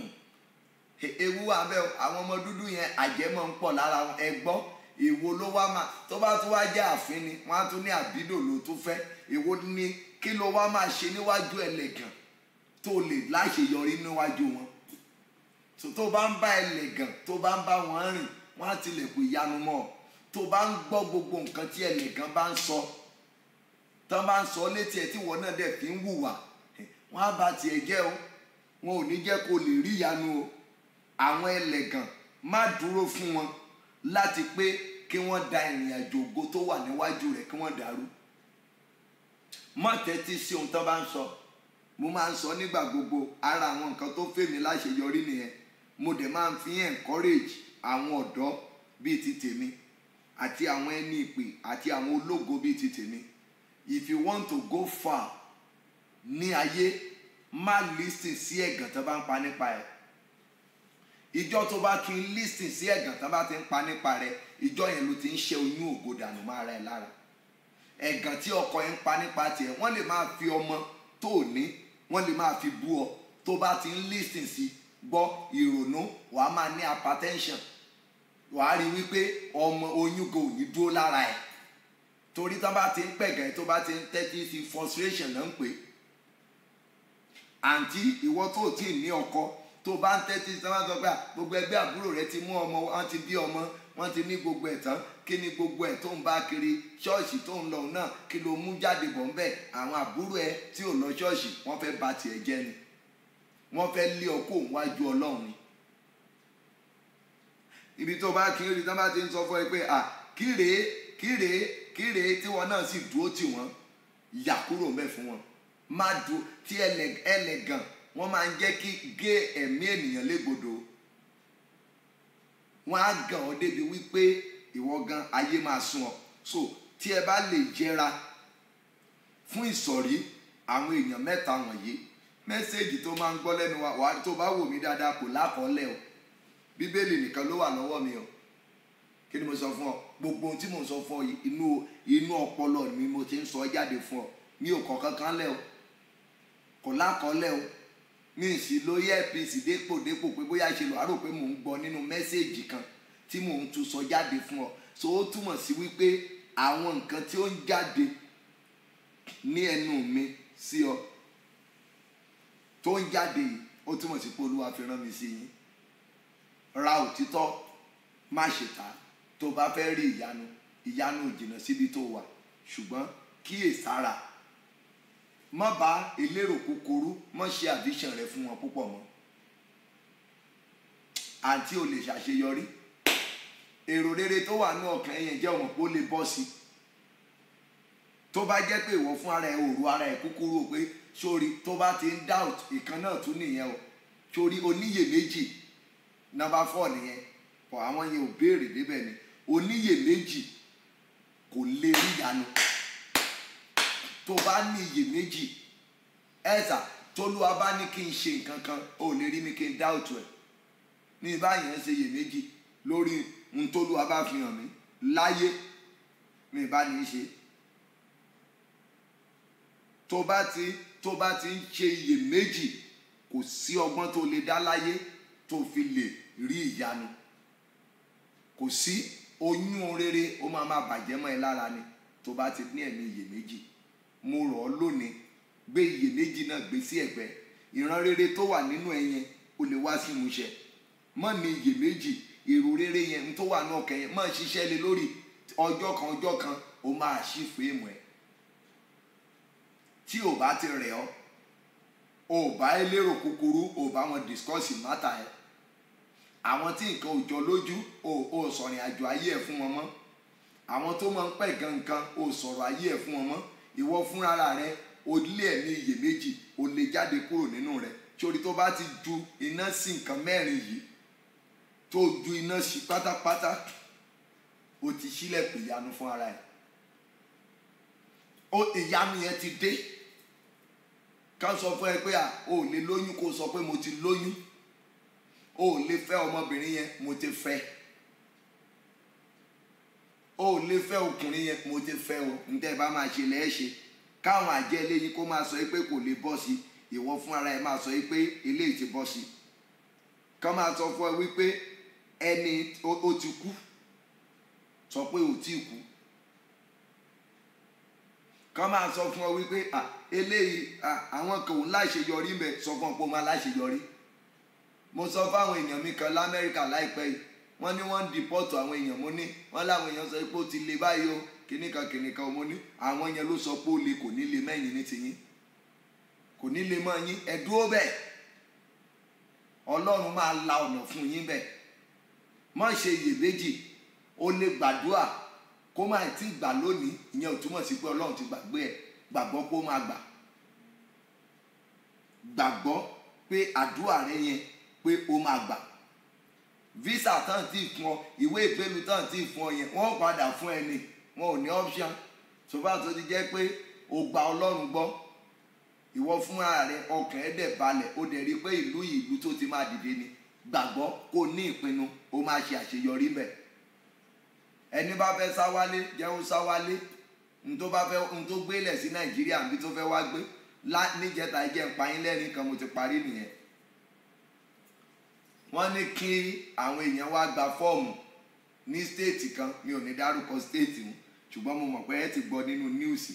ewu wà bẹ́ẹ̀ o àwọn ọmọ dúdú yẹn àjẹ́ máa ń pọ̀ lára wọn ẹ gbọ́ èwo ló wá máa tó bá tó wá jẹ́ àfin ni wọ́n á tún ní àbídò ló tún fẹ́ èwo ni kí ló wá máa ṣe níwájú ẹlẹ́gàn tó lè láṣeyọrí níwájú wọn. Tó bá ń bá ẹlẹ́gàn tó bá ń bá wọn rìn wọ́n á tilẹ̀kùn ìyanu mọ́ ọ. Tó bá ń gbọ́ gbogbo nǹkan tí ẹlẹ́gàn bá ń sọ tán bá ń sọ létí ẹ tí wọ́n náà dẹ̀ fi ń hùwà wọ́n á bà tiẹ̀ jẹ́ o wọn ò ní jẹ́ kó lè rí ìyanu o. Àwọn ẹlẹ́gàn má dúró fún wọn láti pé kí wọ́n da ìrìn àjò ògo tó wà níwájú rẹ̀ kí wọ́n dàrú. Má tẹ́tí sí ohun tán bá ń sọ. Mo máa ń sọ nígbà gbogbo ara àwọn nǹkan tó fèmí láṣeyọrí nìyẹn. Mo dẹ̀ máa ń fi encourage àwọn ọ̀dọ́ bíi ti tèmi àti àwọn ẹni ìpè àti àwọn ológo bíi ti tèmi. If you want to go far ní ayé má listen sí ẹ̀gàn tó bá ń pa nípa ẹ̀. Ìjọ tó bá kí n listen sí ẹ̀gàn tó bá ti ń pa nípa rẹ̀ ìjọ yẹn ló ti ń ṣe oyún ògo dànù máa ra ẹ̀ lára. Ẹ̀gàn tí ọkọ yẹn ń pa nípa tiẹ̀ wọ́n lè máa fi ọmọ tó ní wọ́n lè máa fi bú ọ tó bá ti ń listen sí gbọ́ ìrònú wàá máa ní hypertension wàá rí wípé ọmọ oyún go ní dúró lára ẹ̀ torí tó bá ti ń pẹ̀gàn tó bá ti ń tẹ́tí sí frustration náà ń pè. Àǹtí ìwọ tó tí ì ní ọkọ tó bá ń tẹ́tí sí wọ́n sọ pé gbogbo ẹgbẹ́ àbúrò rẹ ti mú ọmọ wọ́n ti bí ọmọ wọ́n ti ní gbogbo ẹ̀ tán kí ni gbogbo ẹ̀ tó ń bá kiri ṣọ́ọ̀ṣì tó ń lọ náà kí ló mú jáde bọ̀ ńbẹ̀ àwọn àbúrò ẹ tí ò lọ ṣọ́ọ̀ṣì wọ́n fẹ́ bà tiẹ̀ jẹ́ ni wọ́n fẹ́ lé ọkọ wájú Ọlọ́run ni. Ibi tó bá kiri tán bá ti ń sọ fún ẹ pé à kíre kíre kíre tí wọn náà sì dúró tì wọ́n yà kúrò ńbẹ̀ fún wọn má dúró tí ẹlẹ́gàn wọ́n máa ń jẹ́ kí gé ẹ̀mí ènìyàn légbodò wọ́n á gàn ọ́ débi wípé ìwọ gan ayé máa sún ọ. So tí ẹ bá lè jẹra fún ìsọ̀rí àwọn èèyàn mẹ́ta wọ̀nyí mẹ́sẹ̀gì tó máa ń gbọ́ lẹ́nu wa wà tó bá wò mí dáadáa kò lákọọ́lẹ̀ o bíbélì nìkan ló wà lọ́wọ́ mi o. Kí ni mo sọ fún ọ gbogbo ohun tí mo sọ fún ọ inú inú ọpọlọ mi mo ti ń sọ jáde fún ọ mi ò kọ kankan lẹ̀ o kò lákọọ́lẹ̀ o mi ì sì lórí A P C dépò dépò pé bóyá ṣe lọ àrò pé mò ń gbọ́ nínú mẹ́sẹ̀gì kan tí mò ń tún sọ jáde fún ọ. So ó túmọ̀ sí wípé àwọn nǹkan tí ó ń jáde ní ẹnu mi sí ọ tó ń jáde yìí ó túmọ̀ sí pé Olúwa fi rán mi sí yín. Ra òtítọ́ má ṣe tà tó bá fẹ́ rí ìyanu ìyanu ò jìnnà síbi tó wà ṣùgbọ́n kíyèsára má bá elérò kúkúrú má ṣe àdíṣàn rẹ fún wọn púpọ̀ mọ́. Àǹtí ò lè ṣàṣeyọrí èrò rere tó wà ní ọkàn yẹn jẹ́ ọmọ pé ó lè bọ́ sí tó bá jẹ́ pé ìwọ fún ara ẹ òru ara ẹ kúkúrú pé sórí tó bá ti ń doubt ìkan náà tún nìyẹn o sórí oníyèméjì number four nìyẹn pọ̀ àwọn yẹn ò béèrè débẹ̀ ni oníyèméjì kò lè rí ìyanu. Tó bá ní iyèméjì ẹ̀sà tólúwa bá ní kí n ṣe nǹkan kan ò lè rí mi kí n doubt ẹ̀ ní báyìí ń ṣe iyèméjì lórí ohun tólúwa bá fi hàn mí láyé mi bá ní í ṣe. Tó bá ti tó bá ti ń ṣe iyèméjì kò sí ọgbọ́n tó lè dá láyé tó fi lè rí ìyanu kò sí oyún rere ó máa máa bàjẹ́ mọ́ ẹ lára ni tó bá ti ní ẹ̀mí iyèméjì. Mo rọ̀ ọ́ lónìí, gbé iyèméjì náà gbé sí ẹ̀gbẹ́. Ìran rere tó wà nínú ẹ yẹn ó lè wá sí ìmúṣẹ. Má ní iyèméjì, èrò rere yẹn ń tó wà náà kẹyìn, má ṣiṣẹ́ lé lórí. Ọjọ́ kan ọjọ́ kan ó máa ṣí fèémù ẹ. Tí ò bá ti rẹ̀ ọ́, ò bá elérò kúkúrú, ò bá wọn discuss mátà ẹ. Àwọn tí nǹkan ò jọ lójú, ò ò sọ̀rìn àjò ayé ẹ̀ fún wọn mọ́. Àwọn tó máa ń pẹ̀ gangan, ò sọ̀rọ̀ ayé ẹ̀ fún wọn mọ́. Ìwọ fúnra rẹ o lé ẹ̀mí iyèméjì, o lè jáde kúrò nínú rẹ̀. Sórí tó bá ti ju iná sí nǹkan mẹ́rin yìí, tó ju iná sí pátápátá, o ti ṣílẹ̀kùn ìyanu fún ara ẹ̀. O ìyanu yẹn ti dé. Ká sọ fún ẹ pé à o lè lóyún kó sọ pé mo ti lóyún. O lè fẹ́ ọmọbìnrin yẹn, mo ti fẹ́. O lè fẹ́ ọkùnrin yẹn, mo ti fẹ́ o. Ǹtẹ́ bá máa ṣe lẹ́ẹ̀ ṣe. Káwọn àjẹ́ eléyìí kó máa sọ pé kò lè bọ́ sí, ìwọ fún ara ẹ máa sọ pé eléyìí ti bọ́ sí. Ká máa sọ fún ẹ wípé ẹni ó ti kú, sọ pé ò tí kú. Ká máa sọ fún ọ wípé à eléyìí àwọn kan ò láṣeyọrí ń bẹ, sọ fún ọ pé ó máa láṣeyọrí. Mo sọ fáwọn èèyàn mi kan l'Amẹ́ríkà láìpẹ́ yìí, wọ́n ní wọ́n ń dìpọ́tù àwọn èèyàn, mo ní wọ́n láwọn èèyàn sọ pé ó ti le báyìí o, kìnìkan kìnìkan, mo ní àwọn yẹn ló sọ pé ó le, kò ní le mẹ́yìn ní tiyín, kò ní le mọ́ yín, ẹ dúró bẹ́ẹ̀. Ọlọ́run máa la ọ̀nà fún yín bẹ́ẹ̀. Má ṣe iyèméjì, o lè gbàdúrà kó má tí gbà lónìí, ìyẹn ò túmọ̀ sí pé Ọlọ́run ti gbàgbé ẹ̀. Gbàgbọ́ pé ó máa gbà. Gbàgbọ́ pé àdúrà rẹ yẹn pé ó máa gbà. Visa tán tí fún ọ, ìwé ìpélu tán tí fún ọ yẹn, wọ́n padà fún ẹ ní, wọn ò ní option. Ṣùgbọ́n tó ti jẹ́ pé o gba Ọlọ́run gbọ́, ìwọ fúnra rẹ ọkàn ẹ dẹ̀ balẹ̀, o dẹ̀ rí pé ìlú yìí ìlú tó ti máa dìde ni. Gbàgbọ́ kó ní ìpinnu, ó máa ṣe àṣeyọrí bẹ̀. Ẹni bá fẹ́ sá wálé, jẹ́ ó sá wálé. N tó bá fẹ́, n tó gbélẹ̀ sí Nàìjíríà níbi tó fẹ́ wá gbé, níjẹta jẹ́ ń pa yín lẹ́rìn kan, mo ti parí nìyẹn. Wọ́n ní kí àwọn èèyàn wá gba fọ́ọ̀mù ní stéètì kan, mi ò ní dárúkọ stéètì wọn, ṣùgbọ́n mo mọ̀ pé ẹ ti gbọ́ nínú níùsì.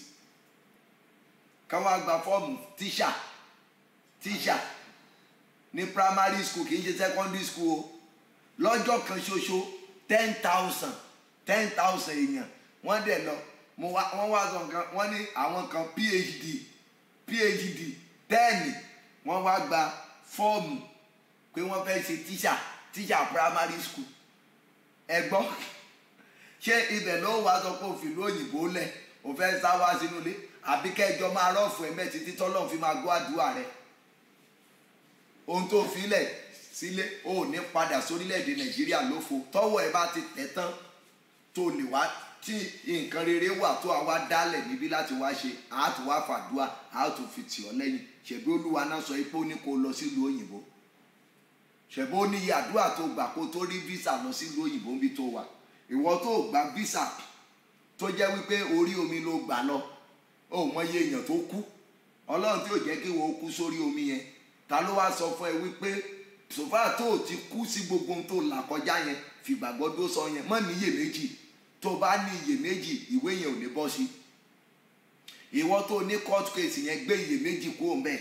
Ká wá gba fọ́ọ̀mù tíṣà, tíṣà ní primary school, kì í ṣe secondary school o. Lọ́jọ́ kan ṣoṣo ten thousand ten thousand èèyàn wọ́n dẹ̀ lọ. Wọ́n wá sọ nǹkan, wọ́n ní àwọn kan phd phd ten wọ́n wá gba fọ́ọ̀mù pé wọ́n fẹ́ ṣe tíṣà tíṣà primary school. Ẹ gbọ́, ṣé ibẹ̀ ló wá sọ pé òfin lóyìnbó lẹ̀ ò fẹ́ sá wá sínú ilé, àbí kẹjọ máa rọ́ọ̀fù ẹ̀mẹ́ títí tọ́lọ́ fi máa gbọ́ àdúrà rẹ̀? Ohun tó fi lẹ̀ sílé, o ò ní padà sórílẹ̀-èdè Nàìjíríà lófo. Tọ́wọ́ ẹ bá ti tẹ̀ tán tó lè wá, tí nǹkan rere wà tó àwa dálẹ̀ níbí láti wá ṣe, àá tún wá fàdúrà, àá tún fi tì ọ́ lẹ́yìn. Ṣèbí Olúwa náà sọ pé ó ní kó lọ sílùú òyìnbó. Ṣèbí ó ní iye àdúrà tó gbà kó tó rí visa lọ sílùú òyìnbó níbi tó wà. Ìwọ tó gba visa tó jẹ́ wípé orí omi ló gbà lọ, ó mọ iye èèyàn tó kú. Ọlọ́run tí ò jẹ́ kí wọ́n kú sórí omi yẹn, ta ló wá sọ fún ẹ wípé sòfà tó ti kú sí gbogbo ohun tó là kọjá yẹn, fìgbàgbọ́ tó sọ yẹn, má ní iyèméjì. Tó bá ní iyèméjì, ìwé yẹn ò ní bọ́ sí. Ìwọ tó ní court case yẹn, gbé iyèméjì kúrò ńbẹ̀.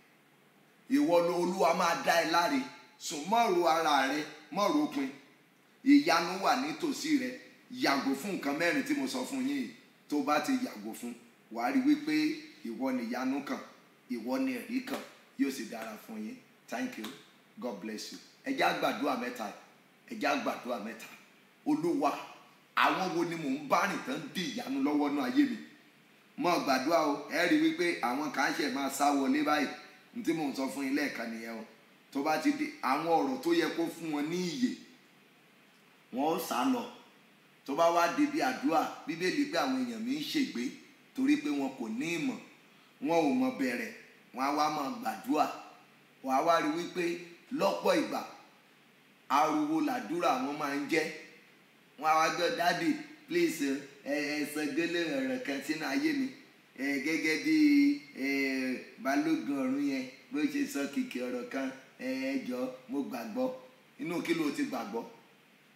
Ìwọ ló Olúwa máa dá ẹ láre. Sùn mọ́rò ara rẹ, mọ́rò pin. Ìyanu wà nítòsí rẹ. Yàgò fún nǹkan mẹ́rin tí mo sọ fún yín. Tó bá ti yàgò fún, wàá rí wípé ìwọ ni ìyanu kan, ìwọ ni ẹ̀rí kan, yóò sì dára fún yín. Thank you. God bless you. Ẹ jẹ́ á gbàdúrà mẹ́ta. Ẹ jẹ́ á gbàdúrà mẹ́ta. Olúwa, àwọn wo ni mò ń bá rìn tán dì ìyanu lọ́wọ́ náà ayé mi? Mo gbàdúrà o, ẹ rí wípé àwọn kan ṣe máa sá wọlé báyìí. N tí mò ń sọ fún yín lẹ́ẹ̀kan nìyẹn o. Tó bá ti di àwọn ọ̀rọ̀ tó yẹ kó fún wọn ní ìyè, wọ́n ó sá lọ. Tó bá wá di bí àdúrà, Bíbélì pé àwọn èèyàn mi ń ṣègbé torí pé wọn kò ní ìmọ̀, wọn ò mọ̀ bẹ̀rẹ̀, wọn á wá máa gbàdúrà. Wọ́n á wá rí wípé lọ́pọ̀ ìgbà ariwo làdúrà wọn máa ń jẹ́. Wọ́n á wá gbọ́, Daddy please ẹ ẹ sọgẹ́lé ọ̀rọ̀ kan sínú ayé mi, ẹ gẹ́gẹ́ bí ẹ balógun ọ̀run yẹn bó ṣe sọ kìkì ọ̀rọ̀ kan, ẹ jọ mo gbàgbọ́. Inú kí ló ti gbàgbọ́?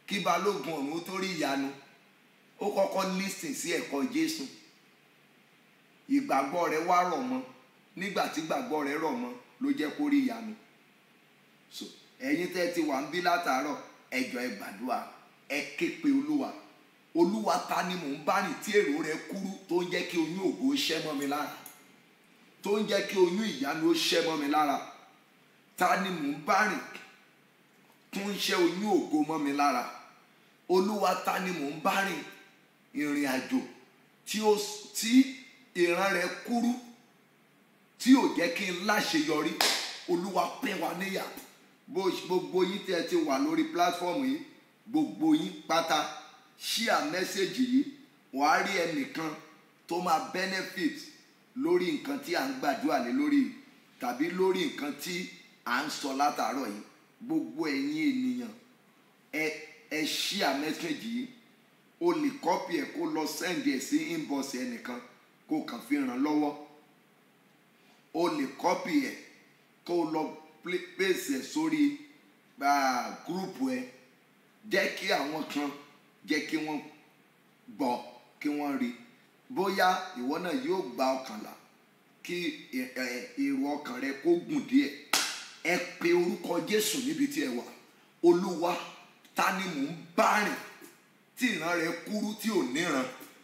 kí balógun ọ̀run tó rí ìyanu ó kọ́kọ́ lísìn sí ẹ̀kọ́ Jésù, ìgbàgbọ́ rẹ̀ wá rọ̀ mọ́, nígbà tí ìgbàgbọ́ rẹ̀ rọ̀ mọ́ ló jẹ́ kó rí ìyanu. So ẹ̀yin tẹ́ ti wà ń bí látàárọ̀ ẹ jọ̀ọ́ ẹ gbàdúrà, ẹ ké pe Olúwa. Olúwa, ta ni mò ń bá rìn tí èrò rẹ̀ kúrú tó ń jẹ́ kí oyún ògo ṣẹ́ mọ́ mi lára, tó ń jẹ́ kí oyún ìyanu ó ṣẹ́ mọ́ mi lára? Ta ni mò ń bá rìn tó ń ṣẹ́ oyún ògo mọ́ mi lára? Olúwa, ta ni mò ń bá rìn ìrìn àjò tí ó tí ìran rẹ̀ kúrú tí ò jẹ́ kí n láṣeyọrí? Olúwa, pín wa níyà. Gbogbo yín tí ẹ ti wà lórí platform yìí, gbogbo yín pátá share message yìí, wàá rí ẹnìkan tó máa benefit lórí nǹkan tí à ń gbàdúrà lé lórí tàbí lórí nǹkan tí à ń sọ látàárọ̀ yìí. Gbogbo ẹ̀yin ènìyàn ẹ ẹ share message yìí, o lè copy ẹ̀ kó lọ send ẹ̀ sí inbox ẹnìkan kó kàn fi ràn lọ́wọ́, o lè copy ẹ̀ kó lọ paste ẹ̀ sórí group ẹ̀, jẹ́ kí àwọn kan jẹ́ kí wọ́n gbọ́, kí wọ́n rí. Bóyá ìwọ náà yóò gba ọkànlá kí èrò ọkàn rẹ kó gùn díẹ̀. Ẹ pe orúkọ Jésù níbi tí ẹ wà. Olúwa, ta ni mò ń bá rìn tí ìran rẹ kúrú tí ò níran,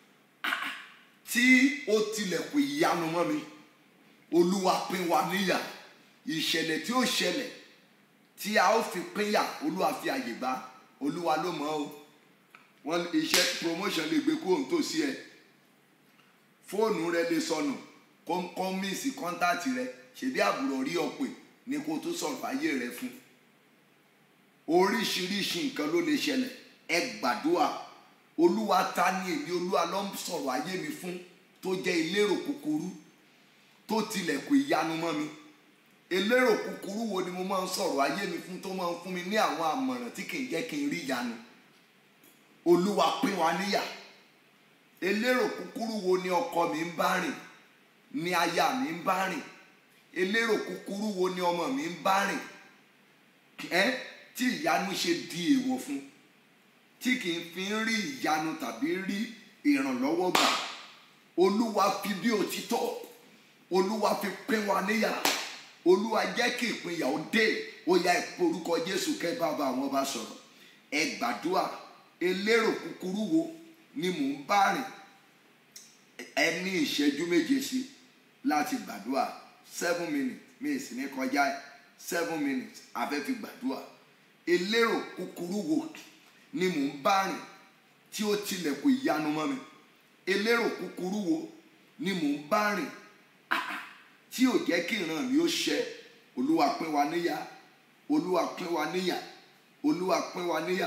tí ó tilẹ̀kùn ìyanu mọ́ mi? Olúwa, pín wa níyà. Ìṣẹ̀lẹ̀ tí ó ṣẹlẹ̀ tí a ó fi pínyà, Olúwa fi àyè gbà. Olúwa ló mọ̀ o. Wọ́n iṣẹ́ promotion lè gbé kúrò nítòsí ẹ, fóònù rẹ lè sọnù, kó mísì kọ́ńtàtì rẹ, ṣèbí àbúrò rí ọ pè ní kó tó sọ̀rọ̀ ayé rẹ fún. Oríṣiríṣi nǹkan ló lè ṣẹlẹ̀. Ẹ gbàdúrà. Olúwa, ta ni èmi Olúwa ló ń sọ̀rọ̀ ayé mi fún tó jẹ́ ìlérò kúkúrú tó tilẹ̀kùn ìyanu mọ́ mi? Ìlérò kúkúrú wo ni mo máa ń sọ̀rọ̀ ayé mi fún tó máa ń fún mi ní àwọn àmọ̀ràn tí kì í jẹ́ kí n rí ìyanu? Olúwa, pín wa níyà. Ìlérò kúkúrú wo ni ọkọ mi ń bá rìn, ni aya mi ń bá rìn? Ìlérò kúkúrú wo ni ọmọ mi ń bá rìn ẹ́ tí ìyanu ṣe di èèwọ̀ fún, tí kì í fi ń rí ìyanu tàbí rí ìrànlọ́wọ́ gbà? Olúwa, fi bí òtítọ́, Olúwa fi pín wa níyà. Olúwa, jẹ́ kí ìpínyà ó dé. Ó yá, ẹ pe orúkọ Jésù kẹ́ bá bá àwọn bá sọ̀rọ̀. Ẹ gbàdúrà. Ìlérò kúkúrú wo ni mò ń bá rìn? Ẹ ní ìṣẹ́jú méje sí láti gbàdúrà. seven minutes mi sì ní kọjá seven minutes a fẹ́ fi gbàdúrà. Ìlérò kúkúrú wo ni mò ń bá rìn tí ó tilẹ̀kùn ìyanu mọ́ mi? Ìlérò kúkúrú wo ni mò ń bá rìn tí ò jẹ́ kí ìran mi ó ṣẹ? Olúwa, pín wa níyà. Olúwa, pín wa níyà. Olúwa, pín wa níyà.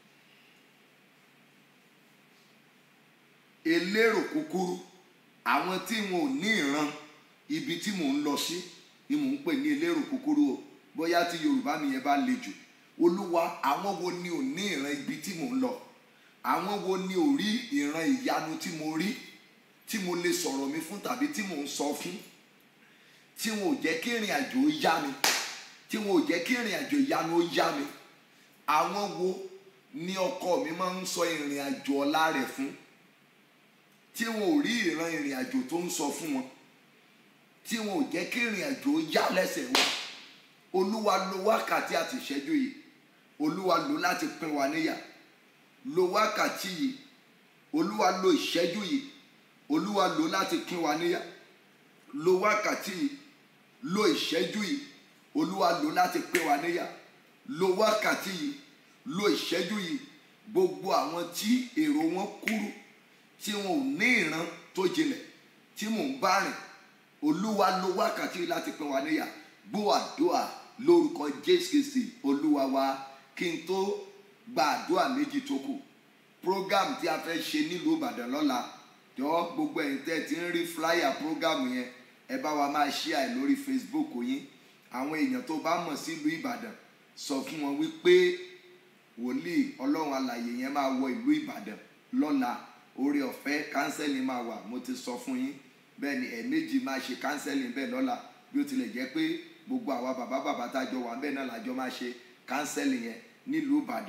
Ìlérò kúkúrú, àwọn tí wọn ò ní ìran ibi tí mò ń lọ sí ni mò ń pè ní ìlérò kúkúrú o. Bóyá tí Yorùbá mi yẹn bá le jù. Olúwa, àwọn wo ni ò ní ìran ibi tí mò ń lọ? Àwọn wo ni ò rí ìran ìyanu tí mo rí, tí mo lè sọ̀rọ̀ mi fún tàbí tí mò ń sọ fún, tí wọn ò jẹ́ kí ìrìn àjò ó yá mi, tí wọn ò jẹ́ kí ìrìn àjò ìyanu ó yá mi? Àwọn wo ni ọkọ mi máa ń sọ ìrìn àjò ọ̀la rẹ̀ fún, tí wọn ò rí ìran ìrìn àjò tó ń sọ fún wọn, tí wọn ò jẹ́ kí ìrìn àjò ó yá lẹ́sẹ̀ wọn? Olúwa, lo wákàtí àti ìṣẹ́jú yìí. Olúwa, lò láti pín wa níyà. Lo wákàtí yìí. Olúwa, lo ìṣẹ́jú yìí. Olúwa, lò láti pín wa níyà. Lo wákàtí yìí. Lo ìṣẹ́jú yìí. Olúwa, lò láti pín wa níyà. Lo wákàtí yìí. Lo ìṣẹ́jú yìí. Gbogbo àwọn tí èrò wọn kúrú, tí wọn ò ní ìran tó jinlẹ̀, tí mò ń bá rìn, Olúwa, lo wákàtí yìí láti pín wa níyà. Gbọ́ àdúrà lórúkọ Jésù Kristi Olúwa wa. Kí n tó gba àdúrà méjì tó kù, program tí a fẹ́ ṣe nílùú Ìbàdàn lọ́la, jọ gbogbo ẹ̀yin tẹ́ ti ń rí flyer program yẹn, ẹ bá wa máa share lórí Facebook yín. Àwọn èèyàn tó bá mọ̀ sílùú Ìbàdàn, sọ fún wọn wípé wòlíì Ọlọ́run alààyè yẹn máa wọ ìlú Ìbàdàn lọ́la. Oore ọ̀fẹ́ counseling máa wà, mo ti sọ fún yín. Bẹ́ẹ̀ ni ẹ̀ẹ̀mejì máa ṣe counseling bẹ́ẹ̀ lọ́la, bí ó tilẹ̀ jẹ́ pé gbogbo àwa bàbá bàbá tá a jọ wà bẹ́ẹ̀ náà lájọ máa ṣe counseling yẹn nílùú Ìbàdàn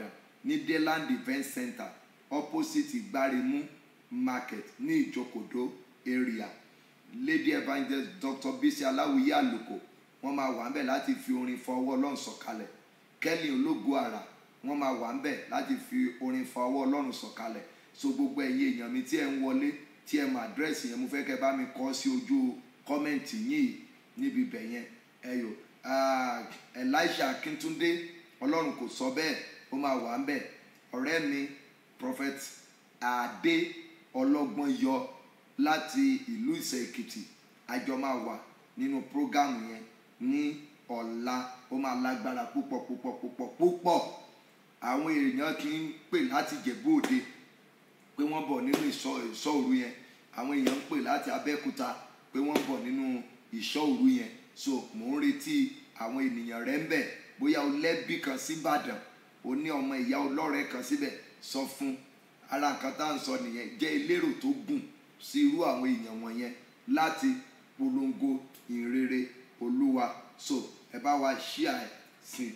ní Dayland Event Center opposite Ìgbárimú market ní Ìjókòdó area. Lady Evangelist Doctor Bisi Aláwìyé Àlùkò wọ́n máa wà ńbẹ̀ láti fi orin fa ọwọ́ Ọlọ́run sọ̀kalẹ̀. Kelly Ológo Àrà wọ́n máa wà ńbẹ̀ láti fi orin fa ọwọ́ Ọlọ́run sọ̀kalẹ̀. So gbogbo ẹ̀yin èèyàn mi tí ẹ ń wọlé tí ẹ mọ àdírẹ́sì yẹn mo fẹ́ kẹ́ bá mi kọ sí ojú kọ́mẹ̀ntì yìí níbi ibẹ̀ yẹn ẹyọ. Elisha Akíntúndé Ọlọ́run kò sọ bẹ́ẹ̀ ó máa wà ńbẹ̀. Ọ̀rẹ́ mi Prophet Adé Ọlọ́gbọ́n yọ láti ìlú Ìṣẹ̀ Èkìtì àjọ máa wà nínú prógámù yẹn ní ọ̀la. Ó máa lágbára púpọ̀ púpọ̀ púpọ̀ púpọ̀. Àwọn èèyàn kì í pè láti Ìjẹ̀bú Òde pé wọ́n bọ̀ nínú ìṣọ́ òru yẹn. Àwọn èèyàn ń pè láti Abẹ́òkúta pé wọ́n bọ̀ nínú ìṣọ́ òru yẹn. So mò ń retí àwọn ènìyàn rẹ̀ ń bẹ̀. Bóyá o lẹ́bí kan sí Ìbàdàn o ní ọmọ ìyá ọlọ́rẹ̀ kan síbẹ̀ sọ fún. Ara nǹkan tá à ń sọ nìyẹn, jẹ́ elérò tó gùn sí irú àwọn èèyàn wọ̀nyẹn láti polongo ìrere Olúwa. So ẹ bá wa share ẹ̀ sí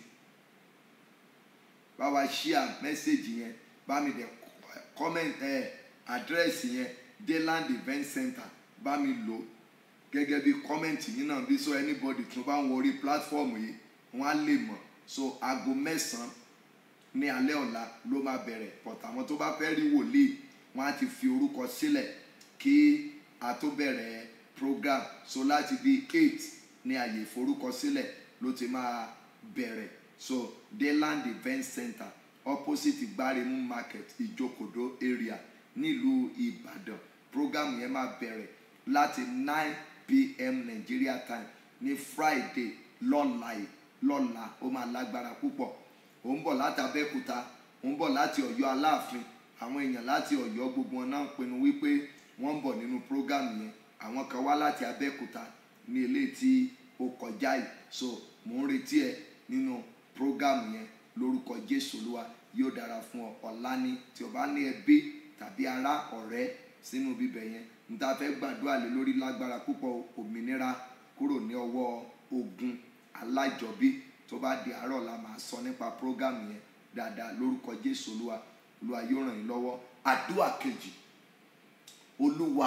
bá wa share message yẹn, bá mi dẹ̀ comment ẹ̀ àdírẹ́sì yẹn Dayland Event Center bá mi lò gẹ́gẹ́ bí comment yín náà bí so anybody tó bá ń wọrí platform yìí wọ́n á lè mọ̀. So aago mẹ́sàn-án ní alẹ́ ọ̀la ló máa bẹ̀rẹ̀, but àwọn tó bá fẹ́ rí wòlíì wọ́n á ti fi orúkọ sílẹ̀ kí a tó bẹ̀rẹ̀ program. So láti bí eight ní àyè ìforúkọ sílẹ̀ ló ti máa bẹ̀rẹ̀. So Dayland Event Center opposite Ìgbárimú market Ìjókòdó area nílùú Ìbàdàn. Program yẹn máa bẹ̀rẹ̀ láti nine p m Nigeria time ní Friday lọ́la yìí lọ́la ó máa lágbára púpọ̀. Ó ń bọ̀ láti Abẹ́òkúta, ó ń bọ̀ láti Ọ̀yọ́ Aláàfin. Àwọn èèyàn láti Ọ̀yọ́ gbogbo wọn náà ń pinnu wípé wọ́n ń bọ̀ nínú program yẹn. Àwọn kan wá láti Abẹ́òkúta ní ilé tí ó kọjá yìí. So mò ń retí ẹ nínú program yẹn lórúkọ Jésù Olúwa. Yóò dára fún ọ. Ọ̀la ni tí o bá ní ẹbí tàbí ará ọ̀rẹ́ sínú bíbẹ̀ yẹn n ta fẹ́ gbàdúrà lé lórí lágbára púpọ̀, òmìnira kúrò ní ọwọ́ ogun alájọbí. Tó bá di àárọ̀ la máa sọ nípa program yẹn dáadáa lórúkọ Jésù Olúwa. Olúwa yóò ràn yín lọ́wọ́. Àdúrà kejì, Olúwa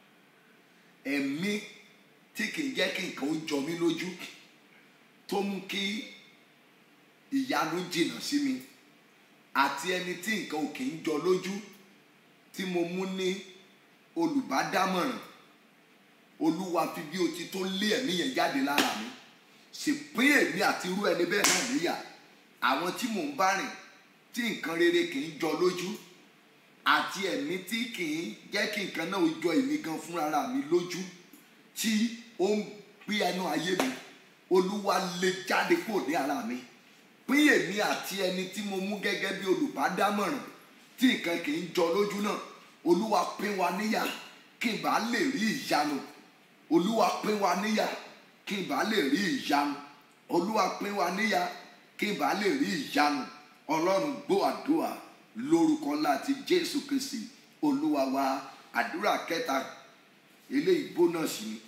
ẹ̀mí tí kì í jẹ́ kí nǹkan ó jọ mí lójú tó mú kí ìyanu jìnnà sí mi àti ẹni tí nǹkan ò kì í jọ lójú tí mo mú ní olùbádámọ̀ràn. Olúwa fi bí o ti tó lé ẹ̀mí yẹn jáde lára mi. Sì pín èmi àti irú ẹni bẹ́ẹ̀ náà níyà. Àwọn tí mò ń bá rìn tí nǹkan rere kì í jọ lójú àti ẹ̀mí tí kì í jẹ́ kí nǹkan náà ó jọ èmi gan fúnra mi lójú tí ó ń gbé ẹnu ayé mi. Olúwa lé jáde kúrò ní ara mi. Pín èmi àti ẹni tí mo mú gẹ́gẹ́ bí olùbádámọ̀ràn tí nǹkan kì í jọ lójú náà. Olúwa pín wa níyà kí n bá lè rí ìyanu. Olúwa pín wa níyà kí n bá lè rí ìyanu. Olúwa pín wa níyà kí n bá lè rí ìyanu. Ọlọ́run gbọ́ àdúrà lórúkọ ńlá ti Jésù Kristi Olúwa wa. Àdúrà kẹta eléyìí bónọ́ọ̀sì ni.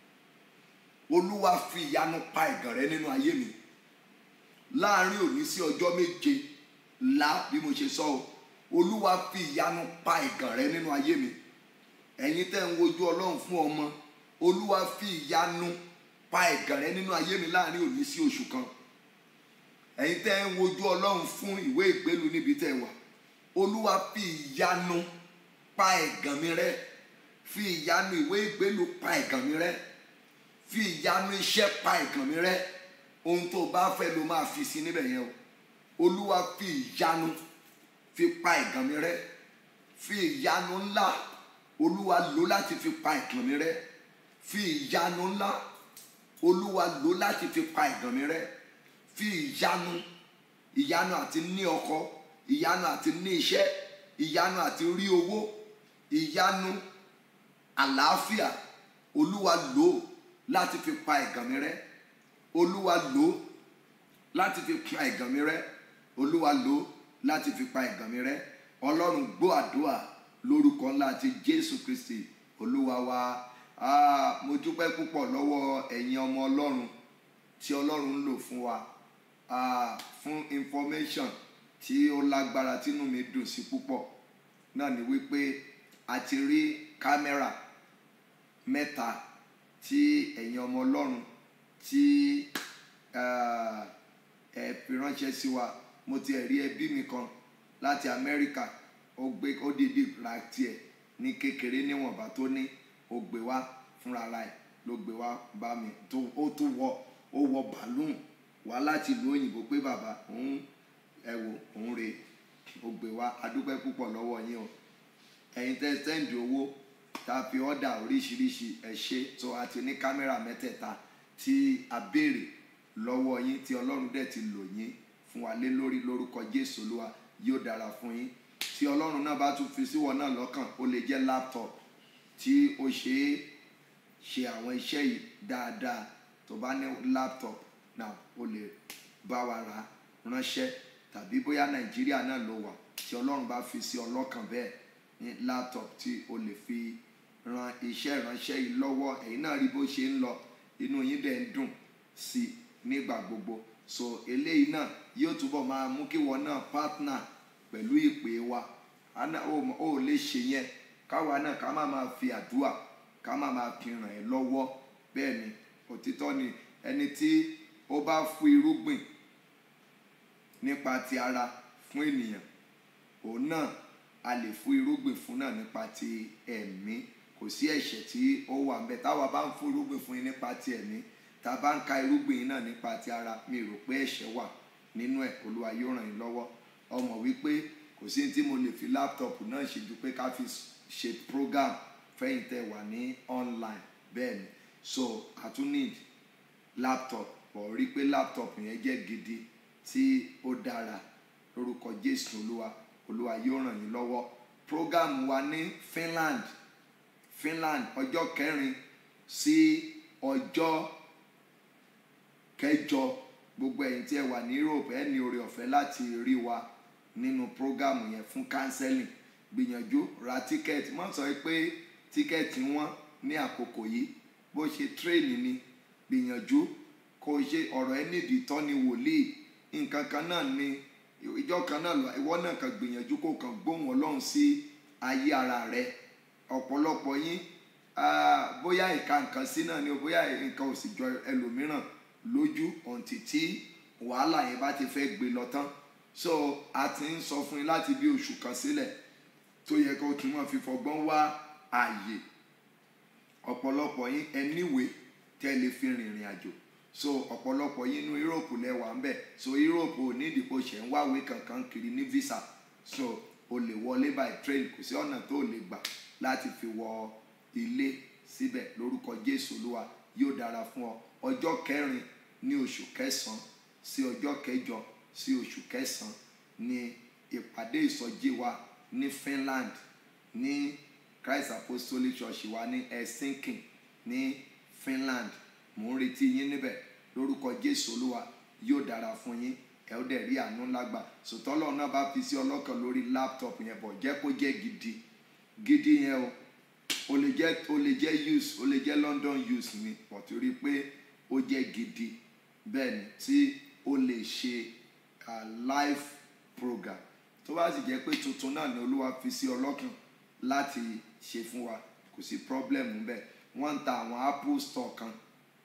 Olúwa fi ìyanu pa ẹ̀gàn rẹ nínú ayé mi. Láàárín òní sí ọjọ́ méje lá bí mo ṣe sọ o. Olúwa fi ìyanu pa ẹ̀gàn rẹ nínú ayé mi. Ẹ̀yin tẹ́ ń wojú Ọlọ́run fún ọmọ, Olúwa fi ìyanu pa ẹ̀gàn rẹ nínú ayé mi láàárín òní sí oṣù kan. Ẹ̀yin tẹ́ ń wojú Ọlọ́run fún ìwé ìgbélu níbi tẹ́ wà, Olúwa fi ìyanu pa ẹ̀gàn mi rẹ́. Fi ìyanu ìwé ìgbélu pa ẹ̀gàn mi rẹ́. Fi ìyanu iṣẹ́ pa ẹ̀gàn mi rẹ́. Ohun tó bá fẹ́ ló máa fi sí níbẹ̀ yẹn o. Olúwa fi ìyanu fi pa ẹ̀gàn mi rẹ́. Fi ìyanu ńlá Olúwa lò láti fi pa ẹ̀gàn mi rẹ́. Fi ìyanu ńlá Olúwa lò láti fi pa ẹ̀gàn mi rẹ́. Fi ìyanu ìyanu àti ní ọkọ, ìyanu àti ní iṣẹ́, ìyanu àti rí owó, ìyanu àlàáfíà Olúwa lò láti fi pa ẹ̀gàn mi rẹ́. Olúwa lò láti fi pa ẹ̀gàn mi rẹ́. Olúwa lò láti fi pa ẹ̀gàn mi rẹ́. Ọlọ́run gbọ́ àdúrà lórúkọ ńlá ti Jésù Kristi Olúwa wa. Ah, mo dúpẹ́ púpọ̀ lọ́wọ́ ẹ̀yin ọmọ Ọlọ́run tí Ọlọ́run ń lò fún wa. Ah, fún information tí ó lágbára tínú mi dùn sí púpọ̀ náà ni wípé a ti rí kámẹ́rà mẹ́ta tí ẹ̀yin ọmọ Ọlọ́run tí ẹ fi ránṣẹ́ sí wa. Mo ti rí ẹbí mi kan láti Amẹ́ríkà, ó gbé ó dìde ra tiẹ̀ ní kékeré níwọ̀nba tó ní, ó gbé wá fúnra ra ẹ̀ ló gbé wá bá mi, tó ó tún wọ ó wọ bàlúùn wá láti ìlú òyìnbó pé bàbá òun ẹ wò òun rè ó gbé wá. A dúpẹ́ púpọ̀ lọ́wọ́ yín o, ẹ̀yin tẹ́ sẹ́ǹdì owó tá fi ọ́dà oríṣiríṣi ẹ ṣé. tó a ti ní kámẹ́rà mẹ́tẹ̀ẹ̀ta tí a béèrè lọ́wọ́ yín tí Ọlọ́run dẹ̀ ti lò yín fún wa lé lórí. Lórúkọ Jésù Olúwa yóò dára fún yín. Tí Ọlọ́run náà bá tún fi síwọ náà lọ́kàn, ó lè jẹ́ laptop tí ó ṣe é ṣe àwọn iṣẹ́ yìí dáadáa. Tó bá ní laptop náà ó lè bá wa rà ránṣẹ́, tàbí bóyá Nàìjíríà náà ló wà tí Ọlọ́run bá fi sí ọlọ́kàn bẹ́ẹ̀ ní laptop tí o lè fi ran iṣẹ́ ìránṣẹ́ yìí lọ́wọ́. Ẹ̀yin náà rí bó ṣe ń lọ, inú yín dẹ̀ ń dùn sí nígbà gbogbo. So eléyìí náà yóò túbọ̀ máa mú kí wọn náà partner pẹ̀lú ìpè wa. Ó lè ṣe yẹn káwa náà ká má máa fi àdúrà ká má máa fi ràn ẹ́ lọ́wọ́. Bẹ́ẹ̀ ni òtítọ́ ni, ẹni tí ó bá fún irúgbìn nípa ti ara fún ènìyàn, òun náà a lè fún irúgbìn fún náà nípa ti ẹ̀mí. Kò sí ẹ̀ṣẹ̀ tí ó wà ńbẹ̀. Táwa bá ń fún irúgbìn fún yín nípa ti ẹ̀mí, tá bá ń ka irúgbìn yín náà nípa ti ara, mi rò pé ẹ̀ṣẹ̀ wà nínú ẹ̀. Olúwa yóò ràn yín lọ́wọ́. Ọmọ wípé kò sí tí mo lè fi laptop náà ṣe ju pé ká fi ṣe program fẹ́yìn tẹ́ wà ní online. Bẹ́ẹ̀ ni, so I tún need laptop, bọ̀ rí pé laptop yẹn jẹ́ gidi tí ó dára. Lórúkọ Jésù Olúwa Olúwa yóò ràn yín lọ́wọ́. Program wa ní Finland Finland ọjọ́ kẹrin sí ọjọ́ kẹjọ. Gbogbo ẹ̀yin tí ẹ wà ní Europe ẹ ní oore ọ̀fẹ́ láti rí wa nínú program yẹn fún counseling. Gbìyànjú ra ticket. Má sọ pé ticket wọ́n ní àkókò yìí, bó ṣe train ni. Gbìyànjú kó ṣe ọ̀rọ̀ ẹ nídìí tọ́ni wòlíì. Nǹkan kan náà ni ìjọ kan náà lọ, ìwọ náà kàn gbìyànjú kó kàn gbóhùn Ọlọ́run sí ayé ara rẹ. Ọ̀pọ̀lọpọ̀ yín bóyá ìka nǹkan sí náà ni o, bóyá nǹkan ò sì jọ ẹlòmíràn lójú ọ̀ǹtì tí wàhálà yẹn bá ti fẹ́ gbé lọ tán. So a ti ń sọ fún yín láti bí oṣù kan sílẹ̀ tó yẹ kó tún máa fi fọgbọ́n wá ààyè. Ọ̀pọ̀lọpọ̀ yín ẹ níwèé tẹ́ lè fi rìnrìn àjò. So ọ̀pọ̀lọpọ̀ yín inú Europe lẹ wà ńbẹ̀. So Europe ò ní ìdìbò ṣẹ̀ ń wáwé kankan kiri ní visa. So o lè wọlé by train, kò sí ọ̀nà tó lè gbà láti fi wọ ilé síbẹ̀. Lórúkọ Jésù Olúwa yóò dára fún ọ. Ọjọ́ kẹrin ní oṣù kẹsàn-án sí ọjọ́ kẹjọ sí oṣù kẹsàn-án ní ìpàdé ìsọjí wa ní Finland ní Christ Apostolic Church wa ní Helsinki ní Finland. Mò ń retí yín níbẹ̀. Lórúkọ Jésù Olúwa yóò dára fún yín. Ẹ ó dẹ̀ rí àánú ńlá gbà. Sòtọ́lọ́ náà bá fi sí ọlọ́kàn lórí laptop yẹn, bọ̀ jẹ́ kó jẹ́ gidi gidi yẹn o. O lè jẹ́ o lè jẹ́ use o lè jẹ́ London use ni, bọ̀ torí pé ó jẹ́ gidi. Bẹ́ẹ̀ ni tí o lè ṣe live program. Tó bá sì jẹ́ pé tuntun náà ni Olúwa fi sí ọlọ́kàn láti ṣe fún wa, kò sí problem ńbẹ̀. Wọ́n ń ta àwọn Apple store kan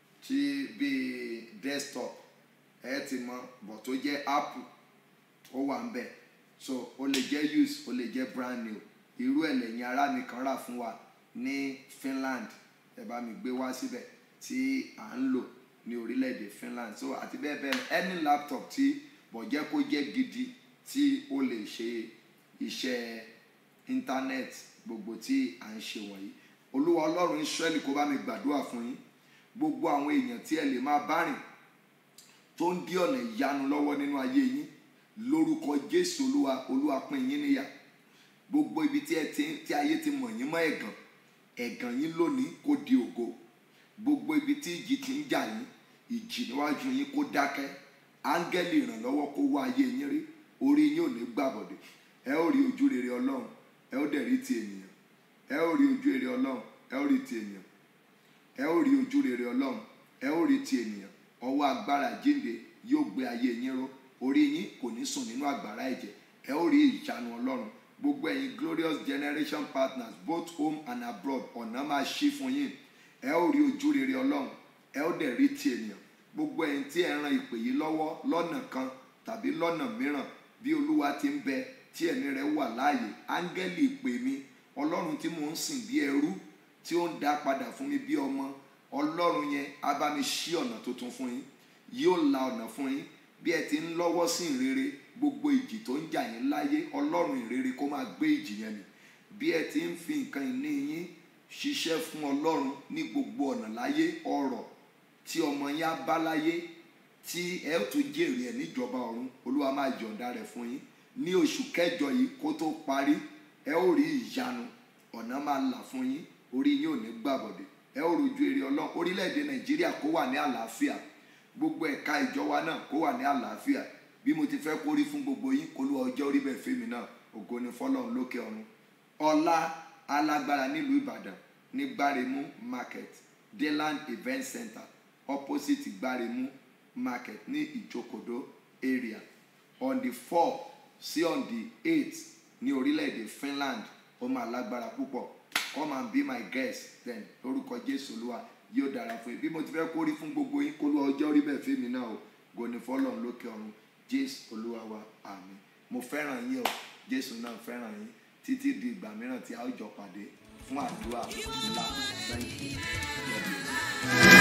tí bí desktop ẹ ti mọ̀, bọ̀ tó jẹ́ Apple ó wà ńbẹ̀. So o lè jẹ́ use o lè jẹ́ brand new. Irú ẹ̀ lẹ́yìn ará mi kan rà fún wa ní Finland. Ẹ bá mi gbé wá síbẹ̀ tí à ń lò ní orílẹ̀-èdè Finland. So àti bẹ́ẹ̀ bẹ́ẹ̀ any laptop tí bọ̀ jẹ́ kó jẹ́ gidi tí ó lè ṣe iṣẹ́ internet gbogbo tí à ń ṣe wọ̀nyí. Olúwa Ọlọ́run Ísírẹ́lì kó bá mi gbàdúrà fún yín. Gbogbo àwọn èèyàn tí ẹ lè máa bá rìn tó ń dí ọ̀nà ìyanu lọ́wọ́ nínú ayé yín, lórúkọ Jésù Olúwa Olúwa pín yín níyà. Gbogbo ibi tí ẹ ti tí ayé ti mọ̀ yín mọ́ ẹ̀gàn, ẹ̀gàn yín lónìí kó di ògo. Gbogbo ibi tí ìjì ti ń jà yín, ìjì níwájú yín kó dákẹ́. Áńgẹ́lì ìrànlọ́wọ́ kó wá ayé yín rí. Orí yín ò ní gbàbọ̀dẹ̀. Ẹ ó rí ojú rere Ọlọ́run, ẹ ó dẹ̀ rí ti ènìyàn. Ẹ ó rí ojú rere Ọlọ́run, ẹ ó rí ti ènìyàn. Ẹ ó rí ojú rere Ọlọ́run, ẹ ó rí ti ènìyàn. Ọwọ́ agbára jíǹde yóò gbé ayé yín ró orí yín kò ní sùn nínú àgbàrá ẹ̀jẹ̀, ẹ ó rí ìyanu Ọlọ́run. Gbogbo ẹ̀yin glorious generation partners both home and abroad, ọ̀nà máa ṣí fún yín, ẹ ó rí ojú rere Ọlọ́run, ẹ ó dẹ̀ rí ti ènìyàn. Gbogbo ẹ̀yin tí ẹ ran ìpè yìí lọ́wọ́ lọ́nà kan tàbí lọ́nà mìíràn, bí Olúwa ti ń bẹ tí ẹ̀mí rẹ̀ wà láàyè, áńgẹ́lì ìpè mi, Ọlọ́run tí mò ń sìn bí ẹrú tí ó ń dá padà fún mi bí ọmọ, Ọlọ́run yẹn á bá mi ṣí ọ̀nà tuntun fún yín, yóò la ọ̀nà fún yín. Bí ẹ ti ń lọ́wọ́ sí ìrere, gbogbo ìjì tó ń jà yín láyé, Ọlọ́run ìrere kó máa gbé ìjì yẹn mì. Bí ẹ ti ń fi nǹkan ìní yín ṣiṣẹ́ fún Ọlọ́run ní gbogbo ọ̀nà láyé, ọrọ̀ tí ọmọ yín á bá láyé tí ẹ ó tún jèrè ẹ̀ níjọba ọ̀run, Olúwa máa yọ̀ǹda rẹ̀ fún yín. Ní oṣù kẹjọ yìí kó tó parí, ẹ ó rí ìyanu, ọ̀nà máa là fún yín, orí yín ò ní gbàbọ̀dé, ẹ ó rojú èrè Ọlọ́run. Orílẹ̀-èdè Nàìjíríà kó wà ní àlàáfíà, gbogbo ẹ̀ka ìjọba náà kó wà ní àlàáfíà. Bí mo ti fẹ́ kó rí fún gbogbo yín, kó lú ọjọ́ orí bẹ́ẹ̀ fèmí náà, ògo ni fọ́lọ́run lókè ọ̀run. Ọlá alágbára nílùú Ìbàdàn ní Gbáremú market, Deland event center opposite Gbáremú market ní Ìjókòdó area, on the four sí on the eight ní orílẹ̀-èdè Finland. Ó máa lágbára púpọ̀. Come and be my guest then, lórúkọ Jésù Olúwa yóò dára fún yín. Bí mo ti fẹ́ kó rí fún gbogbo yín, kó lú ọjọ́ orí bẹ́ẹ̀ fèmí náà, ògo ni fọ́lọ́run lókè ọ̀run. Jésù Olúwa wa, àmín. Mo fẹ́ràn yín o, Jésù náà fẹ́ràn yín. Títí di ìgbà mìíràn tí a ó jọ pàdé fún àdúrà ńlá. Thank you.